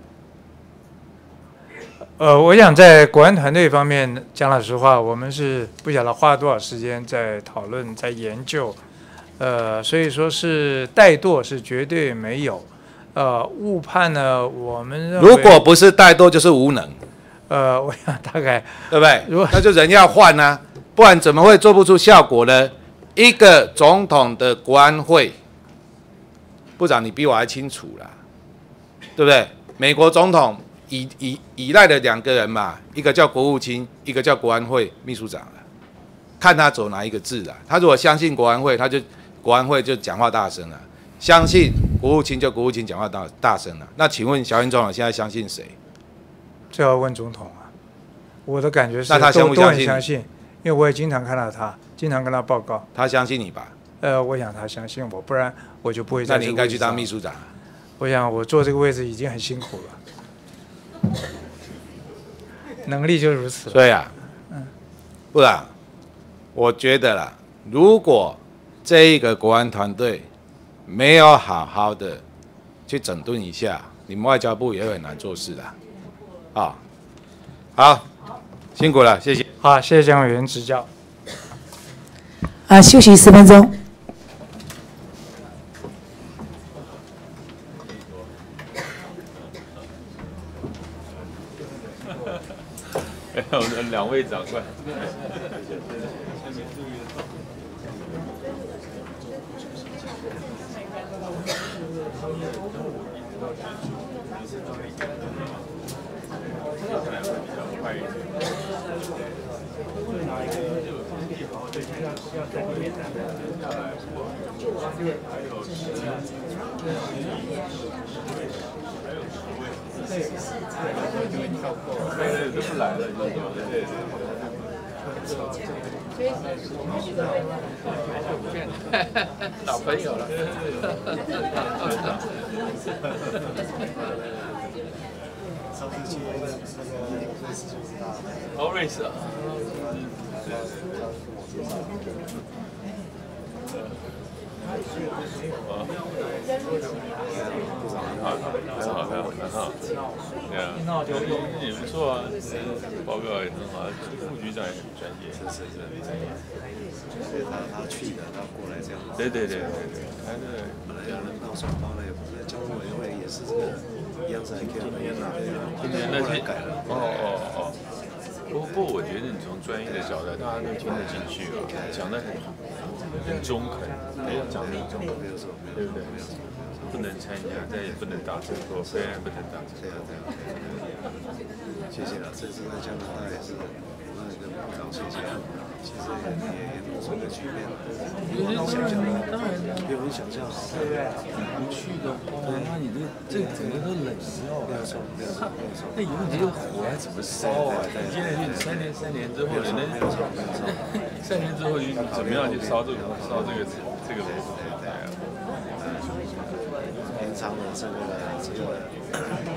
Speaker 4: 我想在国安团队方面，讲老实话，我们是不晓得花了多少时间在讨论、在研究，所以说是怠惰是绝对没有。误判呢？我们认为如
Speaker 1: 果不是怠惰，就是无能。
Speaker 4: 我想大概
Speaker 1: 对不对？那就人要换啊，不然怎么会做不出效果呢？一个总统的国安会，部长你比我还清楚啦，对不对？美国总统依赖的2个人嘛，一个叫国务卿，一个叫国安会秘书长啦，看他走哪一个字啦。他如果相信国安会，国安会就讲话大声了。相信国务卿就国务卿讲话大声了。那请问小英总统现在相信谁？
Speaker 4: 这要问总统啊。我的感觉是，
Speaker 1: 那他相不相信？
Speaker 4: 都很相信，因为我也经常看到他，经常跟他报告。
Speaker 1: 他相信你吧？
Speaker 4: 我想他相信我，不然我就不会在这个位置上。
Speaker 1: 那你应该去当秘书长。
Speaker 4: 我想我坐这个位置已经很辛苦了，能力就如此。
Speaker 1: 对啊，不然我觉得啦，如果这一个国安团队没有好好的去整顿一下，你们外交部也会很难做事的。好，辛苦了，谢谢。
Speaker 4: 好，谢谢蒋委员指教。
Speaker 2: 休息10分钟。
Speaker 15: 2位长官。都不来了，对。老朋友了。哦，瑞士啊。很好，对啊，也不错啊，报告也很好，副局长也很专业，是，
Speaker 5: 所以他去的，他过来这样。
Speaker 15: 对，
Speaker 5: 他这本来要能到双方的，也不是交通委员会也是这个一样是 IQ 的，今年那天改了。
Speaker 15: 哦。不过我觉得你从专业的角度，大家都听得进去啊，讲得很中肯，讲得很中肯，对不对？不能参加，但也不能打折扣，虽然不能打折扣。
Speaker 5: 谢谢了，这次在加拿大也是，我那个部长谢谢，其实也弄出个局面，有人想象，当然有人想象好，
Speaker 15: 不去的话，那你这整个都冷掉了，那以后你这个火还怎么烧啊？你现在就3年之后，人家3年之后你怎么样去烧这个楼？
Speaker 5: 平常的这个。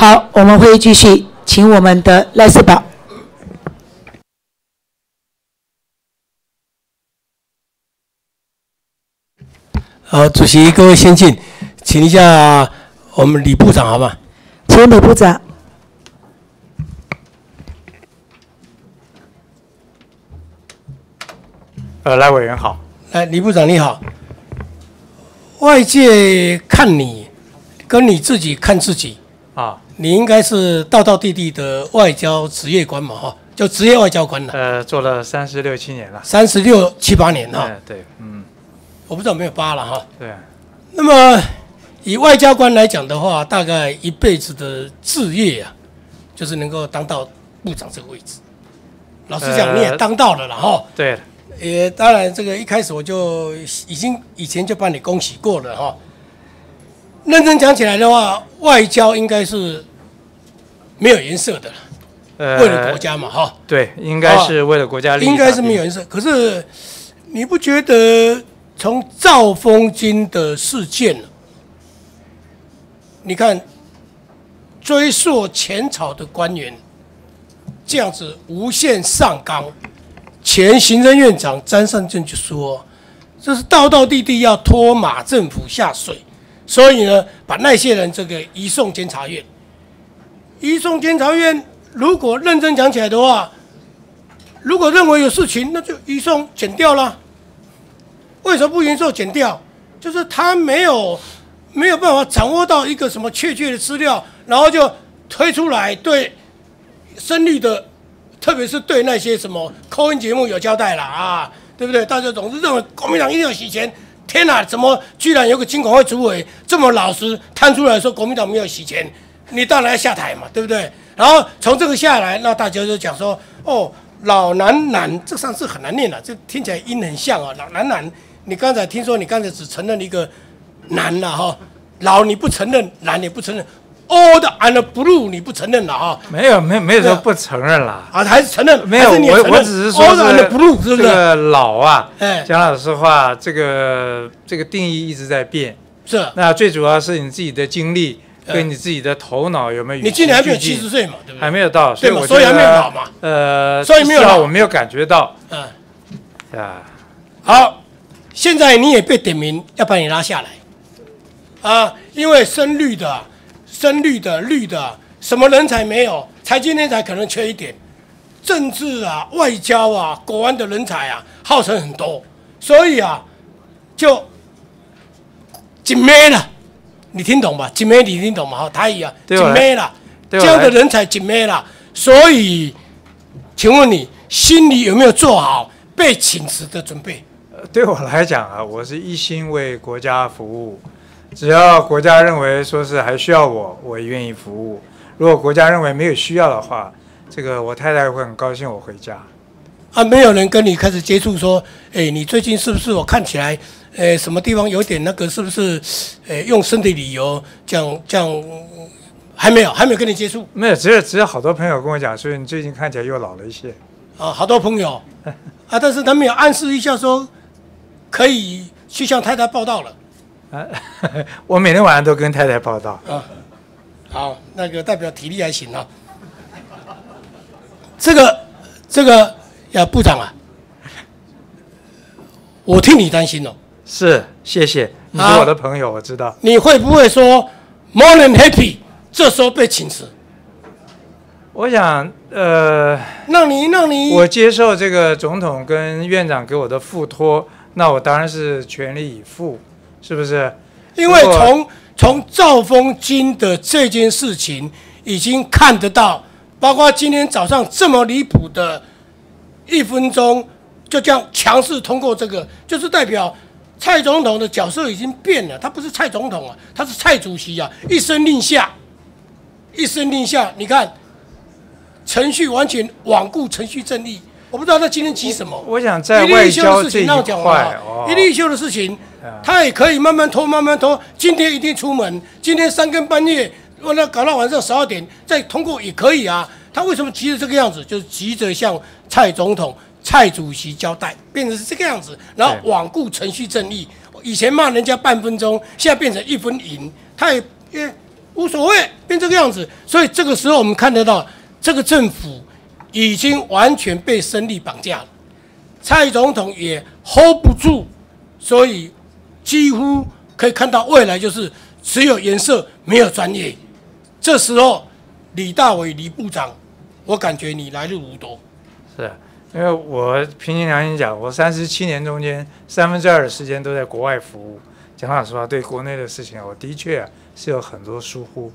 Speaker 2: 好，我们会继续，请我们的赖世宝。
Speaker 16: 好，主席，各位先进，请一下我们李部长好吗？
Speaker 2: 请李部长。
Speaker 4: 赖委员好。
Speaker 16: 来，李部长你好。外界看你，跟你自己看自己
Speaker 4: 啊，
Speaker 16: 你应该是道道地地的外交职业官嘛，哈，就职业外交官了。
Speaker 4: 做了36、7年了。
Speaker 16: 36、7、8年哈。
Speaker 4: 对，
Speaker 16: 我不知道有没有8了哈。
Speaker 4: 对。
Speaker 16: 那么以外交官来讲的话，大概一辈子的志业啊，就是能够当到部长这个位置。老实讲，你也当到了啦哈。
Speaker 4: 对。
Speaker 16: 也当然，这个一开始我就以前就帮你恭喜过了哈。认真讲起来的话，外交应该是没有颜色的了，为了国家嘛哈。
Speaker 4: 对，应该是为了国家利益。
Speaker 16: 应该是没有颜色。可是你不觉得从兆丰金的事件，你看追溯前朝的官员这样子无限上纲？前行政院长詹善政就说，这是道道地地要拖马政府下水，所以呢，把那些人这个移送监察院。移送监察院，如果认真讲起来的话，如果认为有事情，那就移送检调啦。为什么不移送检调？就是他没有办法掌握到一个什么确切的资料，然后就推出来对深绿的。特别是对那些什么call in节目有交代了啊，对不对？大家总是认为国民党一定要洗钱。天哪，怎么居然有个金管会主委这么老实摊出来说国民党没有洗钱？你当然要下台嘛，对不对？然后从这个下来，那大家就讲说，哦，老南，这上次很难念了，这听起来音很像啊。老南，你刚才听说你刚才只承认一个南了哈，老你不承认，南也不承认。Old and blue 你不承认了哈？
Speaker 4: 没有说不承认啦。
Speaker 16: 啊，还是承认？
Speaker 4: 没有，我只是说
Speaker 16: Old and blue 是不是？
Speaker 4: 这个老啊，讲老实话，这个定义一直在变。
Speaker 16: 是。
Speaker 4: 那最主要是你自己的经历跟你自己的头脑有没有？
Speaker 16: 你今年还没有70岁嘛？对不对？
Speaker 4: 还没有到，
Speaker 16: 所以我所以还没有老嘛。所以没有老，
Speaker 4: 我没有感觉到。
Speaker 16: 啊。好，现在你也被点名要把你拉下来啊，因为深绿的。绿的，什么人才没有？财经人才可能缺一点，政治啊、外交啊、国安的人才啊，号称很多，所以啊，就紧妹了，你听懂吧？紧妹你听懂吗？台语啊，紧妹了，这样的人才紧妹了，所以，请问你心里有没有做好被请辞的准备？
Speaker 4: 对我来讲啊，我是一心为国家服务。只要国家认为说是还需要我也愿意服务。如果国家认为没有需要的话，这个我太太会很高兴我回家。
Speaker 16: 啊，没有人跟你开始接触说，你最近是不是我看起来，什么地方有点那个，是不是，用生的理由这样，还没有跟你接触？
Speaker 4: 没有，只有好多朋友跟我讲，所以你最近看起来又老了一些。
Speaker 16: 啊，好多朋友，啊，但是他们有暗示一下说，可以去向太太报道了。
Speaker 4: 我每天晚上都跟太太报道。
Speaker 16: 啊，好，那个代表体力还行啊。这个呀，部长啊，我替你担心哦。
Speaker 4: 是，谢谢，你是我的朋友，我知道。
Speaker 16: 你会不会说 more than happy？ 这时候被请辞？
Speaker 4: 我想，
Speaker 16: 让你，
Speaker 4: 我接受这个总统跟院长给我的付托，那我当然是全力以赴。是不是？
Speaker 16: 因为从兆丰金的这件事情已经看得到，包括今天早上这么离谱的1分钟就这样强势通过这个，就是代表蔡总统的角色已经变了，他不是蔡总统啊，他是蔡主席啊，一声令下，你看程序完全罔顾程序正义。我不知道他今天急什么。
Speaker 4: 我想在外交这一块，
Speaker 16: 一例一休的事情，他也可以慢慢拖。今天一定出门，今天3更半夜，那搞到晚上12点再通过也可以啊。他为什么急着这个样子？就是急着向蔡总统、蔡主席交代，变成是这个样子，然后罔顾程序正义。以前骂人家半分钟，现在变成1分赢。他也无所谓，变这个样子。所以这个时候我们看得到，这个政府已经完全被生力绑架了，蔡总统也 hold 不住，所以几乎可以看到未来就是只有颜色没有专业。这时候李大伟李部长，我感觉你来日无多。
Speaker 4: 是啊，因为我凭心良心讲，我37年中间2/3的时间都在国外服务。讲老实话，对国内的事情，我的确是有很多疏忽。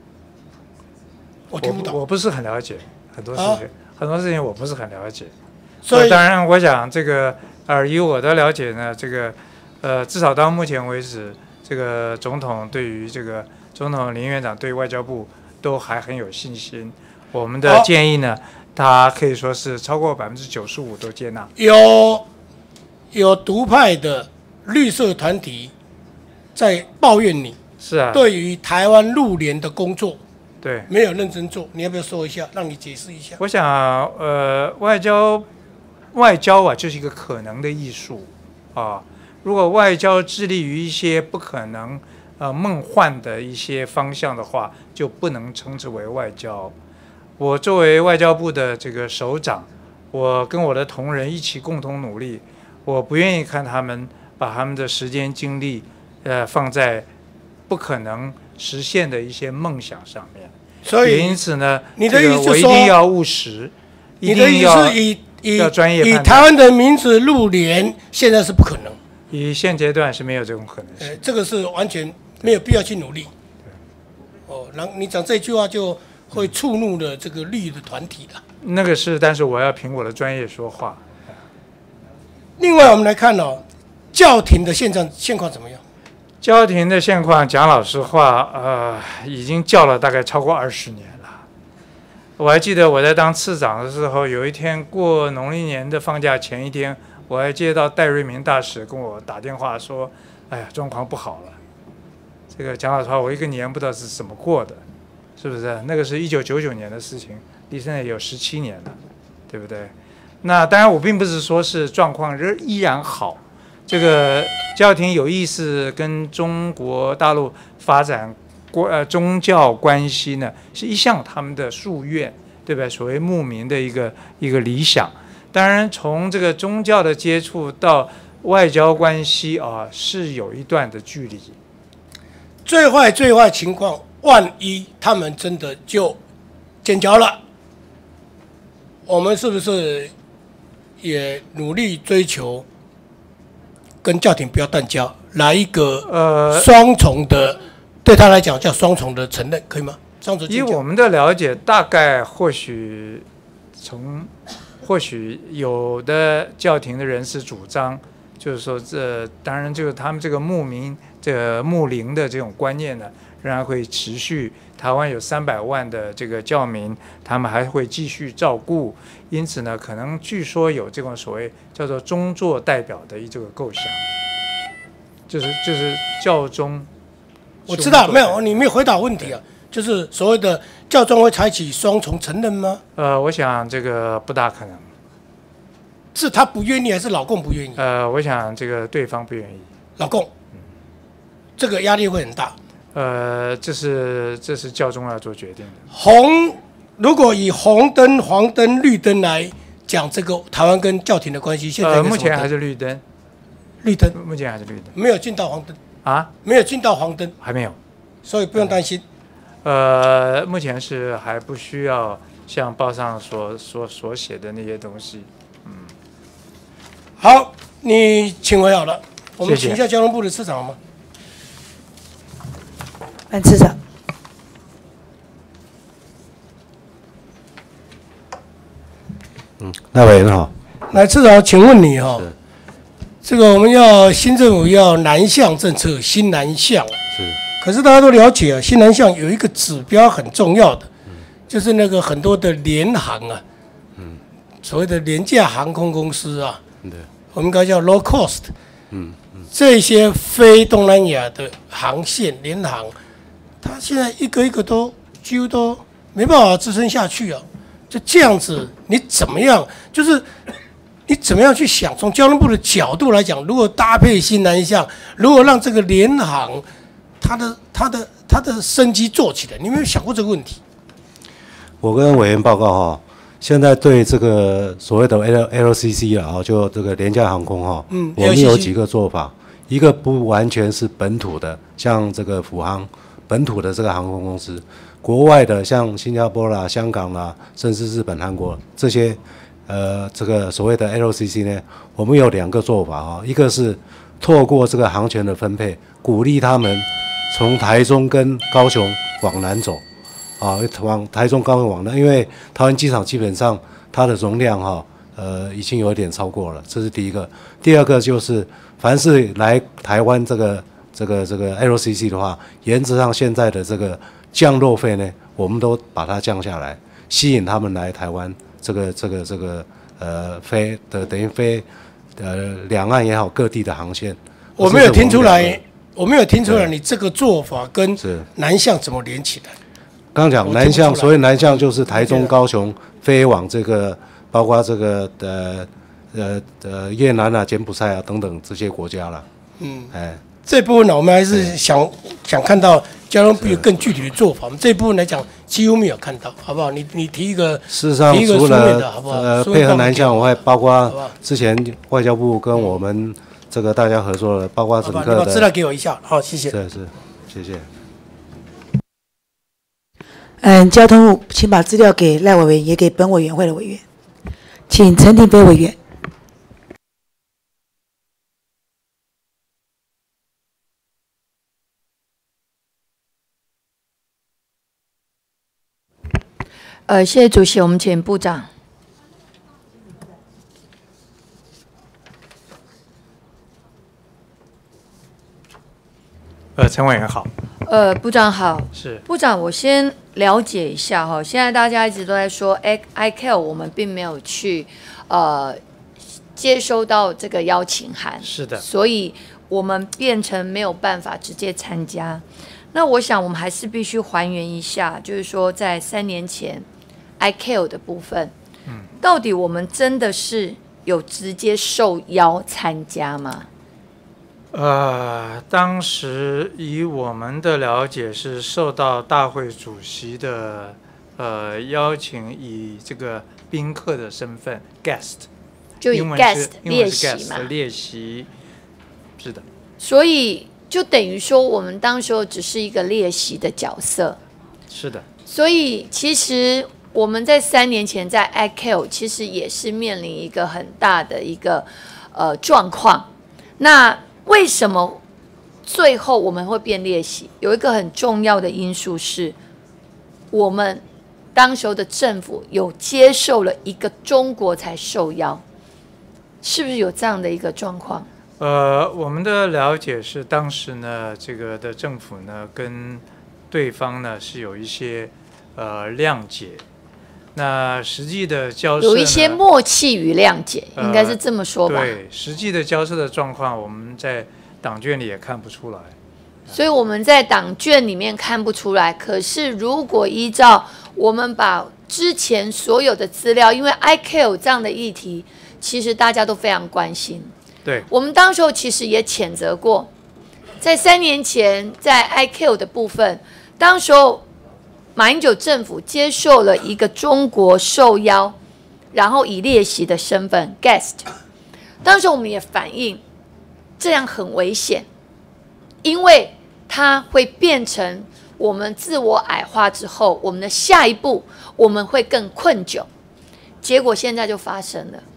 Speaker 16: 我听不懂，
Speaker 4: 我不是很了解很多事情，很多事情我不是很了解。
Speaker 16: 所以
Speaker 4: 当然，我想这个以我的了解呢，这个至少到目前为止，这个总统对于这个总统林院长对外交部都还很有信心。我们的建议呢，他可以说是超过95%都接纳。
Speaker 16: 有独派的绿色团体在抱怨你，
Speaker 4: 是啊，
Speaker 16: 对于台湾陆联的工作，
Speaker 4: 对，
Speaker 16: 没有认真做，你要不要说一下，让你解释一下？
Speaker 4: 我想，外交啊，就是一个可能的艺术啊。如果外交致力于一些不可能、梦幻的一些方向的话，就不能称之为外交。我作为外交部的这个首长，我跟我的同仁一起共同努力，我不愿意看他们把他们的时间精力，放在不可能实现的一些梦想上面。
Speaker 16: 所以，
Speaker 4: 因此呢，
Speaker 16: 你的意思是说，
Speaker 4: 我一定要务实，
Speaker 16: 你的意思是
Speaker 4: 要专业判断。
Speaker 16: 以台湾的名字入联，现在是不可能。
Speaker 4: 现阶段是没有这种可能性。
Speaker 16: 这个是完全没有必要去努力。然后你讲这句话就会触怒了这个绿的团体了。
Speaker 4: 那个是，但是我要凭我的专业说话。
Speaker 16: 另外，我们来看教廷的现况怎么样？
Speaker 4: 教廷的现况，讲老实话，已经教了大概超过20年了。我还记得我在当次长的时候，有一天过农历年的放假前一天，我还接到戴瑞明大使跟我打电话说：“哎呀，状况不好了。”这个讲老实话，我一个年不知道是怎么过的，是不是？那个是1999年的事情，离现在也有17年了，对不对？那当然，我并不是说是状况依然好。这个教廷有意思跟中国大陆发展宗教关系呢，是一向他们的夙愿，对不对？所谓牧民的一个理想。当然，从这个宗教的接触到外交关系啊，是有一段的距离。
Speaker 16: 最坏情况，万一他们真的就建交了，我们是不是也努力追求跟教廷不要断交，来一个双重的，对他来讲叫双重的承认，可以吗？
Speaker 4: 以我们的了解，大概或许有的教廷的人士主张，就是说当然就是他们这个牧民、这个牧灵的这种观念呢，仍然会持续。台湾有300万的这个教民，他们还会继续照顾，因此呢，可能据说有这种所谓叫做宗座代表的这个构想，就是教宗。
Speaker 16: 我知道，没有，你没有回答问题啊，就是所谓的教宗会采取双重承认吗？
Speaker 4: 我想这个不大可能。
Speaker 16: 是他不愿意，还是老共不愿意？
Speaker 4: 我想这个对方不愿意。
Speaker 16: 老共，这个压力会很大。
Speaker 4: 这是教宗要做决定的。
Speaker 16: 如果以红灯、黄灯、绿灯来讲，这个台湾跟教廷的关系，现在
Speaker 4: 目前还是绿灯。
Speaker 16: 绿灯，
Speaker 4: 目前还是绿灯，
Speaker 16: 没有进到黄灯
Speaker 4: 啊，
Speaker 16: 没有进到黄灯，
Speaker 4: 还没有，
Speaker 16: 所以不用担心。
Speaker 4: 目前是还不需要像报上所写的那些东西。
Speaker 16: 好，你请回好了，我们
Speaker 4: 谢谢
Speaker 16: 请一下交通部的次长好吗？
Speaker 2: 班次长，
Speaker 5: 赖委员好。
Speaker 16: 来，次长，请问你这个我们要新政府要南向政策，新南向
Speaker 5: 是。
Speaker 16: 可是大家都了解啊，新南向有一个指标很重要的，就是那个很多的联航啊，所谓的廉价航空公司啊，我们应该叫 low cost，这些非东南亚的航线联航，它现在一个一个都几乎都没办法支撑下去啊，就这样子，你怎么样？就是你怎么样去想？从交通部的角度来讲，如果搭配新南向，如果让这个联航，它它的生机做起来？你有没有想过这个问题？
Speaker 5: 我跟委员报告哈，现在对这个所谓的 LCC 啊，就这个廉价航空哈，我们有几个做法。一个不完全是本土的，像这个虎航本土的这个航空公司，国外的像新加坡啦、香港啦，甚至日本、韩国这些，这个所谓的 LCC 呢，我们有2个做法哈，一个是透过这个航权的分配，鼓励他们从台中跟高雄往南走。往台中、高雄往南，因为桃园机场基本上它的容量已经有点超过了，这是第一个。第二个就是，凡是来台湾这个 LCC 的话，原则上现在的这个降落费呢，我们都把它降下来，吸引他们来台湾飞的等于飞两岸也好各地的航线。
Speaker 16: 我没有听出来，你这个做法跟南向怎么连起来？
Speaker 5: 刚讲南向，所谓南向就是台中、高雄飞往这个，包括这个越南啊、柬埔寨啊等等这些国家了。
Speaker 16: 这部分呢，我们还是想看到交通部有更具体的做法。我们这部分来讲，几乎没有看到，好不好？你提一个，
Speaker 5: 事实上除了配合南向，我还包括之前外交部跟我们这个大家合作的，包括整个的。
Speaker 16: 你把资料给我一下，好，谢谢。
Speaker 5: 是，谢谢。
Speaker 2: 交通部，请把资料给赖委员，也给本委员会的委员。请陈廷飞委员。
Speaker 17: 谢谢主席，我们请部长。
Speaker 4: 陈委员好。
Speaker 17: 部长好。
Speaker 4: 是。
Speaker 17: 部长，我先了解一下哈，现在大家一直都在说 ICAO 我们并没有去接收到这个邀请函。
Speaker 4: 是的。
Speaker 17: 所以我们变成没有办法直接参加。那我想我们还是必须还原一下，就是说在3年前 ICAO 的部分，到底我们真的是有直接受邀参加吗？
Speaker 4: 当时以我们的了解是受到大会主席的邀请，以这个宾客的身份 guest，
Speaker 17: 就以 guest 列席嘛，
Speaker 4: 列席，是的。
Speaker 17: 所以就等于说我们当时候只是一个列席的角色。
Speaker 4: 是的。
Speaker 17: 所以其实我们在3年前在 ICAO 其实也是面临一个很大的一个状况。那为什么最后我们会变列席？有一个很重要的因素是，我们当时候的政府有接受了一个中国才受邀，是不是有这样的一个状况？
Speaker 4: 我们的了解是，当时呢，这个的政府呢跟对方呢是有一些谅解。那实际的交涉有
Speaker 17: 一些默契与谅解，应该是这么说吧？
Speaker 4: 对，实际的交涉的状况，我们在党卷里也看不出来。
Speaker 17: 所以我们在党卷里面看不出来。可是如果依照我们把之前所有的资料，因为 ICAO 这样的议题，其实大家都非常关心。
Speaker 4: 对，
Speaker 17: 我们当时候其实也谴责过，在3年前在 ICAO 的部分，当时候马英九政府接受了一个中国受邀，然后以列席的身份 guest， 当时我们也反映这样很危险，因为它会变成我们自我矮化之后，我们的下一步我们会更困窘。结果现在就发生了，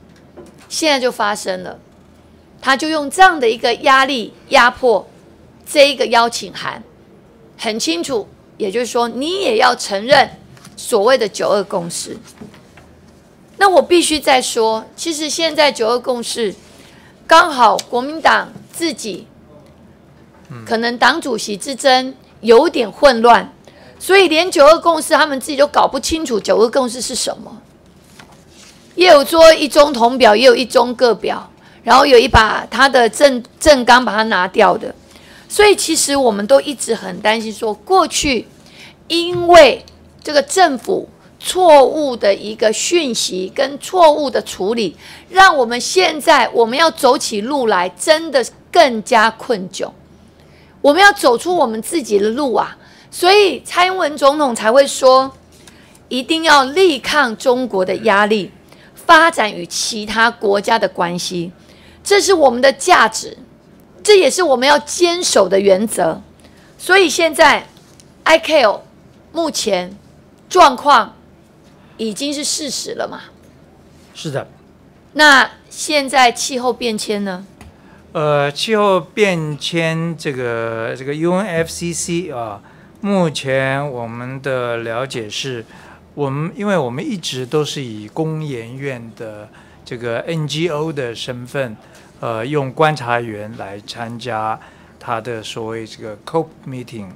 Speaker 17: 他就用这样的一个压力压迫这一个邀请函，很清楚。也就是说，你也要承认所谓的9·2共识。那我必须再说，其实现在9·2共识刚好国民党自己可能党主席之争有点混乱，所以连9·2共识他们自己都搞不清楚9·2共识是什么。也有说一中统表，也有一中各表，然后有一把他的政纲把它拿掉的。所以其实我们都一直很担心说，过去因为这个政府错误的一个讯息跟错误的处理，让我们现在我们要走起路来真的更加困窘。我们要走出我们自己的路啊， 所以蔡英文总统才会说，一定要力抗中国的压力，发展与其他国家的关系，这是我们的价值，这也是我们要坚守的原则。所以现在 ICAO 目前状况已经是事实了嘛？
Speaker 4: 是的。
Speaker 17: 那现在气候变迁呢？
Speaker 4: 气候变迁这个 UNFCCC 啊，目前我们的了解是，因为我们一直都是以工研院的这个 NGO 的身份，用观察员来参加他的所谓这个 COP meeting。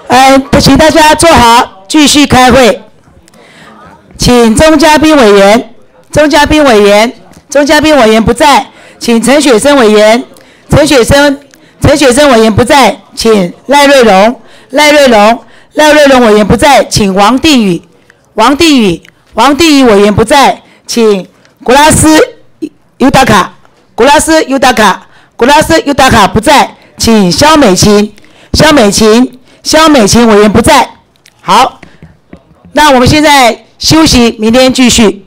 Speaker 2: 请大家坐好，继续开会。请钟嘉宾委员不在，请陈雪生委员，陈雪生委员不在，请赖瑞龙委员不在，请王定宇委员不在，请古拉斯尤达卡不在，请肖美琴委员不在。好，那我们现在休息，明天继续。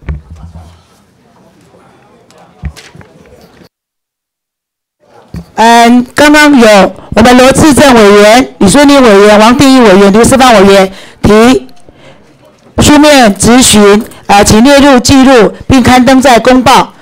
Speaker 2: 刚刚有我们罗志正委员、李孙宁委员、王定宇委员、刘世芳委员提书面质询，请列入记录并刊登在公报。